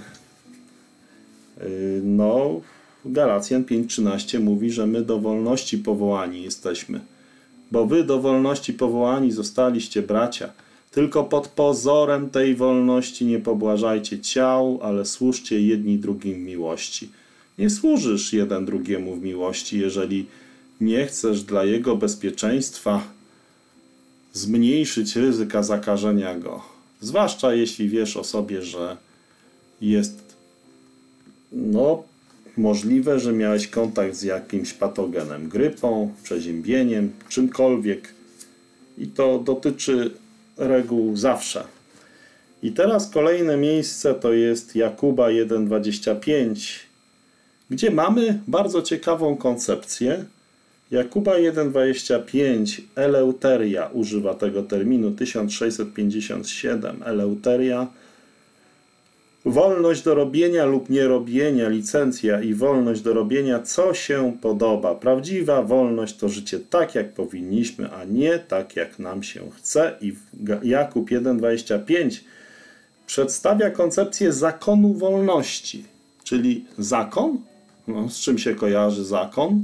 Galacjan 5:13 mówi, że my do wolności powołani jesteśmy. Bo wy do wolności powołani zostaliście, bracia. Tylko pod pozorem tej wolności nie pobłażajcie ciał, ale służcie jedni drugim w miłości. Nie służysz jeden drugiemu w miłości, jeżeli nie chcesz dla jego bezpieczeństwa zmniejszyć ryzyka zakażenia go. Zwłaszcza jeśli wiesz o sobie, że jest możliwe, że miałeś kontakt z jakimś patogenem, grypą, przeziębieniem, czymkolwiek. I to dotyczy reguł zawsze. I teraz kolejne miejsce to jest Jakuba 1:25, gdzie mamy bardzo ciekawą koncepcję. Jakuba 1:25, eleuteria, używa tego terminu, 1657, eleuteria. Wolność do robienia lub nierobienia, licencja i wolność do robienia, co się podoba. Prawdziwa wolność to życie tak, jak powinniśmy, a nie tak, jak nam się chce. I Jakub 1:25 przedstawia koncepcję zakonu wolności. Czyli zakon? Z czym się kojarzy zakon?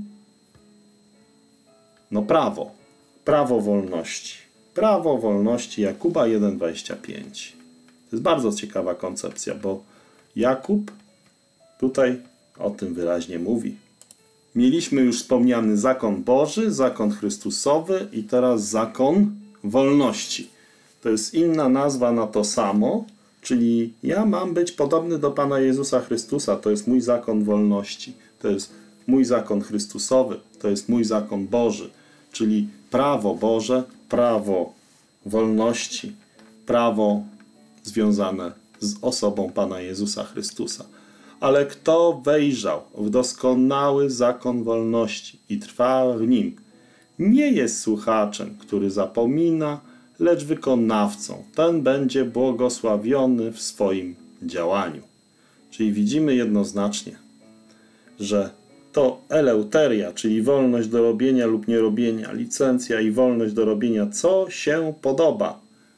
Prawo. Prawo wolności. Prawo wolności Jakuba 1:25. To jest bardzo ciekawa koncepcja, bo Jakub tutaj o tym wyraźnie mówi. Mieliśmy już wspomniany zakon Boży, zakon Chrystusowy i teraz zakon wolności. To jest inna nazwa na to samo, czyli ja mam być podobny do Pana Jezusa Chrystusa. To jest mój zakon wolności. To jest mój zakon Chrystusowy. To jest mój zakon Boży, czyli prawo Boże, prawo wolności, prawo związane z osobą Pana Jezusa Chrystusa. Ale kto wejrzał w doskonały zakon wolności i trwa w nim, nie jest słuchaczem, który zapomina, lecz wykonawcą. Ten będzie błogosławiony w swoim działaniu. Czyli widzimy jednoznacznie, że to eleuteria, czyli wolność do robienia lub nierobienia, licencja i wolność do robienia, co się podoba.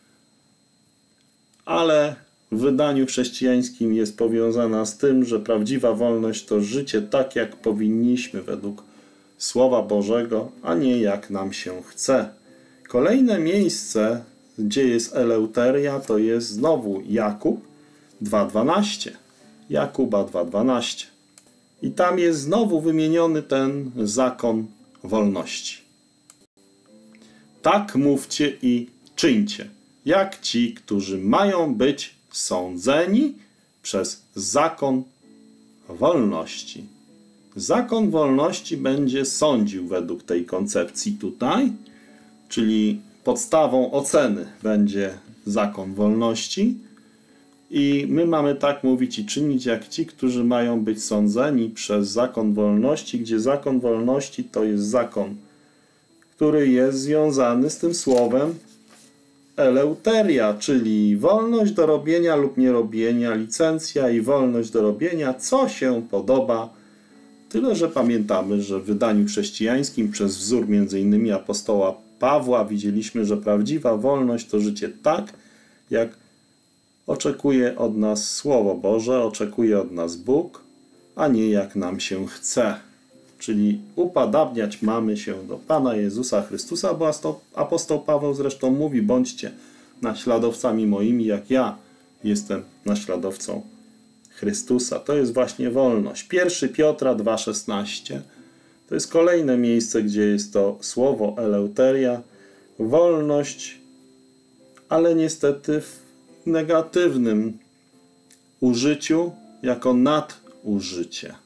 Ale w wydaniu chrześcijańskim jest powiązana z tym, że prawdziwa wolność to życie tak, jak powinniśmy według Słowa Bożego, a nie jak nam się chce. Kolejne miejsce, gdzie jest eleuteria, to jest znowu Jakub 2:12. Jakuba 2:12. I tam jest znowu wymieniony ten zakon wolności. Tak mówcie i czyńcie, jak ci, którzy mają być sądzeni przez zakon wolności. Zakon wolności będzie sądził według tej koncepcji tutaj, czyli podstawą oceny będzie zakon wolności i my mamy tak mówić i czynić jak ci, którzy mają być sądzeni przez zakon wolności, gdzie zakon wolności to jest zakon który jest związany z tym słowem eleuteria, czyli wolność do robienia lub nierobienia, licencja i wolność do robienia, co się podoba. Tyle, że pamiętamy, że w wydaniu chrześcijańskim przez wzór m.in. apostoła Pawła widzieliśmy, że prawdziwa wolność to życie tak, jak oczekuje od nas Słowo Boże, oczekuje od nas Bóg, a nie jak nam się chce. Czyli upodabniać mamy się do Pana Jezusa Chrystusa, bo apostoł Paweł zresztą mówi: bądźcie naśladowcami moimi, jak ja jestem naśladowcą Chrystusa. To jest właśnie wolność. 1 Piotra 2,16 to jest kolejne miejsce, gdzie jest to słowo eleuteria, wolność, ale niestety w negatywnym użyciu, jako nadużycie.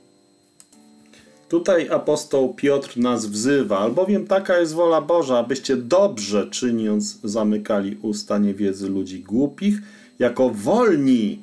Tutaj apostoł Piotr nas wzywa, albowiem taka jest wola Boża, abyście dobrze czyniąc zamykali usta niewiedzy ludzi głupich, jako wolni.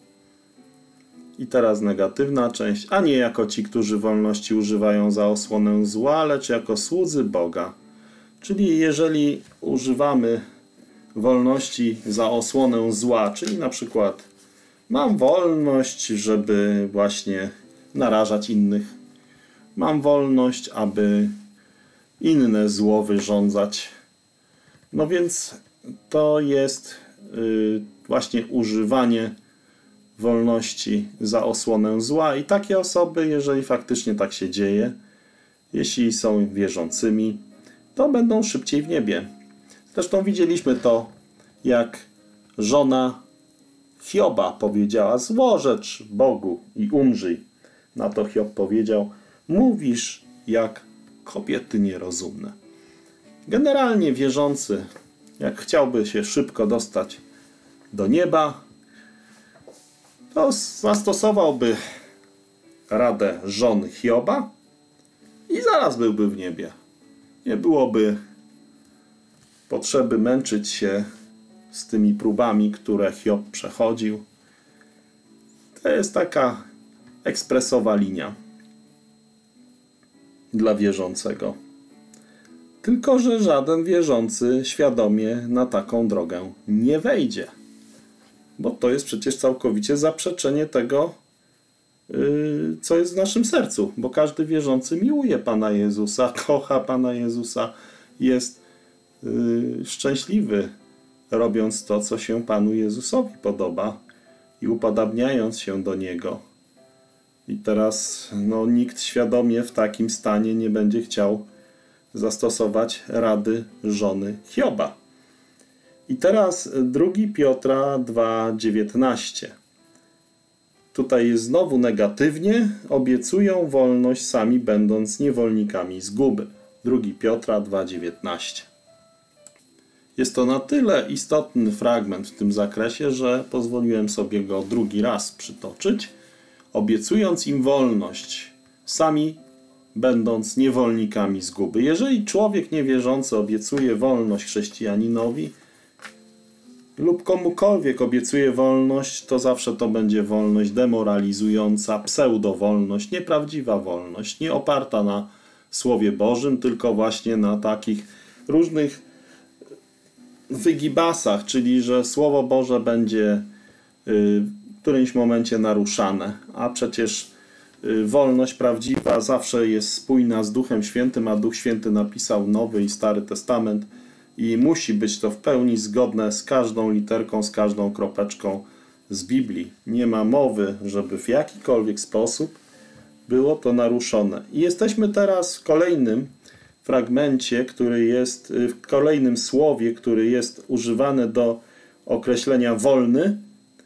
I teraz negatywna część, a nie jako ci, którzy wolności używają za osłonę zła, lecz jako słudzy Boga. Czyli jeżeli używamy wolności za osłonę zła, czyli na przykład mam wolność, żeby właśnie narażać innych, mam wolność, aby inne zło wyrządzać. No więc to jest właśnie używanie wolności za osłonę zła i takie osoby, jeżeli faktycznie tak się dzieje, jeśli są wierzącymi, to będą szybciej w niebie. Zresztą widzieliśmy to, jak żona Hioba powiedziała: złożecz Bogu i umrzyj. Na to Hiob powiedział: mówisz jak kobiety nierozumne. Generalnie wierzący, jak chciałby się szybko dostać do nieba, to zastosowałby radę żony Hioba i zaraz byłby w niebie. Nie byłoby potrzeby męczyć się z tymi próbami, które Hiob przechodził. To jest taka ekspresowa linia dla wierzącego. Tylko że żaden wierzący świadomie na taką drogę nie wejdzie. Bo to jest przecież całkowicie zaprzeczenie tego, co jest w naszym sercu. Bo każdy wierzący miłuje Pana Jezusa, kocha Pana Jezusa, jest szczęśliwy, robiąc to, co się Panu Jezusowi podoba i upodabniając się do Niego. I teraz nikt świadomie w takim stanie nie będzie chciał zastosować rady żony Hioba. I teraz 2 Piotra 2,19. Tutaj jest znowu negatywnie. Obiecują wolność sami będąc niewolnikami zguby. 2 Piotra 2,19. Jest to na tyle istotny fragment w tym zakresie, że pozwoliłem sobie go drugi raz przytoczyć. Obiecując im wolność sami będąc niewolnikami zguby. Jeżeli człowiek niewierzący obiecuje wolność chrześcijaninowi lub komukolwiek obiecuje wolność, to zawsze to będzie wolność demoralizująca, pseudowolność, nieprawdziwa wolność, nie oparta na Słowie Bożym, tylko właśnie na takich różnych wygibasach, czyli że Słowo Boże będzie w którymś momencie naruszane, a przecież wolność prawdziwa zawsze jest spójna z Duchem Świętym, a Duch Święty napisał Nowy i Stary Testament i musi być to w pełni zgodne z każdą literką, z każdą kropeczką z Biblii. Nie ma mowy, żeby w jakikolwiek sposób było to naruszone. I jesteśmy teraz w kolejnym fragmencie, który jest, w kolejnym słowie, który jest używane do określenia wolny.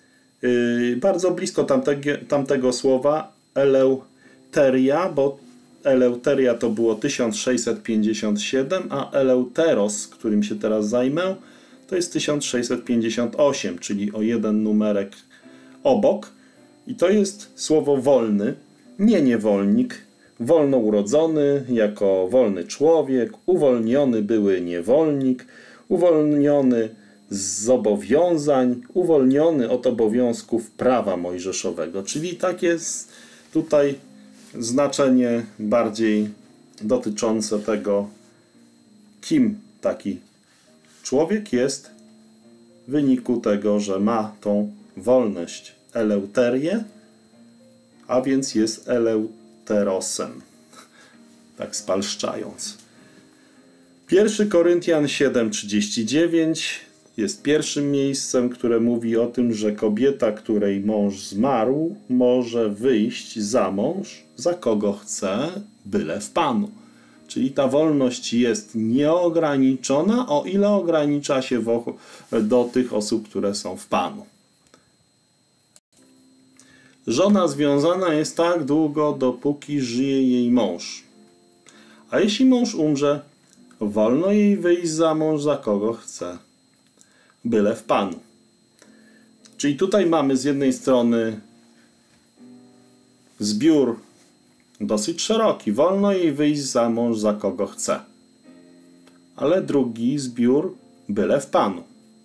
Bardzo blisko tamtego słowa eleuteria, bo eleuteria to było 1657, a eleuteros, którym się teraz zajmę, to jest 1658, czyli o jeden numerek obok. I to jest słowo wolny, nie niewolnik, wolnourodzony jako wolny człowiek, uwolniony były niewolnik, uwolniony z zobowiązań, uwolniony od obowiązków prawa mojżeszowego. Czyli tak jest tutaj znaczenie bardziej dotyczące tego, Kim taki człowiek jest w wyniku tego, że ma tą wolność, eleuterię, a więc jest eleuterosem, tak spalszczając. 1 Koryntian 7:39 jest pierwszym miejscem, które mówi o tym, że kobieta, której mąż zmarł, może wyjść za mąż, za kogo chce, byle w Panu. Czyli ta wolność jest nieograniczona, o ile ogranicza się do tych osób, które są w Panu. Żona związana jest tak długo, dopóki żyje jej mąż. A jeśli mąż umrze, wolno jej wyjść za mąż, za kogo chce, byle w Panu. Czyli tutaj mamy z jednej strony zbiór dosyć szeroki. Wolno jej wyjść za mąż, za kogo chce. Ale drugi zbiór, byle w Panu.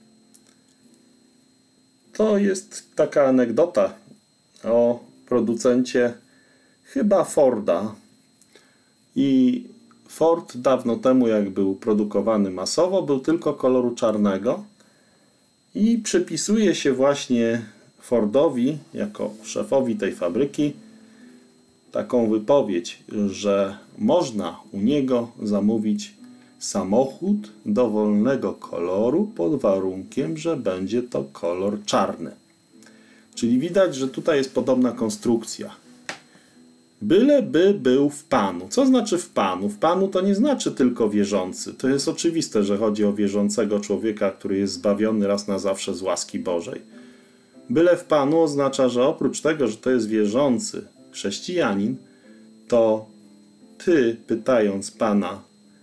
To jest taka anegdota o producencie chyba Forda. I Ford dawno temu, jak był produkowany masowo, był tylko koloru czarnego. I przypisuje się właśnie Fordowi, jako szefowi tej fabryki, taką wypowiedź, że można u niego zamówić samochód dowolnego koloru pod warunkiem, że będzie to kolor czarny. Czyli widać, że tutaj jest podobna konstrukcja. Byleby był w Panu. Co znaczy w Panu? W Panu to nie znaczy tylko wierzący. To jest oczywiste, że chodzi o wierzącego człowieka, który jest zbawiony raz na zawsze z łaski Bożej. Byle w Panu oznacza, że oprócz tego, że to jest wierzący chrześcijanin, to ty, pytając Pana,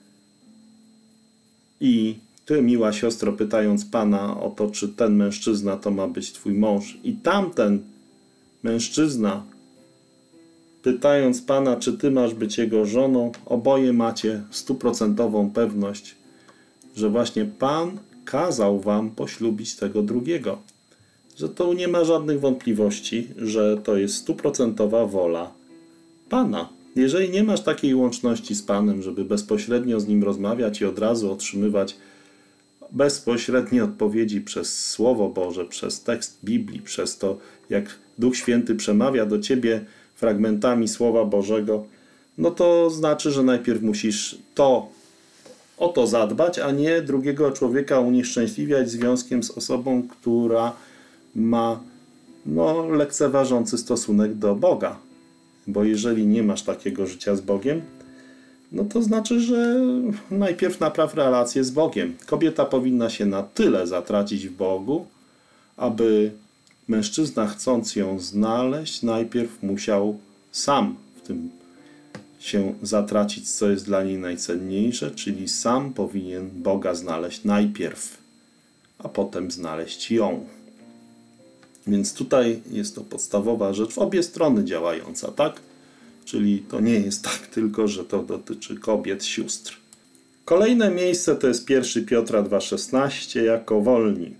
i ty, miła siostro, pytając Pana o to, czy ten mężczyzna to ma być twój mąż, i tamten mężczyzna, pytając Pana, czy ty masz być jego żoną, oboje macie 100% pewność, że właśnie Pan kazał wam poślubić tego drugiego. Że to nie ma żadnych wątpliwości, że to jest 100% wola Pana. Jeżeli nie masz takiej łączności z Panem, żeby bezpośrednio z Nim rozmawiać i od razu otrzymywać bezpośrednie odpowiedzi przez Słowo Boże, przez tekst Biblii, przez to, jak Duch Święty przemawia do ciebie fragmentami Słowa Bożego, no to znaczy, że najpierw musisz o to zadbać, a nie drugiego człowieka unieszczęśliwiać związkiem z osobą, która ma lekceważący stosunek do Boga. Bo jeżeli nie masz takiego życia z Bogiem, no to znaczy, że najpierw napraw relację z Bogiem. Kobieta powinna się na tyle zatracić w Bogu, aby mężczyzna, chcąc ją znaleźć, najpierw musiał sam w tym się zatracić, co jest dla niej najcenniejsze, czyli sam powinien Boga znaleźć najpierw, a potem znaleźć ją. Więc tutaj jest to podstawowa rzecz w obie strony działająca, tak? Czyli to nie jest tak tylko, że to dotyczy kobiet, sióstr. Kolejne miejsce to jest 1 Piotra 2,16 jako wolni.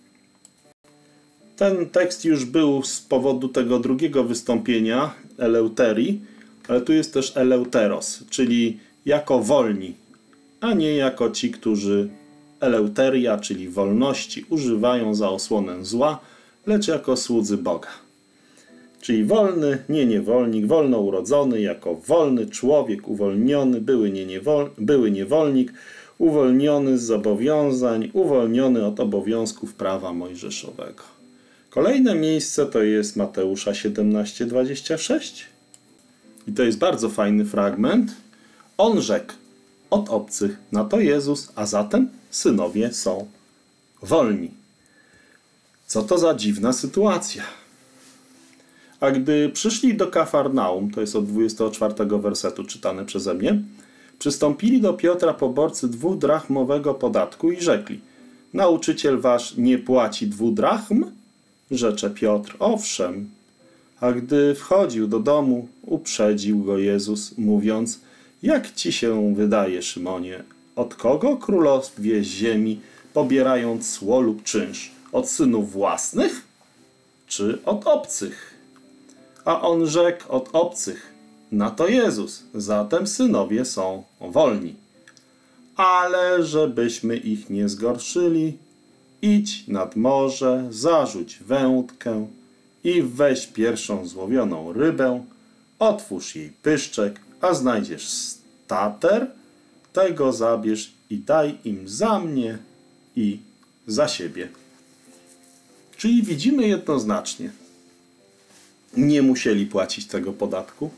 Ten tekst już był z powodu tego drugiego wystąpienia, eleuterii, ale tu jest też eleuteros, czyli jako wolni, a nie jako ci, którzy eleuteria, czyli wolności, używają za osłonę zła, lecz jako słudzy Boga. Czyli wolny, nie niewolnik, wolno urodzony, jako wolny człowiek, uwolniony, były niewolnik, uwolniony z zobowiązań, uwolniony od obowiązków prawa mojżeszowego. Kolejne miejsce to jest Mateusza 17:26. I to jest bardzo fajny fragment. On rzekł: od obcych, na to Jezus, a zatem synowie są wolni. Co to za dziwna sytuacja? A gdy przyszli do Kafarnaum, to jest od 24 wersetu czytane przeze mnie, przystąpili do Piotra poborcy 2 drachmowego podatku i rzekli: nauczyciel wasz nie płaci 2 drachm? Rzecze Piotr: owszem. A gdy wchodził do domu, uprzedził go Jezus, mówiąc: jak ci się wydaje, Szymonie, od kogo królowie ziemi pobierają cło lub czynsz? Od synów własnych, czy od obcych? A on rzekł: od obcych. Na to Jezus: zatem synowie są wolni. ale żebyśmy ich nie zgorszyli, idź nad morze, zarzuć wędkę i weź pierwszą złowioną rybę, otwórz jej pyszczek, a znajdziesz stater, tego zabierz i daj im za mnie i za siebie. Czyli widzimy jednoznacznie, nie musieli płacić tego podatku,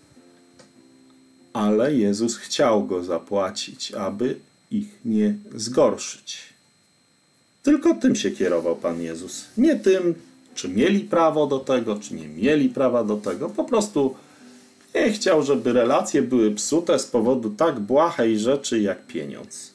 ale Jezus chciał go zapłacić, aby ich nie zgorszyć. Tylko tym się kierował Pan Jezus. Nie tym, czy mieli prawo do tego, czy nie mieli prawa do tego. Po prostu nie chciał, żeby relacje były psute z powodu tak błahej rzeczy jak pieniądz.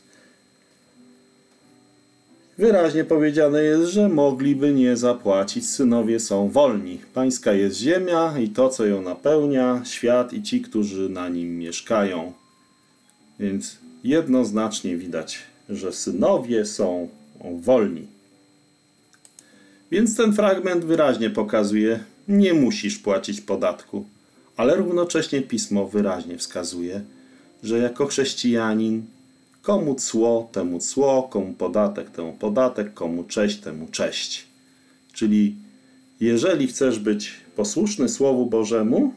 Wyraźnie powiedziane jest, że mogliby nie zapłacić. Synowie są wolni. Pańska jest ziemia i to, co ją napełnia, świat i ci, którzy na nim mieszkają. Więc jednoznacznie widać, że synowie są wolni. Więc ten fragment wyraźnie pokazuje, nie musisz płacić podatku, ale równocześnie Pismo wyraźnie wskazuje, że jako chrześcijanin komu cło, temu cło, komu podatek, temu podatek, komu cześć, temu cześć. Czyli jeżeli chcesz być posłuszny Słowu Bożemu,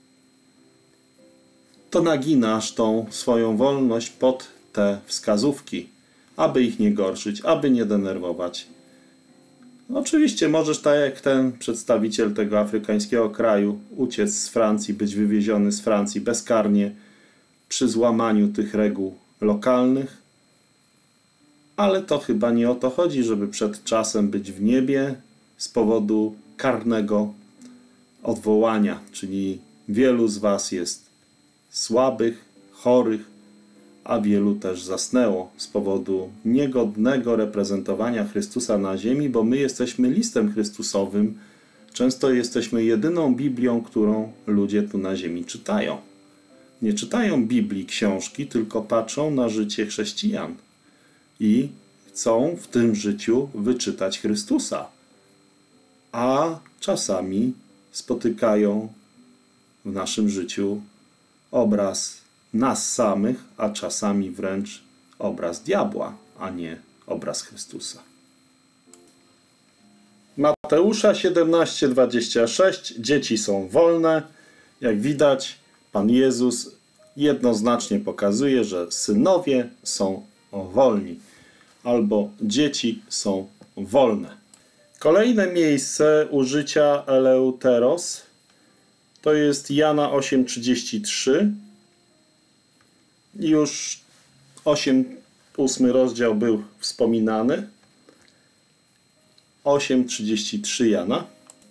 to naginasz tą swoją wolność pod te wskazówki, aby ich nie gorszyć, aby nie denerwować. Oczywiście możesz, tak jak ten przedstawiciel tego afrykańskiego kraju, uciec z Francji, być wywieziony z Francji bezkarnie przy złamaniu tych reguł lokalnych, ale to chyba nie o to chodzi, żeby przed czasem być w niebie z powodu karnego odwołania, czyli wielu z was jest słabych, chorych, a wielu też zasnęło z powodu niegodnego reprezentowania Chrystusa na ziemi, bo my jesteśmy listem Chrystusowym, często jesteśmy jedyną Biblią, którą ludzie tu na ziemi czytają. Nie czytają Biblii, książki, tylko patrzą na życie chrześcijan i chcą w tym życiu wyczytać Chrystusa. A czasami spotykają w naszym życiu obraz nas samych, a czasami wręcz obraz diabła, a nie obraz Chrystusa. Mateusza 17:26. Dzieci są wolne. Jak widać, Pan Jezus jednoznacznie pokazuje, że synowie są wolni, albo dzieci są wolne. Kolejne miejsce użycia eleuteros to jest Jana 8:33. Już 8 rozdział był wspominany. 8:33 Jana.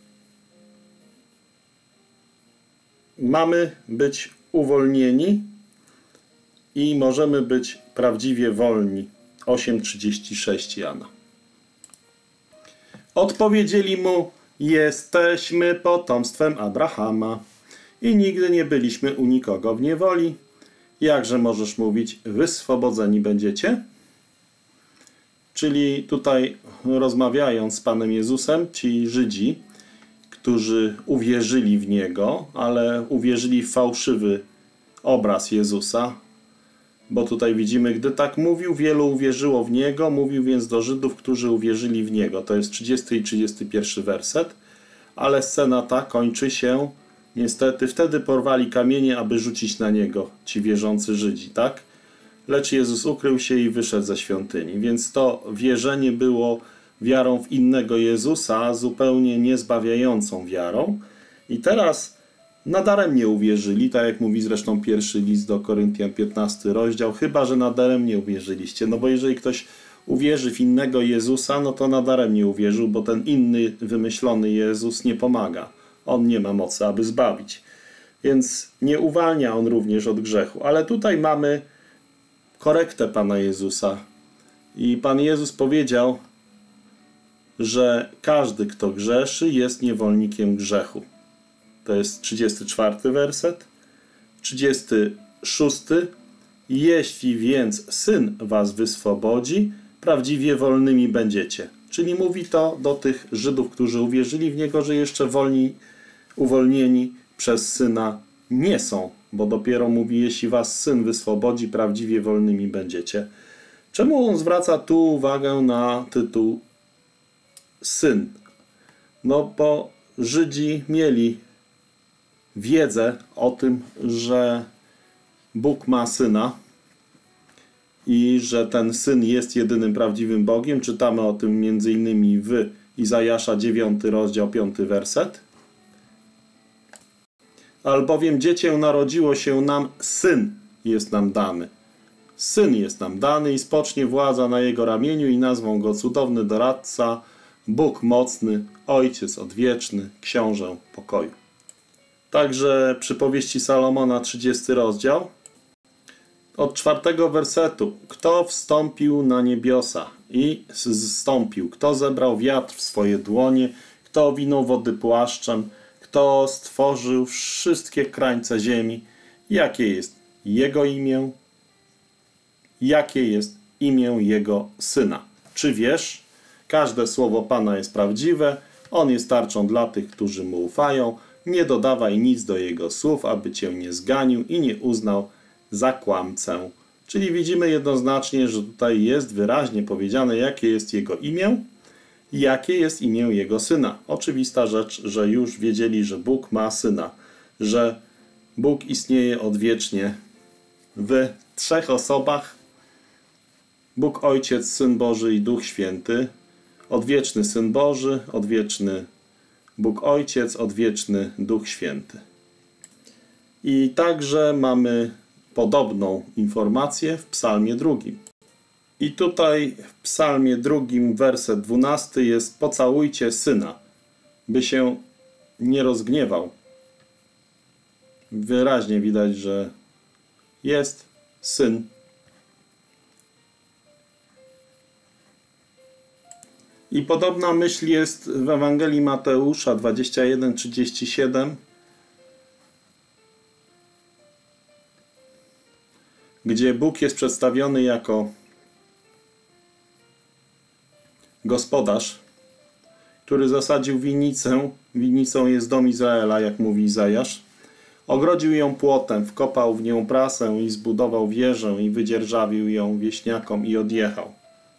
Mamy być uwolnieni i możemy być prawdziwie wolni. 8:36 Jana. Odpowiedzieli mu: jesteśmy potomstwem Abrahama i nigdy nie byliśmy u nikogo w niewoli. Jakże możesz mówić, wyswobodzeni będziecie? Czyli tutaj rozmawiając z Panem Jezusem, ci Żydzi, którzy uwierzyli w Niego, ale uwierzyli w fałszywy obraz Jezusa, bo tutaj widzimy, gdy tak mówił, wielu uwierzyło w Niego, mówił więc do Żydów, którzy uwierzyli w Niego. To jest 30 i 31 werset, ale scena ta kończy się niestety, wtedy porwali kamienie, aby rzucić na Niego ci wierzący Żydzi, tak? Lecz Jezus ukrył się i wyszedł ze świątyni. Więc to wierzenie było wiarą w innego Jezusa, zupełnie niezbawiającą wiarą. I teraz nadaremnie uwierzyli, tak jak mówi zresztą pierwszy list do Koryntian, 15 rozdział, chyba że nadaremnie uwierzyliście. No bo jeżeli ktoś uwierzy w innego Jezusa, no to nadaremnie uwierzył, bo ten inny, wymyślony Jezus nie pomaga. On nie ma mocy, aby zbawić. Więc nie uwalnia on również od grzechu. Ale tutaj mamy korektę Pana Jezusa. I Pan Jezus powiedział, że każdy, kto grzeszy, jest niewolnikiem grzechu. To jest 34 werset. 36. Jeśli więc Syn was wyswobodzi, prawdziwie wolnymi będziecie. Czyli mówi to do tych Żydów, którzy uwierzyli w Niego, że jeszcze uwolnieni przez Syna nie są bo dopiero mówi, jeśli was Syn wyswobodzi, prawdziwie wolnymi będziecie. Czemu on zwraca tu uwagę na tytuł Syn? No bo Żydzi mieli wiedzę o tym, że Bóg ma Syna i że ten Syn jest jedynym prawdziwym Bogiem. Czytamy o tym m.in. w Izajasza 9 rozdział 5 werset. Albowiem dziecię narodziło się nam, Syn jest nam dany. Syn jest nam dany i spocznie władza na jego ramieniu i nazwą go cudowny doradca, Bóg mocny, Ojciec odwieczny, Książę pokoju. Także przypowieści Salomona 30 rozdział od 4 wersetu. Kto wstąpił na niebiosa i zstąpił? Kto zebrał wiatr w swoje dłonie? Kto owinął wody płaszczem? Kto stworzył wszystkie krańce ziemi? Jakie jest Jego imię? Jakie jest imię Jego Syna? Czy wiesz? Każde słowo Pana jest prawdziwe. On jest tarczą dla tych, którzy Mu ufają. Nie dodawaj nic do Jego słów, aby Cię nie zganił i nie uznał za kłamcę. Czyli widzimy jednoznacznie, że tutaj jest wyraźnie powiedziane, jakie jest Jego imię, jakie jest imię Jego Syna. Oczywista rzecz, że już wiedzieli, że Bóg ma Syna, że Bóg istnieje odwiecznie w trzech osobach. Bóg Ojciec, Syn Boży i Duch Święty. Odwieczny Syn Boży, odwieczny Bóg Ojciec, odwieczny Duch Święty. I także mamy podobną informację w Psalmie 2. I tutaj w Psalmie 2, werset 12 jest: pocałujcie Syna, by się nie rozgniewał. Wyraźnie widać, że jest Syn. I podobna myśl jest w Ewangelii Mateusza 21:37, gdzie Bóg jest przedstawiony jako gospodarz, który zasadził winnicę. Winnicą jest dom Izraela, jak mówi Izajasz. Ogrodził ją płotem, wkopał w nią prasę i zbudował wieżę i wydzierżawił ją wieśniakom i odjechał.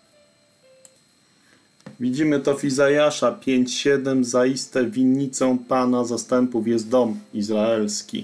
Widzimy to w Izajasza 5:7. Zaiste winnicą Pana zastępów jest dom izraelski.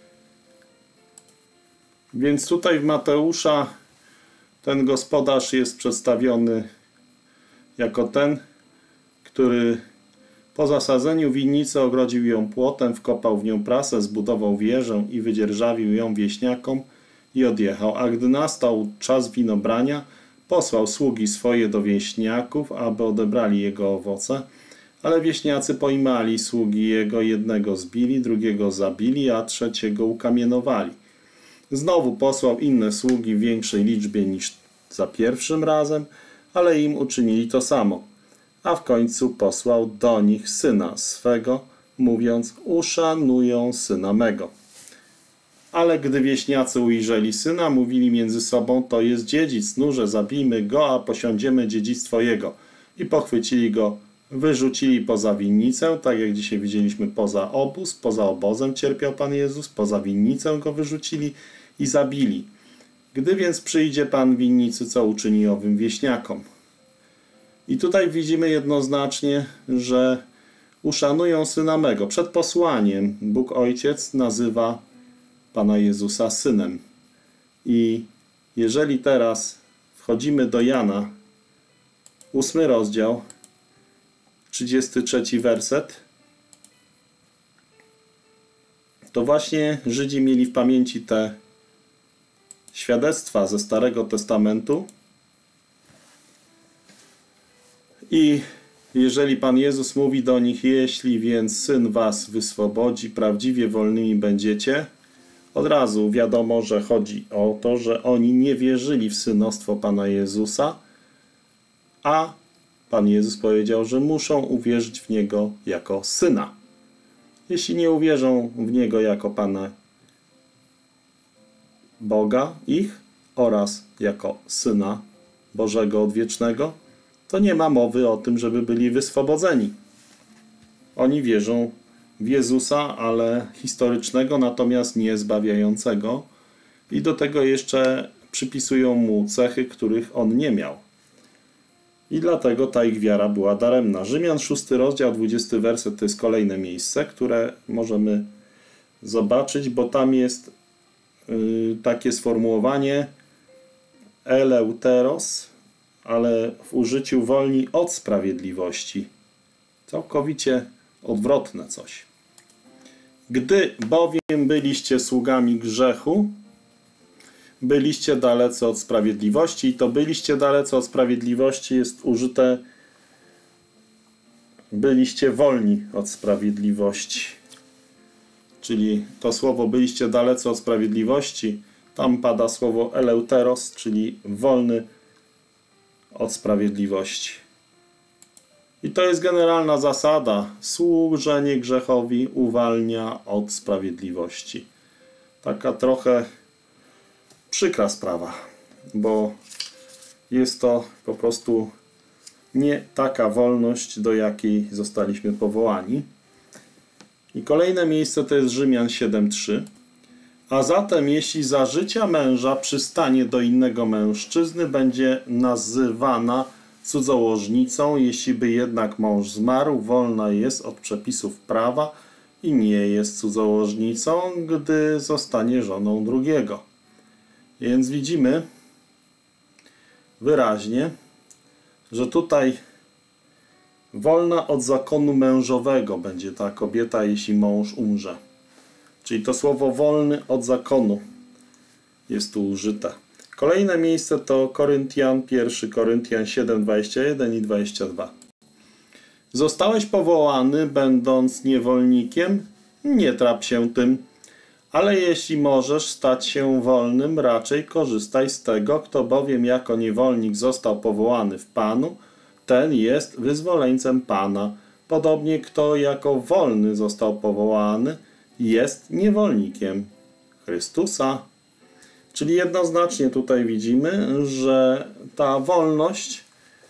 Więc tutaj w Mateusza ten gospodarz jest przedstawiony jako ten, który po zasadzeniu winnicy ogrodził ją płotem, wkopał w nią prasę, zbudował wieżę i wydzierżawił ją wieśniakom i odjechał. A gdy nastał czas winobrania, posłał sługi swoje do wieśniaków, aby odebrali jego owoce, ale wieśniacy pojmali sługi jego, jednego zbili, drugiego zabili, a trzeciego ukamienowali. Znowu posłał inne sługi w większej liczbie niż za pierwszym razem, ale im uczynili to samo. A w końcu posłał do nich syna swego, mówiąc: uszanują syna mego. Ale gdy wieśniacy ujrzeli syna, mówili między sobą: to jest dziedzic, nurze, zabijmy go, a posiądziemy dziedzictwo jego. I pochwycili go, wyrzucili poza winnicę, tak jak dzisiaj widzieliśmy, poza obóz, poza obozem cierpiał Pan Jezus, poza winnicę go wyrzucili i zabili. Gdy więc przyjdzie Pan winnicy, co uczyni owym wieśniakom? I tutaj widzimy jednoznacznie, że uszanują syna mego. Przed posłaniem Bóg Ojciec nazywa Pana Jezusa Synem. I jeżeli teraz wchodzimy do Jana, 8 rozdział, 33 werset, to właśnie Żydzi mieli w pamięci te świadectwa ze Starego Testamentu. I jeżeli Pan Jezus mówi do nich: jeśli więc Syn was wyswobodzi, prawdziwie wolnymi będziecie, od razu wiadomo, że chodzi o to, że oni nie wierzyli w synostwo Pana Jezusa, a Pan Jezus powiedział, że muszą uwierzyć w Niego jako Syna. Jeśli nie uwierzą w Niego jako Pana Boga ich oraz jako Syna Bożego Odwiecznego, to nie ma mowy o tym, żeby byli wyswobodzeni. Oni wierzą w Jezusa, ale historycznego, natomiast nie zbawiającego. I do tego jeszcze przypisują mu cechy, których on nie miał. I dlatego ta ich wiara była daremna. Rzymian 6 rozdział, 20 werset to jest kolejne miejsce, które możemy zobaczyć, bo tam jest takie sformułowanie eleuteros, ale w użyciu wolni od sprawiedliwości. Całkowicie odwrotne coś. Gdy bowiem byliście sługami grzechu, byliście dalecy od sprawiedliwości. I to byliście dalecy od sprawiedliwości jest użyte byliście wolni od sprawiedliwości. Czyli to słowo byliście dalecy od sprawiedliwości, tam pada słowo eleuteros, czyli wolny od sprawiedliwości. I to jest generalna zasada. Służenie grzechowi uwalnia od sprawiedliwości. Taka trochę przykra sprawa, bo jest to po prostu nie taka wolność, do jakiej zostaliśmy powołani. I kolejne miejsce to jest Rzymian 7:3. A zatem jeśli za życia męża przystanie do innego mężczyzny, będzie nazywana cudzołożnicą. Jeśli by jednak mąż zmarł, wolna jest od przepisów prawa i nie jest cudzołożnicą, gdy zostanie żoną drugiego. Więc widzimy wyraźnie, że tutaj wolna od zakonu mężowego będzie ta kobieta, jeśli mąż umrze. Czyli to słowo wolny od zakonu jest tu użyte. Kolejne miejsce to Koryntian, 1 Koryntian 7, 21 i 22. Zostałeś powołany, będąc niewolnikiem? Nie trap się tym. Ale jeśli możesz stać się wolnym, raczej korzystaj z tego, kto bowiem jako niewolnik został powołany w Panu, ten jest wyzwoleńcem Pana. Podobnie kto jako wolny został powołany, jest niewolnikiem Chrystusa. Czyli jednoznacznie tutaj widzimy, że ta wolność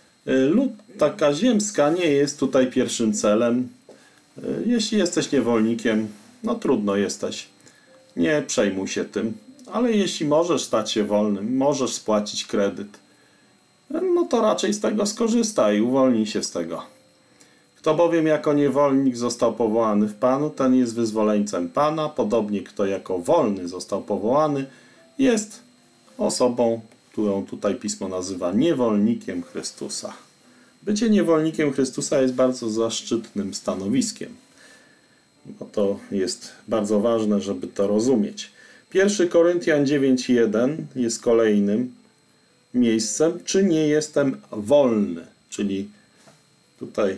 taka ziemska nie jest tutaj pierwszym celem. Jeśli jesteś niewolnikiem, no trudno jesteś. Nie przejmuj się tym. Ale jeśli możesz stać się wolnym, możesz spłacić kredyt, no to raczej z tego skorzystaj, uwolnij się z tego. Kto bowiem jako niewolnik został powołany w Panu, ten jest wyzwoleńcem Pana. Podobnie kto jako wolny został powołany, jest osobą, którą tutaj Pismo nazywa niewolnikiem Chrystusa. Bycie niewolnikiem Chrystusa jest bardzo zaszczytnym stanowiskiem. No to jest bardzo ważne, żeby to rozumieć. 1 Koryntian 9:1 jest kolejnym miejscem. Czy nie jestem wolny? Czyli tutaj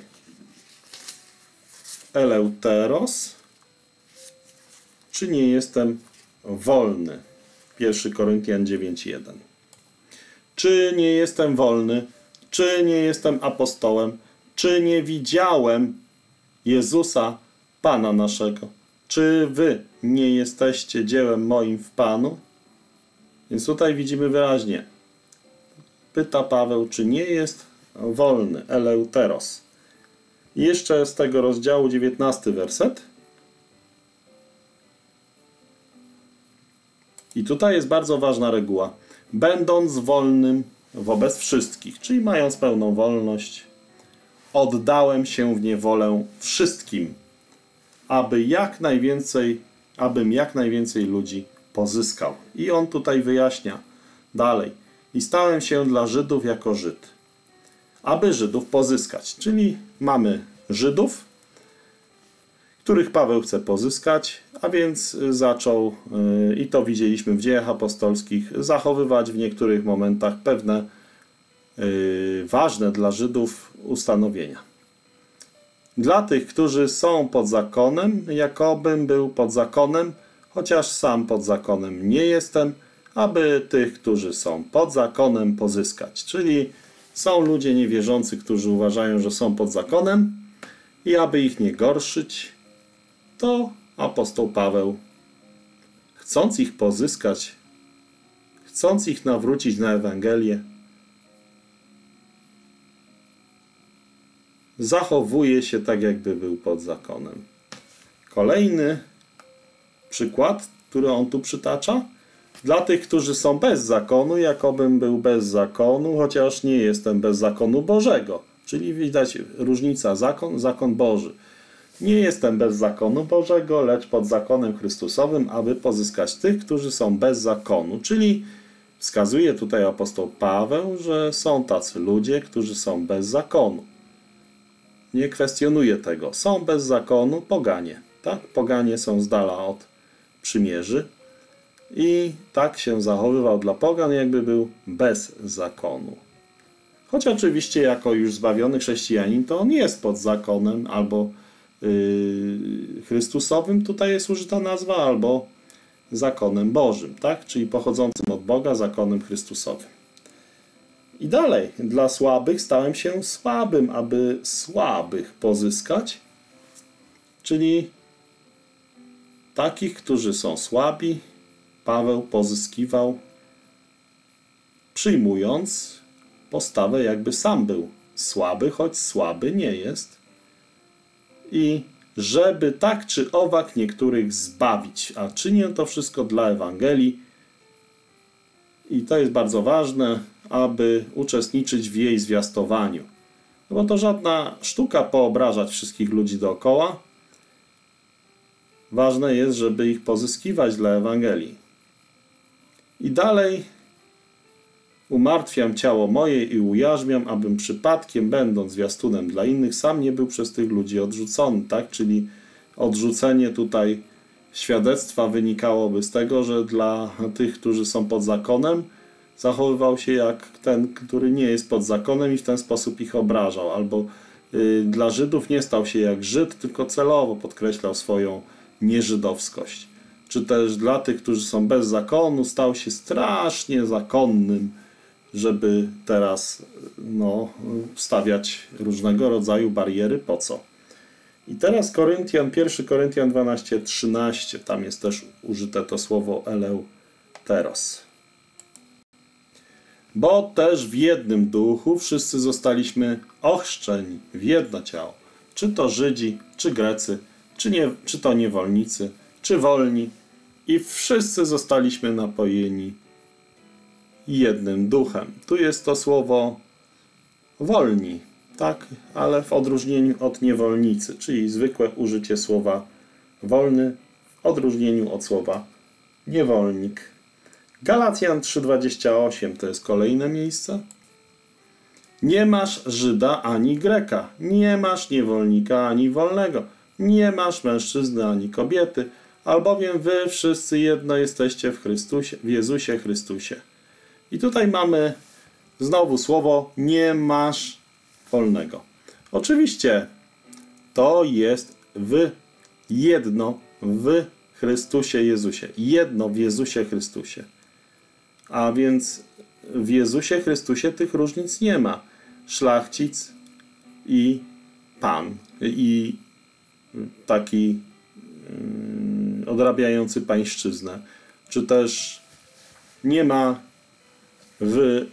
eleuteros. Czy nie jestem wolny? 1 Koryntian 9:1. Czy nie jestem wolny? Czy nie jestem apostołem? Czy nie widziałem Jezusa, Pana naszego? Czy wy nie jesteście dziełem moim w Panu? Więc tutaj widzimy wyraźnie. Pyta Paweł, czy nie jest wolny, eleuteros. I jeszcze z tego rozdziału 19 werset. I tutaj jest bardzo ważna reguła. Będąc wolnym wobec wszystkich, czyli mając pełną wolność, oddałem się w niewolę wszystkim, abym jak najwięcej ludzi pozyskał. I on tutaj wyjaśnia dalej. I stałem się dla Żydów jako Żyd, aby Żydów pozyskać. Czyli mamy Żydów, których Paweł chce pozyskać, a więc zaczął, i to widzieliśmy w Dziejach Apostolskich, zachowywać w niektórych momentach pewne ważne dla Żydów ustanowienia. Dla tych, którzy są pod zakonem, jakobym był pod zakonem, chociaż sam pod zakonem nie jestem, aby tych, którzy są pod zakonem, pozyskać. Czyli są ludzie niewierzący, którzy uważają, że są pod zakonem i aby ich nie gorszyć, to apostoł Paweł, chcąc ich pozyskać, chcąc ich nawrócić na Ewangelię, zachowuje się tak, jakby był pod zakonem. Kolejny przykład, który on tu przytacza. Dla tych, którzy są bez zakonu, jakobym był bez zakonu, chociaż nie jestem bez zakonu Bożego. Czyli widać różnica zakon Boży. Nie jestem bez zakonu Bożego, lecz pod zakonem Chrystusowym, aby pozyskać tych, którzy są bez zakonu. Czyli wskazuje tutaj apostoł Paweł, że są tacy ludzie, którzy są bez zakonu. Nie kwestionuje tego. Są bez zakonu poganie. Tak? Poganie są z dala od przymierzy. I tak się zachowywał dla pogan, jakby był bez zakonu. Choć oczywiście jako już zbawiony chrześcijanin, to on jest pod zakonem albo Chrystusowym, tutaj jest użyta nazwa, albo zakonem Bożym, tak? Czyli pochodzącym od Boga zakonem Chrystusowym. I dalej, dla słabych stałem się słabym, aby słabych pozyskać, czyli takich, którzy są słabi, Paweł pozyskiwał, przyjmując postawę, jakby sam był słaby, choć słaby nie jest. I żeby tak czy owak niektórych zbawić, a czynię to wszystko dla Ewangelii. I to jest bardzo ważne, aby uczestniczyć w jej zwiastowaniu. No bo to żadna sztuka poobrażać wszystkich ludzi dookoła. Ważne jest, żeby ich pozyskiwać dla Ewangelii. I dalej umartwiam ciało moje i ujarzmiam, abym przypadkiem, będąc zwiastunem dla innych, sam nie był przez tych ludzi odrzucony. Tak? Czyli odrzucenie tutaj świadectwa wynikałoby z tego, że dla tych, którzy są pod zakonem, zachowywał się jak ten, który nie jest pod zakonem i w ten sposób ich obrażał. Albo dla Żydów nie stał się jak Żyd, tylko celowo podkreślał swoją nieżydowskość. Czy też dla tych, którzy są bez zakonu, stał się strasznie zakonnym, żeby teraz stawiać różnego rodzaju bariery. Po co? I teraz 1 Koryntian 12:13, tam jest też użyte to słowo eleuteros. Bo też w jednym duchu wszyscy zostaliśmy ochrzczeni w jedno ciało. Czy to Żydzi, czy Grecy, czy to niewolnicy, czy wolni. I wszyscy zostaliśmy napojeni jednym duchem. Tu jest to słowo wolni, tak? Ale w odróżnieniu od niewolnicy, czyli zwykłe użycie słowa wolny w odróżnieniu od słowa niewolnik. Galacjan 3:28 to jest kolejne miejsce. Nie masz Żyda ani Greka, nie masz niewolnika ani wolnego, nie masz mężczyzny ani kobiety, albowiem wy wszyscy jedno jesteście w Chrystusie, w Jezusie Chrystusie. I tutaj mamy znowu słowo nie masz wolnego. Oczywiście to jest jedno w Chrystusie Jezusie. Jedno w Jezusie Chrystusie. A więc w Jezusie Chrystusie tych różnic nie ma. Szlachcic i pan. I taki odrabiający pańszczyznę. Czy też nie ma w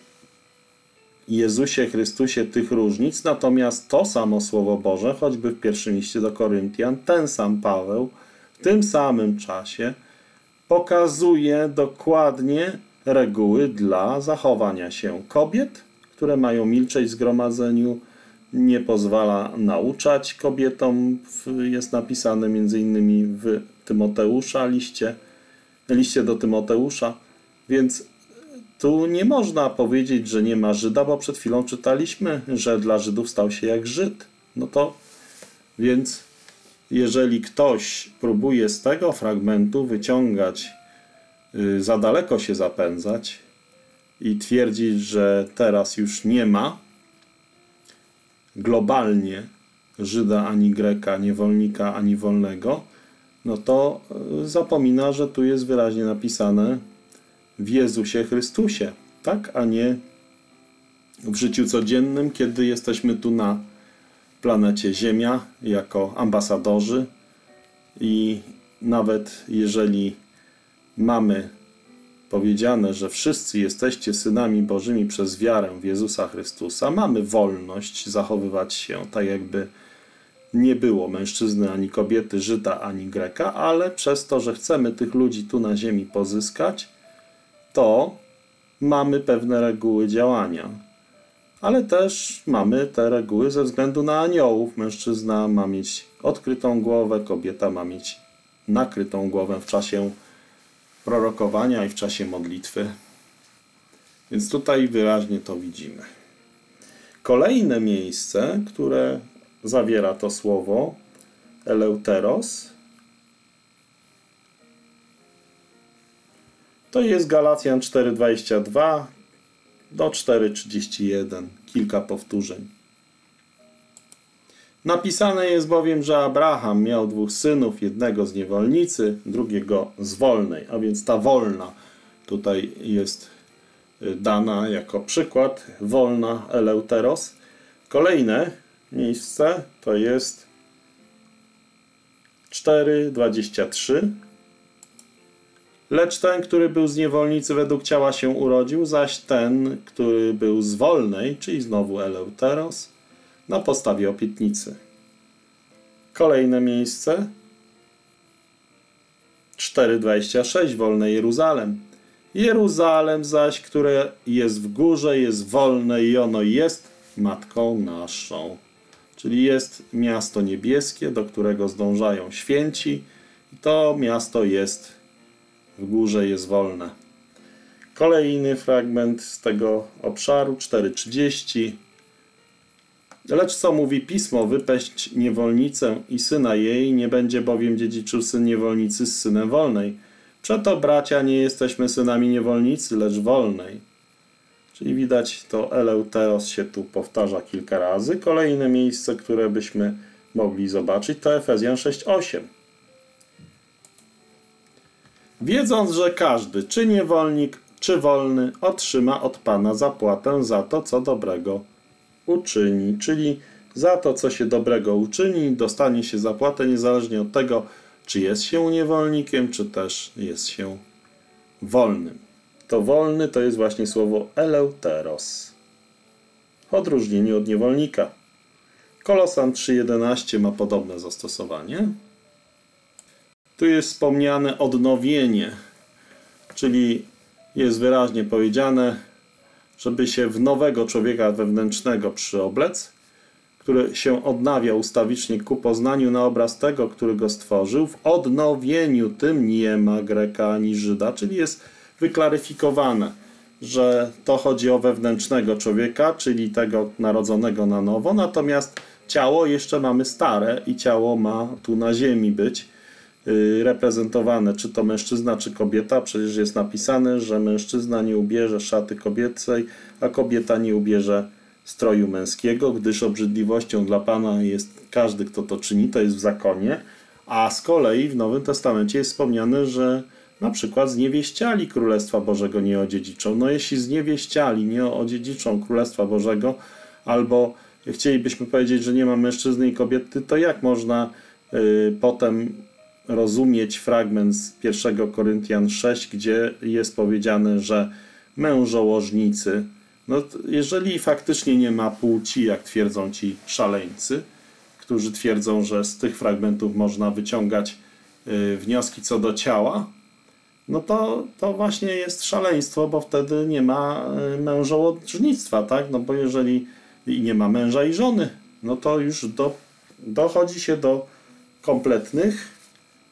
Jezusie Chrystusie tych różnic, natomiast to samo Słowo Boże, choćby w pierwszym liście do Koryntian, ten sam Paweł w tym samym czasie pokazuje dokładnie reguły dla zachowania się kobiet, które mają milczeć w zgromadzeniu, nie pozwala nauczać kobietom, jest napisane m.in. w Tymoteusza, liście do Tymoteusza, więc tu nie można powiedzieć, że nie ma Żyda, bo przed chwilą czytaliśmy, że dla Żydów stał się jak Żyd. No to więc jeżeli ktoś próbuje z tego fragmentu wyciągać, za daleko się zapędzać i twierdzić, że teraz już nie ma globalnie Żyda ani Greka, niewolnika ani wolnego, no to zapomina, że tu jest wyraźnie napisane w Jezusie Chrystusie, tak? A nie w życiu codziennym, kiedy jesteśmy tu na planecie Ziemia jako ambasadorzy i nawet jeżeli mamy powiedziane, że wszyscy jesteście synami Bożymi przez wiarę w Jezusa Chrystusa, mamy wolność zachowywać się tak, jakby nie było mężczyzny ani kobiety, Żyda ani Greka, ale przez to, że chcemy tych ludzi tu na ziemi pozyskać, to mamy pewne reguły działania. Ale też mamy te reguły ze względu na aniołów. Mężczyzna ma mieć odkrytą głowę, kobieta ma mieć nakrytą głowę w czasie prorokowania i w czasie modlitwy. Więc tutaj wyraźnie to widzimy. Kolejne miejsce, które zawiera to słowo eleuteros, to jest Galacjan 4:22 do 4:31. Kilka powtórzeń. Napisane jest bowiem, że Abraham miał 2 synów, jednego z niewolnicy, drugiego z wolnej. A więc ta wolna tutaj jest dana jako przykład. Wolna eleuteros. Kolejne miejsce to jest 4:23. Lecz ten, który był z niewolnicy według ciała się urodził, zaś ten, który był z wolnej, czyli znowu eleuteros, na podstawie obietnicy. Kolejne miejsce 4:26. Wolne Jeruzalem. Jeruzalem zaś, które jest w górze, jest wolne i ono jest matką naszą. Czyli jest miasto niebieskie, do którego zdążają święci. I to miasto jest w górze, jest wolne. Kolejny fragment z tego obszaru, 4:30. Lecz co mówi Pismo? Wypeść niewolnicę i syna jej, nie będzie bowiem dziedziczył syn niewolnicy z synem wolnej. Przeto, bracia, nie jesteśmy synami niewolnicy, lecz wolnej. Czyli widać, to eleuteros się tu powtarza kilka razy. Kolejne miejsce, które byśmy mogli zobaczyć, to Efezjan 6:8. Wiedząc, że każdy, czy niewolnik, czy wolny, otrzyma od Pana zapłatę za to, co dobrego uczyni. Czyli za to, co się dobrego uczyni, dostanie się zapłatę niezależnie od tego, czy jest się niewolnikiem, czy też jest się wolnym. To wolny to jest właśnie słowo eleuteros. W odróżnieniu od niewolnika. Kolosan 3:11 ma podobne zastosowanie. Tu jest wspomniane odnowienie, czyli jest wyraźnie powiedziane, żeby się w nowego człowieka wewnętrznego przyoblec, który się odnawia ustawicznie ku poznaniu na obraz tego, który go stworzył. W odnowieniu tym nie ma Greka ani Żyda, czyli jest wyklaryfikowane, że to chodzi o wewnętrznego człowieka, czyli tego narodzonego na nowo, natomiast ciało jeszcze mamy stare i ciało ma tu na ziemi być reprezentowane, czy to mężczyzna, czy kobieta. Przecież jest napisane, że mężczyzna nie ubierze szaty kobiecej, a kobieta nie ubierze stroju męskiego, gdyż obrzydliwością dla Pana jest każdy, kto to czyni, to jest w zakonie. A z kolei w Nowym Testamencie jest wspomniane, że na przykład zniewieściali Królestwa Bożego nie odziedziczą. No jeśli zniewieściali nie odziedziczą Królestwa Bożego, albo chcielibyśmy powiedzieć, że nie ma mężczyzny i kobiety, to jak można potem rozumieć fragment z 1 Koryntian 6, gdzie jest powiedziane, że mężołożnicy, no jeżeli faktycznie nie ma płci, jak twierdzą ci szaleńcy, którzy twierdzą, że z tych fragmentów można wyciągać wnioski co do ciała, no to właśnie jest szaleństwo, bo wtedy nie ma mężołożnictwa, tak? No bo jeżeli nie ma męża i żony, no to już dochodzi się do kompletnych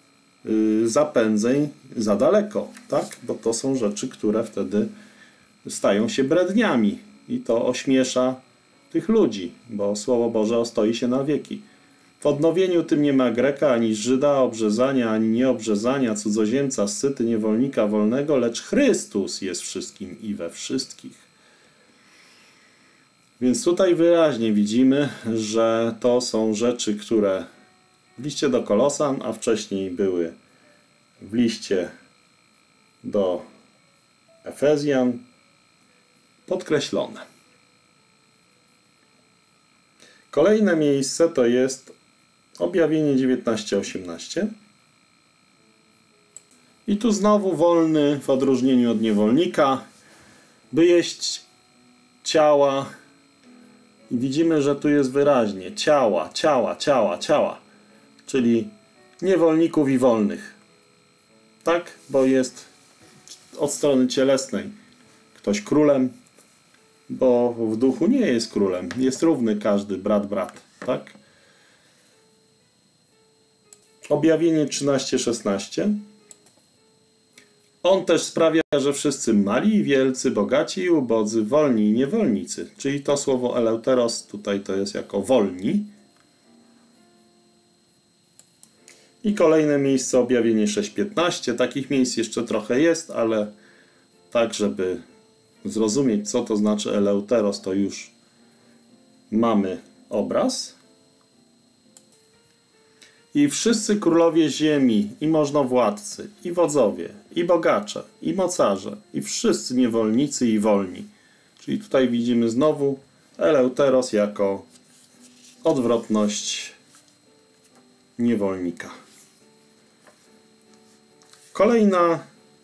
zapędzeń za daleko, tak? Bo to są rzeczy, które wtedy stają się bredniami i to ośmiesza tych ludzi, bo Słowo Boże ostoi się na wieki. W odnowieniu tym nie ma Greka ani Żyda, obrzezania ani nieobrzezania, cudzoziemca, scyty, niewolnika, wolnego, lecz Chrystus jest wszystkim i we wszystkich. Więc tutaj wyraźnie widzimy, że to są rzeczy, które w liście do Kolosan, a wcześniej były w liście do Efezjan podkreślone. Kolejne miejsce to jest Objawienie 19:18. I tu znowu wolny w odróżnieniu od niewolnika, by jeść ciała I widzimy, że tu jest wyraźnie ciała, ciała, ciała, ciała, czyli niewolników i wolnych. Tak? Bo jest od strony cielesnej ktoś królem, bo w duchu nie jest królem. Jest równy każdy, brat. Tak? Objawienie 13:16. On też sprawia, że wszyscy mali i wielcy, bogaci i ubodzy, wolni i niewolnicy. Czyli to słowo eleuteros tutaj to jest jako wolni. I kolejne miejsce, objawienie 6:15. Takich miejsc jeszcze trochę jest, ale tak, żeby zrozumieć, co to znaczy eleuteros, to już mamy obraz. I wszyscy królowie ziemi, i możnowładcy, i wodzowie, i bogacze, i mocarze, i wszyscy niewolnicy i wolni. Czyli tutaj widzimy znowu eleuteros jako odwrotność niewolnika. Kolejna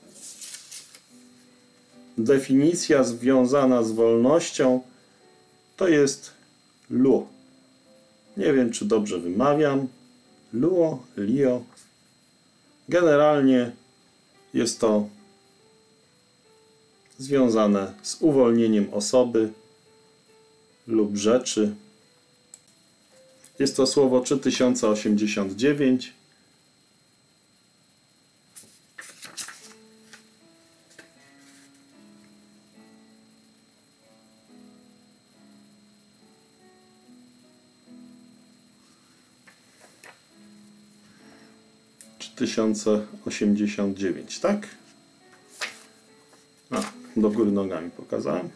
definicja związana z wolnością to jest lu. Nie wiem, czy dobrze wymawiam. Luo, lio. Generalnie jest to związane z uwolnieniem osoby lub rzeczy. Jest to słowo 3089. Tak? Do góry nogami pokazałem.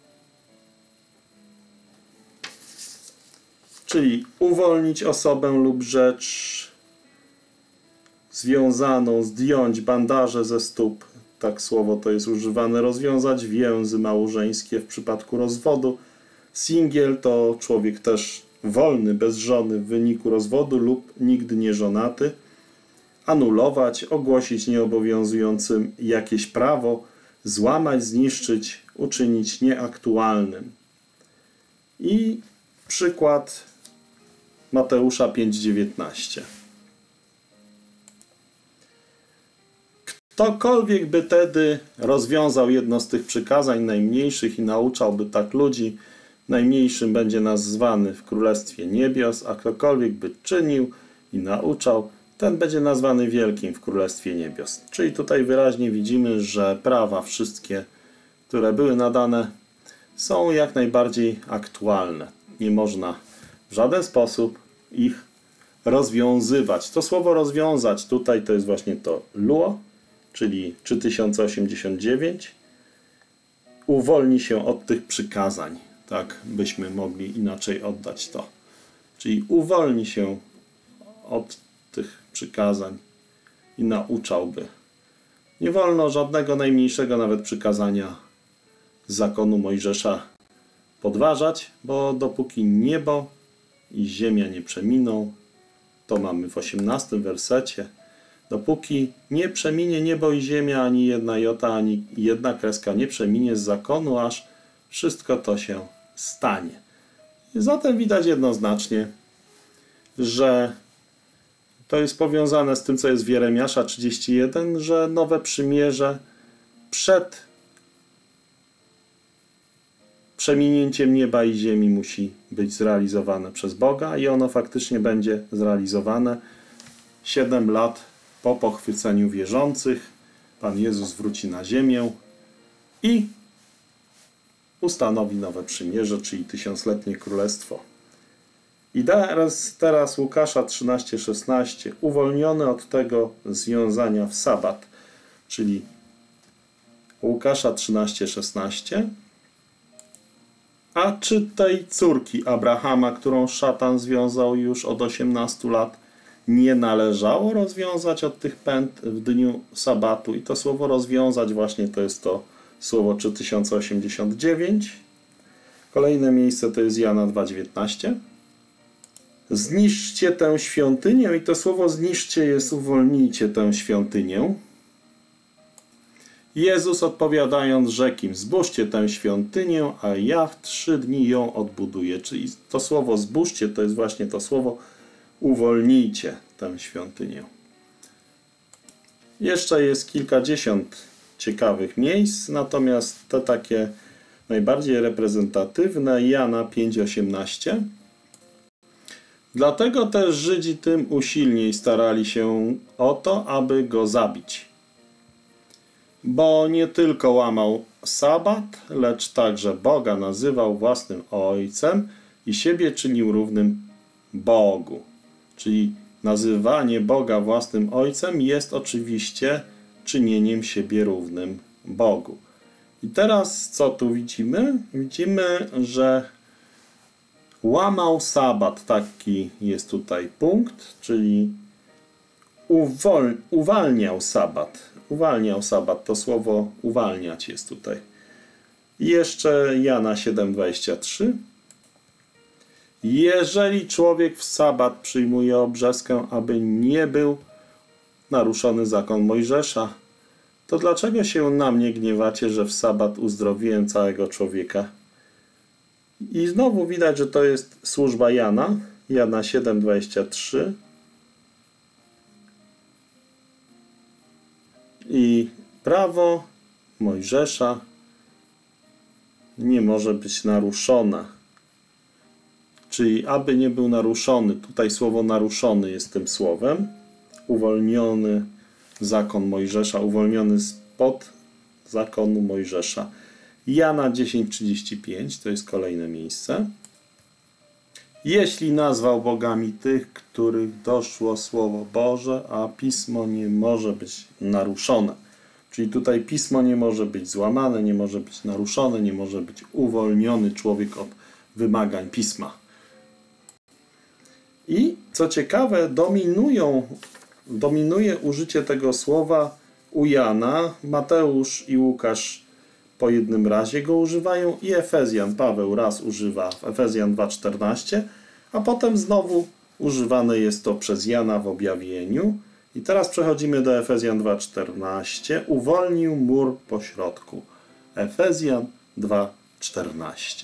Czyli uwolnić osobę lub rzecz związaną, zdjąć bandaże ze stóp. Tak słowo to jest używane. Rozwiązać więzy małżeńskie w przypadku rozwodu. Singiel to człowiek też wolny, bez żony w wyniku rozwodu lub nigdy nie żonaty. Anulować, ogłosić nieobowiązującym jakieś prawo, złamać, zniszczyć, uczynić nieaktualnym. I przykład Mateusza 5:19. Ktokolwiek by tedy rozwiązał jedno z tych przykazań najmniejszych i nauczałby tak ludzi, najmniejszym będzie nazwany w Królestwie Niebios, a ktokolwiek by czynił i nauczał, ten będzie nazwany wielkim w Królestwie Niebios. Czyli tutaj wyraźnie widzimy, że prawa wszystkie, które były nadane, są jak najbardziej aktualne. Nie można w żaden sposób ich rozwiązywać. To słowo rozwiązać tutaj to jest właśnie to luo, czyli 3089. Uwolni się od tych przykazań. Tak byśmy mogli inaczej oddać to. Czyli uwolni się od tych przykazań i nauczałby. Nie wolno żadnego najmniejszego nawet przykazania z zakonu Mojżesza podważać, bo dopóki niebo i ziemia nie przeminą, to mamy w 18 wersecie, dopóki nie przeminie niebo i ziemia, ani jedna jota, ani jedna kreska nie przeminie z zakonu, aż wszystko to się stanie. I zatem widać jednoznacznie, że to jest powiązane z tym, co jest w Jeremiasza 31, że nowe przymierze przed przeminięciem nieba i ziemi musi być zrealizowane przez Boga i ono faktycznie będzie zrealizowane 7 lat po pochwyceniu wierzących. Pan Jezus wróci na ziemię i ustanowi nowe przymierze, czyli tysiącletnie królestwo. I teraz Łukasza 13:16, uwolniony od tego związania w sabat, czyli Łukasza 13:16. A czy tej córki Abrahama, którą szatan związał już od 18 lat, nie należało rozwiązać od tych pęd w dniu sabatu? I to słowo rozwiązać właśnie to jest to słowo 3089. Kolejne miejsce to jest Jana 2:19. Zniszczcie tę świątynię, i to słowo zniszczcie jest uwolnijcie tę świątynię. Jezus odpowiadając rzekł im: zbóżcie tę świątynię, a ja w 3 dni ją odbuduję. Czyli to słowo zbóżcie to jest właśnie to słowo uwolnijcie tę świątynię. Jeszcze jest kilkadziesiąt ciekawych miejsc, natomiast te takie najbardziej reprezentatywne, Jana 5:18. Dlatego też Żydzi tym usilniej starali się o to, aby go zabić. Bo nie tylko łamał sabat, lecz także Boga nazywał własnym Ojcem i siebie czynił równym Bogu. Czyli nazywanie Boga własnym Ojcem jest oczywiście czynieniem siebie równym Bogu. I teraz co tu widzimy? Widzimy, że łamał sabat, taki jest tutaj punkt, czyli uwalniał sabat. Uwalniał sabat, to słowo uwalniać jest tutaj. I jeszcze Jana 7:23. Jeżeli człowiek w sabat przyjmuje obrzeskę, aby nie był naruszony zakon Mojżesza, to dlaczego się na mnie gniewacie, że w sabat uzdrowiłem całego człowieka? I znowu widać, że to jest służba Jana. Jana 7:23. I prawo Mojżesza nie może być naruszone. Czyli aby nie był naruszony, tutaj słowo naruszony jest tym słowem, uwolniony zakon Mojżesza, uwolniony spod zakonu Mojżesza. Jana 10:35 to jest kolejne miejsce. Jeśli nazwał bogami tych, których doszło Słowo Boże, a Pismo nie może być naruszone. Czyli tutaj Pismo nie może być złamane, nie może być naruszone, nie może być uwolniony człowiek od wymagań Pisma. I co ciekawe, dominuje użycie tego słowa u Jana. Mateusz i Łukasz po jednym razie go używają i Efezjan, Paweł raz używa w Efezjan 2:14, a potem znowu używane jest to przez Jana w objawieniu. I teraz przechodzimy do Efezjan 2:14. Uwolnił mur pośrodku. Efezjan 2:14.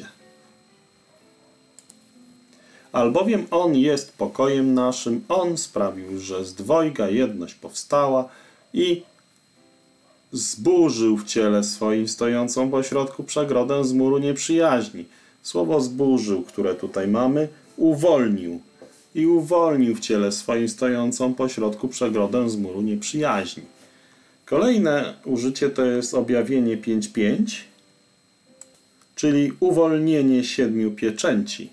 Albowiem On jest pokojem naszym, On sprawił, że z dwojga jedność powstała i zburzył w ciele swoim stojącą pośrodku przegrodę z muru nieprzyjaźni. Słowo zburzył, które tutaj mamy, uwolnił. I uwolnił w ciele swoim stojącą pośrodku przegrodę z muru nieprzyjaźni. Kolejne użycie to jest objawienie 5:5, czyli uwolnienie 7 pieczęci.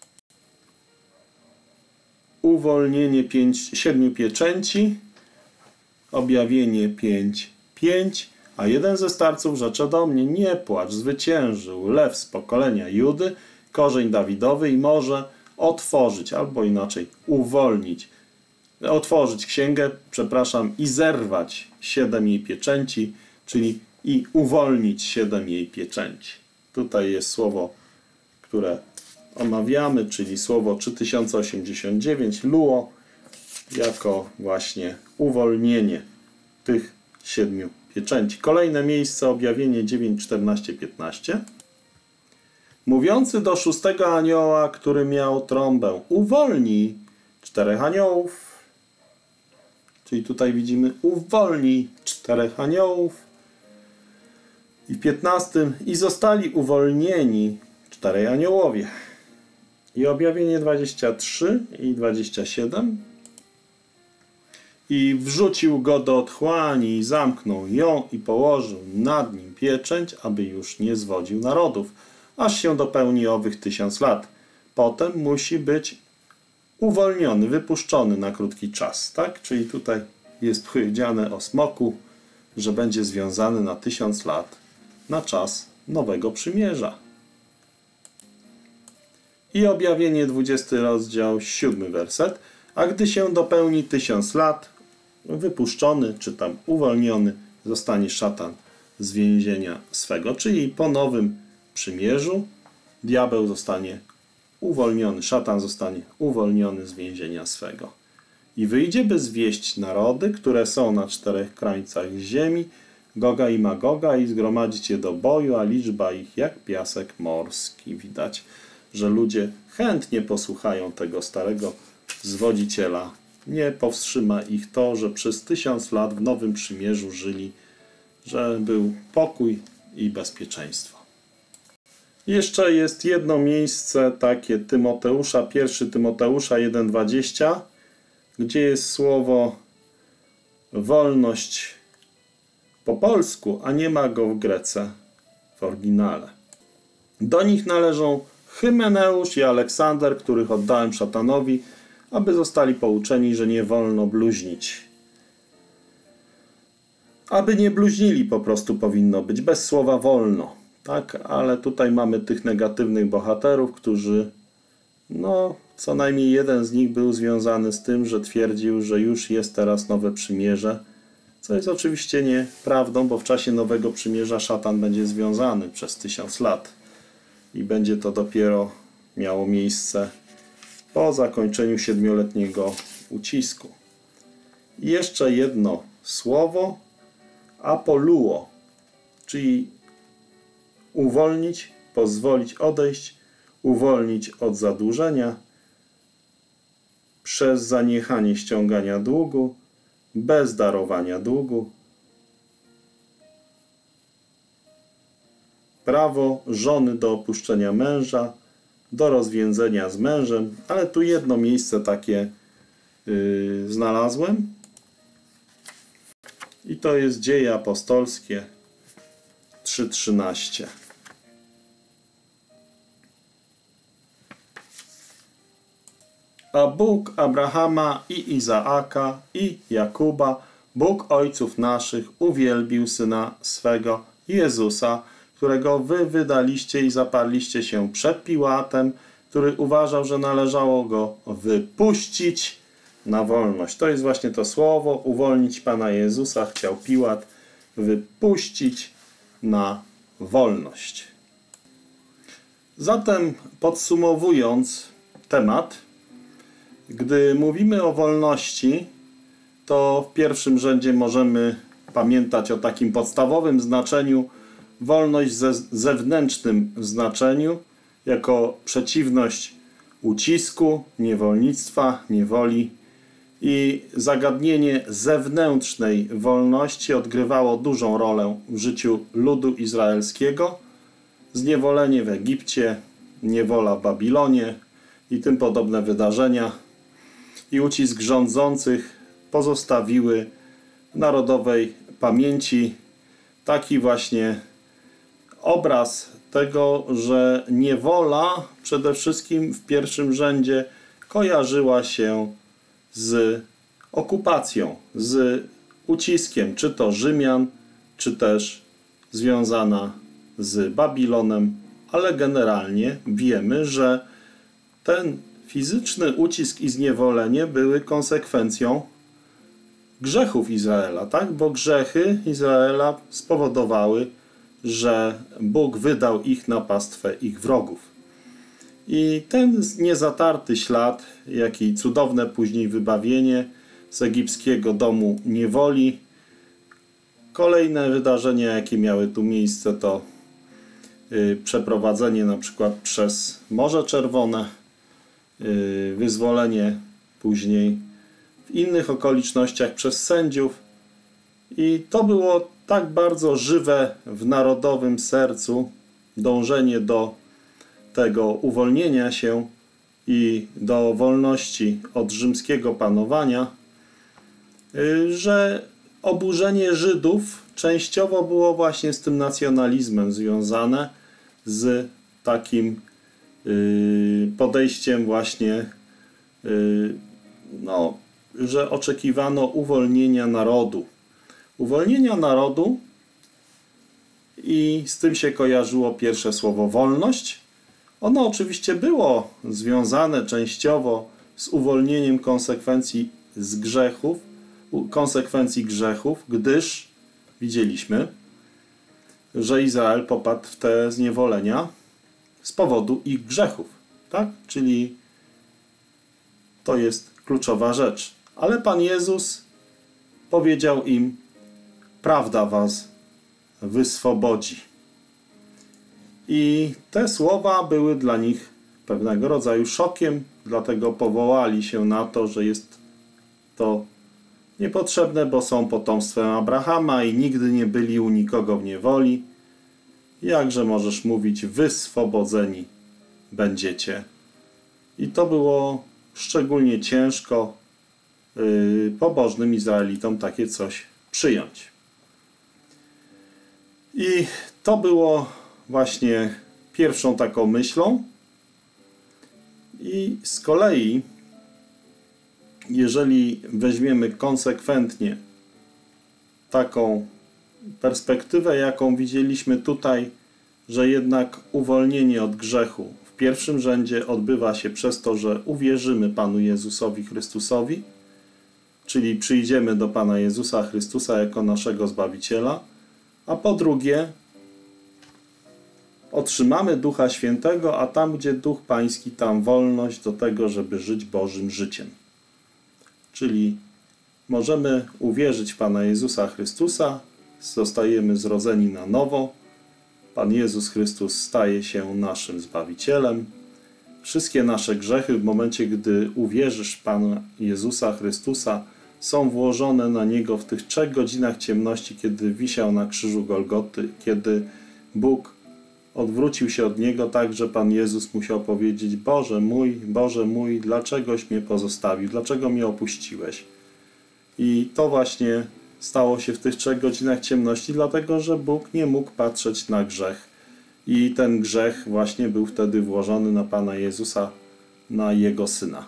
Uwolnienie 7 pieczęci, objawienie 5:5, a jeden ze starców rzecze do mnie: nie płacz, zwyciężył lew z pokolenia Judy, korzeń Dawidowy i może otworzyć, albo inaczej otworzyć księgę, i zerwać 7 jej pieczęci, czyli i uwolnić 7 jej pieczęci. Tutaj jest słowo, które omawiamy, czyli słowo 3089, luo, jako właśnie uwolnienie tych 7 pieczęci. Kolejne miejsce, objawienie 9:14-15. Mówiący do 6 anioła, który miał trąbę: uwolnij 4 aniołów. Czyli tutaj widzimy: uwolnij 4 aniołów. I w 15: i zostali uwolnieni 4 aniołowie. I objawienie 23 i 27. I wrzucił go do otchłani i zamknął ją i położył nad nim pieczęć, aby już nie zwodził narodów, aż się dopełni owych 1000 lat. Potem musi być uwolniony, wypuszczony na krótki czas. Tak? Czyli tutaj jest powiedziane o smoku, że będzie związany na 1000 lat, na czas nowego przymierza. I objawienie 20 rozdział, 7 werset. A gdy się dopełni 1000 lat, wypuszczony, czy tam uwolniony, zostanie szatan z więzienia swego. Czyli po nowym przymierzu diabeł zostanie uwolniony, szatan zostanie uwolniony z więzienia swego. I wyjdzie, by zwieść narody, które są na 4 krańcach ziemi, Goga i Magoga i zgromadzić je do boju, a liczba ich jak piasek morski. Widać, że ludzie chętnie posłuchają tego starego zwodziciela. Nie powstrzyma ich to, że przez 1000 lat w Nowym Przymierzu żyli, że był pokój i bezpieczeństwo. Jeszcze jest jedno miejsce takie Tymoteusza, 1 Tymoteusza 1,20, gdzie jest słowo wolność po polsku, a nie ma go w Grece, w oryginale. Do nich należą Hymeneusz i Aleksander, których oddałem szatanowi, aby zostali pouczeni, że nie wolno bluźnić. Aby nie bluźnili po prostu powinno być, bez słowa wolno. Tak, ale tutaj mamy tych negatywnych bohaterów, którzy, no, co najmniej jeden z nich był związany z tym, że twierdził, że już jest teraz nowe przymierze, co jest oczywiście nieprawdą, bo w czasie nowego przymierza szatan będzie związany przez 1000 lat i będzie to dopiero miało miejsce po zakończeniu 7-letniego ucisku. I jeszcze jedno słowo, apoluo, czyli uwolnić, pozwolić odejść, uwolnić od zadłużenia przez zaniechanie ściągania długu, bez darowania długu, prawo żony do opuszczenia męża, do rozwięzenia z mężem, ale tu jedno miejsce takie znalazłem i to jest Dzieje Apostolskie 3:13. A Bóg Abrahama i Izaaka i Jakuba, Bóg ojców naszych, uwielbił Syna swego, Jezusa, którego wy wydaliście i zaparliście się przed Piłatem, który uważał, że należało go wypuścić na wolność. To jest właśnie to słowo, uwolnić Pana Jezusa chciał Piłat wypuścić na wolność. Zatem podsumowując temat, gdy mówimy o wolności, to w pierwszym rzędzie możemy pamiętać o takim podstawowym znaczeniu, wolność ze zewnętrznym znaczeniu, jako przeciwność ucisku, niewolnictwa, niewoli i zagadnienie zewnętrznej wolności odgrywało dużą rolę w życiu ludu izraelskiego. Zniewolenie w Egipcie, niewola w Babilonie i tym podobne wydarzenia i ucisk rządzących pozostawiły w narodowej pamięci taki właśnie obraz tego, że niewola przede wszystkim w pierwszym rzędzie kojarzyła się z okupacją, z uciskiem, czy to Rzymian, czy też związana z Babilonem, ale generalnie wiemy, że ten fizyczny ucisk i zniewolenie były konsekwencją grzechów Izraela, tak? Bo grzechy Izraela spowodowały, że Bóg wydał ich na pastwę ich wrogów. I ten niezatarty ślad, jak i cudowne później wybawienie z egipskiego domu niewoli. Kolejne wydarzenia, jakie miały tu miejsce, to przeprowadzenie na przykład przez Morze Czerwone, wyzwolenie później w innych okolicznościach przez sędziów. I to było tak bardzo żywe w narodowym sercu, dążenie do tego uwolnienia się i do wolności od rzymskiego panowania, że oburzenie Żydów częściowo było właśnie z tym nacjonalizmem związane, z takim podejściem właśnie, no, że oczekiwano uwolnienia narodu. Uwolnienia narodu i z tym się kojarzyło pierwsze słowo wolność. Ono oczywiście było związane częściowo z uwolnieniem konsekwencji grzechów, gdyż widzieliśmy, że Izrael popadł w te zniewolenia z powodu ich grzechów, tak? Czyli to jest kluczowa rzecz. Ale Pan Jezus powiedział im: prawda was wyswobodzi. I te słowa były dla nich pewnego rodzaju szokiem, dlatego powołali się na to, że jest to niepotrzebne, bo są potomstwem Abrahama i nigdy nie byli u nikogo w niewoli. Jakże możesz mówić, wyswobodzeni będziecie? I to było szczególnie ciężko pobożnym Izraelitom takie coś przyjąć. I to było właśnie pierwszą taką myślą. I z kolei, jeżeli weźmiemy konsekwentnie taką perspektywę, jaką widzieliśmy tutaj, że jednak uwolnienie od grzechu w pierwszym rzędzie odbywa się przez to, że uwierzymy Panu Jezusowi Chrystusowi, czyli przyjdziemy do Pana Jezusa Chrystusa jako naszego Zbawiciela, a po drugie otrzymamy Ducha Świętego, a tam, gdzie Duch Pański, tam wolność do tego, żeby żyć Bożym życiem. Czyli możemy uwierzyć w Pana Jezusa Chrystusa, zostajemy zrodzeni na nowo, Pan Jezus Chrystus staje się naszym Zbawicielem. Wszystkie nasze grzechy w momencie, gdy uwierzysz w Pana Jezusa Chrystusa, są włożone na Niego w tych 3 godzinach ciemności, kiedy wisiał na krzyżu Golgoty, kiedy Bóg odwrócił się od Niego tak, że Pan Jezus musiał powiedzieć: Boże mój, dlaczegoś mnie pozostawił, dlaczego mnie opuściłeś? I to właśnie stało się w tych 3 godzinach ciemności, dlatego że Bóg nie mógł patrzeć na grzech. I ten grzech właśnie był wtedy włożony na Pana Jezusa, na Jego Syna.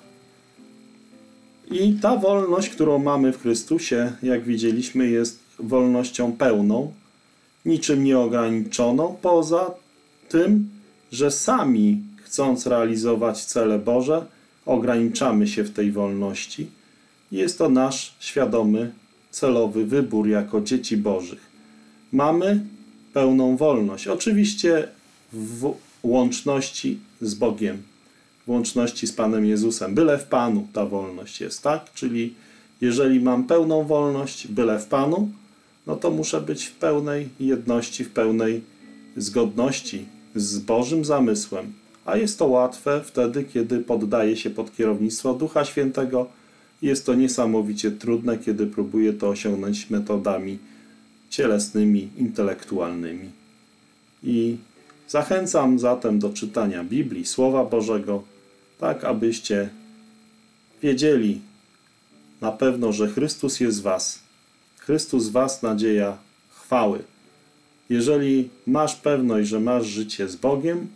I ta wolność, którą mamy w Chrystusie, jak widzieliśmy, jest wolnością pełną, niczym nieograniczoną, poza tym, że sami, chcąc realizować cele Boże, ograniczamy się w tej wolności. Jest to nasz świadomy, celowy wybór jako dzieci Bożych. Mamy pełną wolność. Oczywiście w łączności z Bogiem, w łączności z Panem Jezusem. Byle w Panu ta wolność jest, tak? Czyli jeżeli mam pełną wolność, byle w Panu, no to muszę być w pełnej jedności, w pełnej zgodności z Bożym zamysłem. A jest to łatwe wtedy, kiedy poddaję się pod kierownictwo Ducha Świętego. Jest to niesamowicie trudne, kiedy próbuję to osiągnąć metodami cielesnymi, intelektualnymi. I zachęcam zatem do czytania Biblii, Słowa Bożego, tak abyście wiedzieli na pewno, że Chrystus jest w was. Chrystus w was, nadzieja chwały. Jeżeli masz pewność, że masz życie z Bogiem,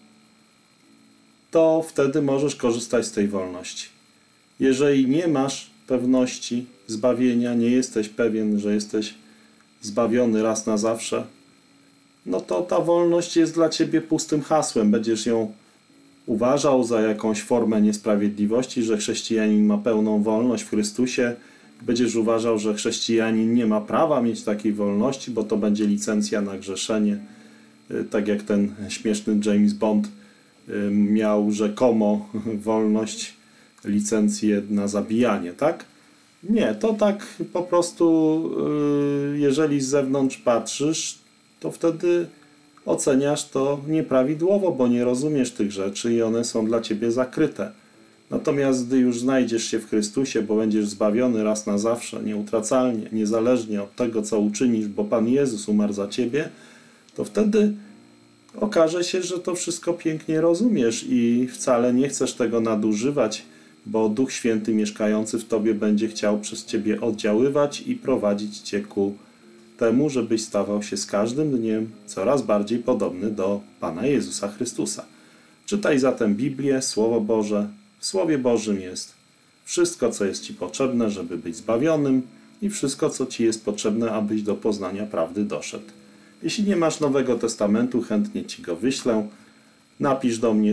to wtedy możesz korzystać z tej wolności. Jeżeli nie masz pewności zbawienia, nie jesteś pewien, że jesteś zbawiony raz na zawsze, no to ta wolność jest dla ciebie pustym hasłem. Będziesz ją uważał za jakąś formę niesprawiedliwości, że chrześcijanin ma pełną wolność w Chrystusie. Będziesz uważał, że chrześcijanin nie ma prawa mieć takiej wolności, bo to będzie licencja na grzeszenie. Tak jak ten śmieszny James Bond miał rzekomo wolność, licencję na zabijanie, tak? Nie, to tak po prostu, jeżeli z zewnątrz patrzysz, to wtedy oceniasz to nieprawidłowo, bo nie rozumiesz tych rzeczy i one są dla ciebie zakryte. Natomiast gdy już znajdziesz się w Chrystusie, bo będziesz zbawiony raz na zawsze, nieutracalnie, niezależnie od tego, co uczynisz, bo Pan Jezus umarł za ciebie, to wtedy okaże się, że to wszystko pięknie rozumiesz i wcale nie chcesz tego nadużywać, bo Duch Święty mieszkający w tobie będzie chciał przez ciebie oddziaływać i prowadzić cię ku temu, żebyś stawał się z każdym dniem coraz bardziej podobny do Pana Jezusa Chrystusa. Czytaj zatem Biblię, Słowo Boże. W Słowie Bożym jest wszystko, co jest ci potrzebne, żeby być zbawionym i wszystko, co ci jest potrzebne, abyś do poznania prawdy doszedł. Jeśli nie masz Nowego Testamentu, chętnie ci go wyślę. Napisz do mnie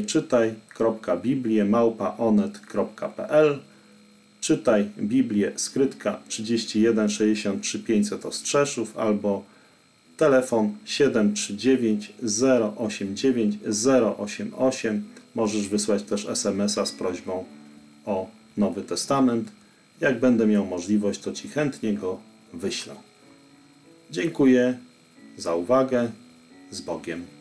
czytaj.biblię@onet.pl. Czytaj Biblię skrytka 31 63 500 Ostrzeszów albo telefon 739 089 088. Możesz wysłać też SMS-a z prośbą o Nowy Testament. Jak będę miał możliwość, to ci chętnie go wyślę. Dziękuję za uwagę. Z Bogiem.